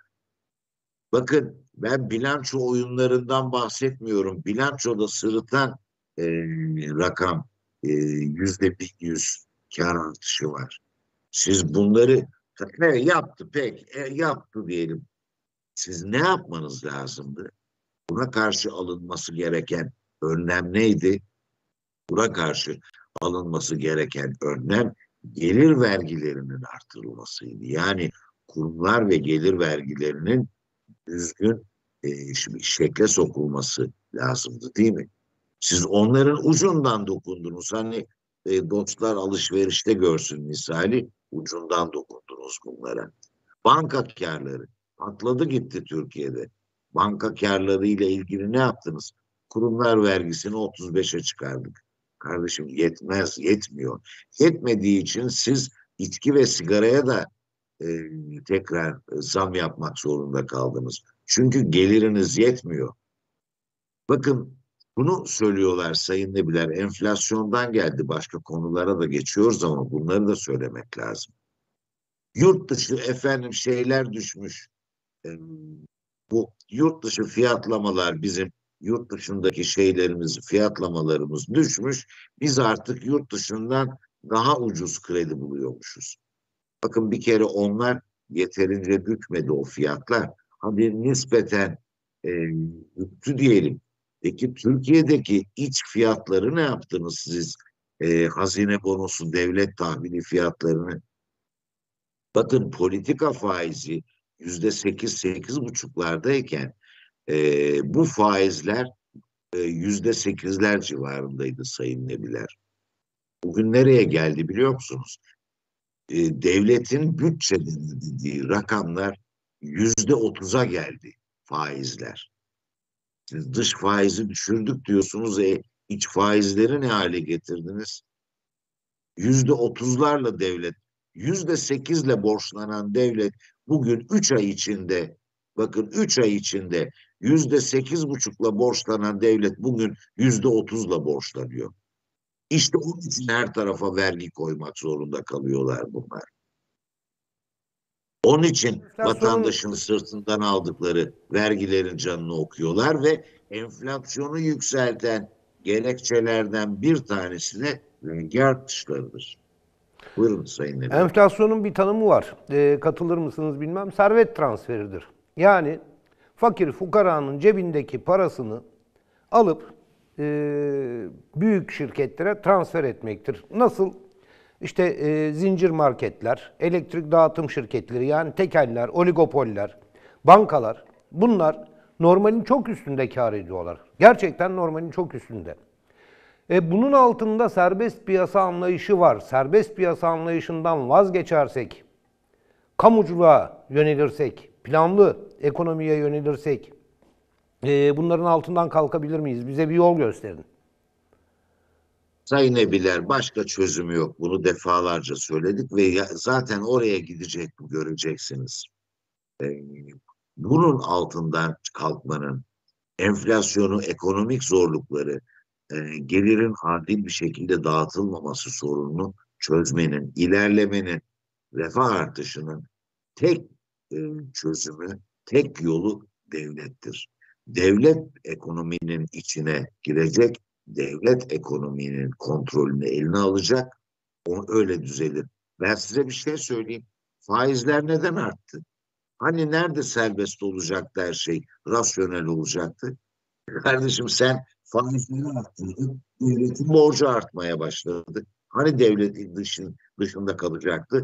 Bakın ben bilanço oyunlarından bahsetmiyorum. Bilançoda sırıtan e, rakam e, yüzde bin yüz kar artışı var. Siz bunları e, yaptı pek e, yaptı diyelim. Siz ne yapmanız lazımdı? Buna karşı alınması gereken önlem neydi? Buna karşı alınması gereken önlem gelir vergilerinin artırılmasıydı. Yani kurumlar ve gelir vergilerinin düzgün e, şekle sokulması lazımdı değil mi? Siz onların ucundan dokundunuz. Hani e, dostlar alışverişte görsün misali ucundan dokundunuz bunlara. Banka kârları patladı gitti Türkiye'de. Banka kârları ile ilgili ne yaptınız? Kurumlar vergisini otuz beşe çıkardık. Kardeşim yetmez, yetmiyor. Yetmediği için siz içki ve sigaraya da e, tekrar e, zam yapmak zorunda kaldınız. Çünkü geliriniz yetmiyor. Bakın bunu söylüyorlar Sayın Nebiler. Enflasyondan geldi, başka konulara da geçiyoruz ama bunları da söylemek lazım. Yurt dışı efendim şeyler düşmüş. E, bu yurt dışı fiyatlamalar bizim yurt dışındaki şeylerimiz, fiyatlamalarımız düşmüş. Biz artık yurt dışından daha ucuz kredi buluyormuşuz. Bakın bir kere onlar yeterince düşmedi o fiyatlar. Hadi nispeten e, düştü diyelim. Peki Türkiye'deki iç fiyatları ne yaptınız siz? E, hazine bonosu, devlet tahvili fiyatlarını. Bakın politika faizi yüzde sekiz, sekiz buçuklardayken e, bu faizler e, yüzde sekizler civarındaydı Sayın Nebiler. Bugün nereye geldi biliyor musunuz? E, devletin bütçede dediği rakamlar yüzde otuza geldi faizler. Siz dış faizi düşürdük diyorsunuz, e, iç faizleri ne hale getirdiniz? Yüzde otuzlarla devlet, yüzde sekizle borçlanan devlet bugün üç ay içinde, bakın üç ay içinde yüzde sekiz buçukla borçlanan devlet bugün yüzde otuzla borçlanıyor. İşte onun için her tarafa vergi koymak zorunda kalıyorlar bunlar. Onun için vatandaşın sırtından aldıkları vergilerin canını okuyorlar ve enflasyonu yükselten gerekçelerden bir tanesi de vergi artışlarıdır. Buyurun Sayın Nebi.
Enflasyonun bir tanımı var. E, katılır mısınız bilmem. Servet transferidir. Yani fakir fukaranın cebindeki parasını alıp e, büyük şirketlere transfer etmektir. Nasıl? İşte e, zincir marketler, elektrik dağıtım şirketleri yani tekeller, oligopoller, bankalar bunlar normalin çok üstünde kar ediyorlar. Gerçekten normalin çok üstünde. E, bunun altında serbest piyasa anlayışı var. Serbest piyasa anlayışından vazgeçersek, kamuculuğa yönelirsek, planlı ekonomiye yönelirsek e, bunların altından kalkabilir miyiz? Bize bir yol gösterin.
Sayın Nebiler başka çözümü yok. Bunu defalarca söyledik ve ya, zaten oraya gidecek bu göreceksiniz. Ee, bunun altından kalkmanın, enflasyonu, ekonomik zorlukları, e, gelirin adil bir şekilde dağıtılmaması sorununu çözmenin, ilerlemenin, refah artışının tek e, çözümü, tek yolu devlettir. Devlet ekonominin içine girecek, devlet ekonominin kontrolünü eline alacak, o öyle düzelir. Ben size bir şey söyleyeyim. Faizler neden arttı? Hani nerede serbest olacaktı her şey, rasyonel olacaktı? Kardeşim sen faizleri arttırdın, devletin borcu artmaya başladı. Hani devletin dışın, dışında kalacaktı?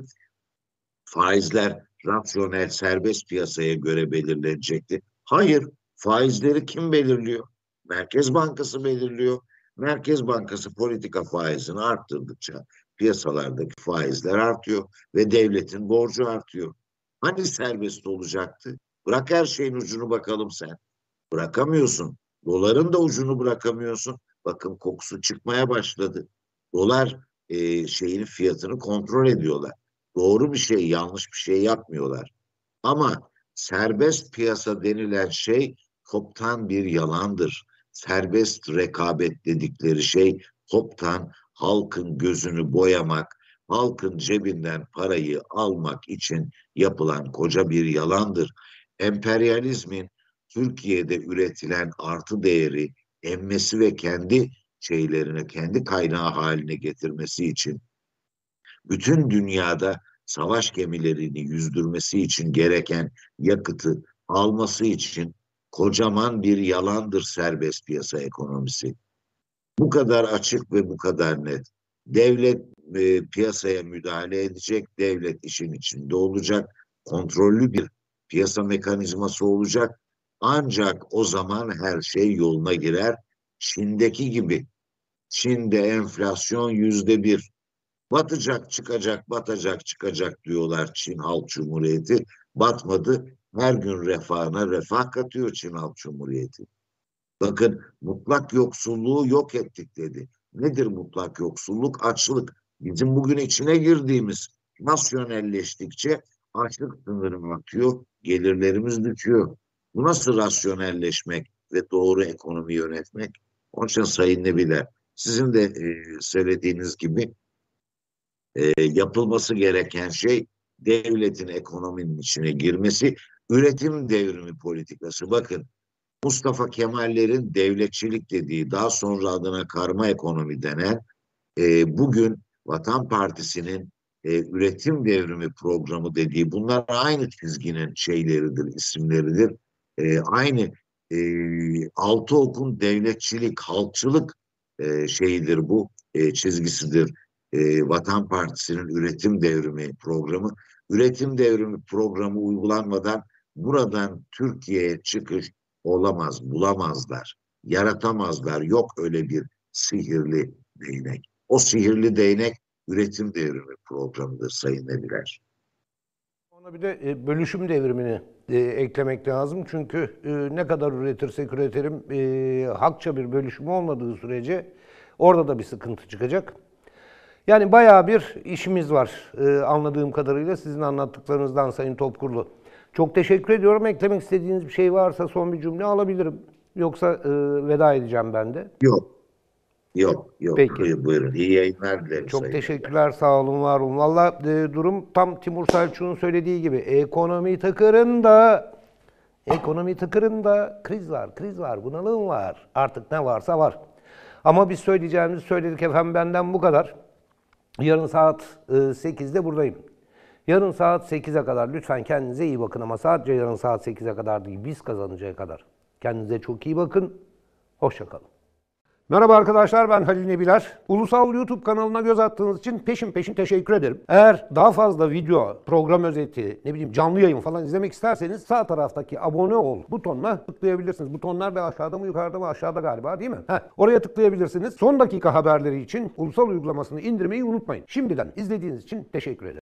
Faizler rasyonel serbest piyasaya göre belirlenecekti. Hayır, faizleri kim belirliyor? Merkez Bankası belirliyor. Merkez Bankası politika faizini arttırdıkça piyasalardaki faizler artıyor ve devletin borcu artıyor. Hani serbest olacaktı? Bırak her şeyin ucunu bakalım sen. Bırakamıyorsun. Doların da ucunu bırakamıyorsun. Bakın kokusu çıkmaya başladı. Dolar e, şeyin fiyatını kontrol ediyorlar. Doğru bir şey, yanlış bir şey yapmıyorlar. Ama serbest piyasa denilen şey toptan bir yalandır. Serbest rekabet dedikleri şey toptan halkın gözünü boyamak, halkın cebinden parayı almak için yapılan koca bir yalandır. Emperyalizmin Türkiye'de üretilen artı değeri emmesi ve kendi şeylerine, kendi kaynağı haline getirmesi için bütün dünyada savaş gemilerini yüzdürmesi için gereken yakıtı alması için kocaman bir yalandır serbest piyasa ekonomisi. Bu kadar açık ve bu kadar net. Devlet e, piyasaya müdahale edecek, devlet işin içinde olacak, kontrollü bir piyasa mekanizması olacak. Ancak o zaman her şey yoluna girer. Çin'deki gibi. Çin'de enflasyon yüzde bir. Batacak, çıkacak, batacak, çıkacak diyorlar Çin Halk Cumhuriyeti. Batmadı. Her gün refahına refah katıyor Çin Halk Cumhuriyeti. Bakın mutlak yoksulluğu yok ettik dedi. Nedir mutlak yoksulluk? Açlık. Bizim bugün içine girdiğimiz nasyonelleştikçe açlık sınırı artıyor, gelirlerimiz düşüyor. Bu nasıl rasyonelleşmek ve doğru ekonomi yönetmek? Onun için Sayın Nebiler, sizin de e, söylediğiniz gibi e, yapılması gereken şey devletin ekonominin içine girmesi, üretim devrimi politikası. Bakın Mustafa Kemal'lerin devletçilik dediği, daha sonra adına karma ekonomi denen, e, bugün Vatan Partisi'nin e, üretim devrimi programı dediği, bunlar aynı çizginin şeyleridir, isimleridir. E, aynı e, altı okun devletçilik, halkçılık e, şeyidir bu, e, çizgisidir. E, Vatan Partisi'nin üretim devrimi programı. Üretim devrimi programı uygulanmadan buradan Türkiye'ye çıkış olamaz, bulamazlar, yaratamazlar. Yok öyle bir sihirli değnek. O sihirli değnek üretim devrimi programıdır Sayın Nebiler.
Ona bir de e, bölüşüm devrimini e, eklemek lazım. Çünkü e, ne kadar üretirsek üretelim e, hakça bir bölüşüm olmadığı sürece orada da bir sıkıntı çıkacak. Yani bayağı bir işimiz var e, anladığım kadarıyla sizin anlattıklarınızdan Sayın Topkurlu. Çok teşekkür ediyorum. Eklemek istediğiniz bir şey varsa son bir cümle alabilirim. Yoksa e, veda edeceğim ben de.
Yok. Yok. Yok.
Peki.
Buyurun, buyurun. İyi yayınlar dilerim.
Çok
Sayın
teşekkürler.
Nebiler.
Sağ olun, var olun. Valla e, durum tam Timur Selçuk'un söylediği gibi. Ekonomi tıkırında, ekonomi tıkırında kriz var, kriz var, bunalım var. Artık ne varsa var. Ama biz söyleyeceğimizi söyledik efendim, benden bu kadar. Yarın saat e, sekizde buradayım. Yarın saat sekize kadar lütfen kendinize iyi bakın ama sadece yarın saat sekize kadar değil, biz kazanıncaya kadar. Kendinize çok iyi bakın. Hoşça kalın. Merhaba arkadaşlar, ben Halil Nebiler. Ulusal YouTube kanalına göz attığınız için peşin peşin teşekkür ederim. Eğer daha fazla video, program özeti, ne bileyim canlı yayın falan izlemek isterseniz sağ taraftaki abone ol butonuna tıklayabilirsiniz. Butonlar da aşağıda mı yukarıda mı, aşağıda galiba değil mi? Heh, oraya tıklayabilirsiniz. Son dakika haberleri için Ulusal uygulamasını indirmeyi unutmayın. Şimdiden izlediğiniz için teşekkür ederim.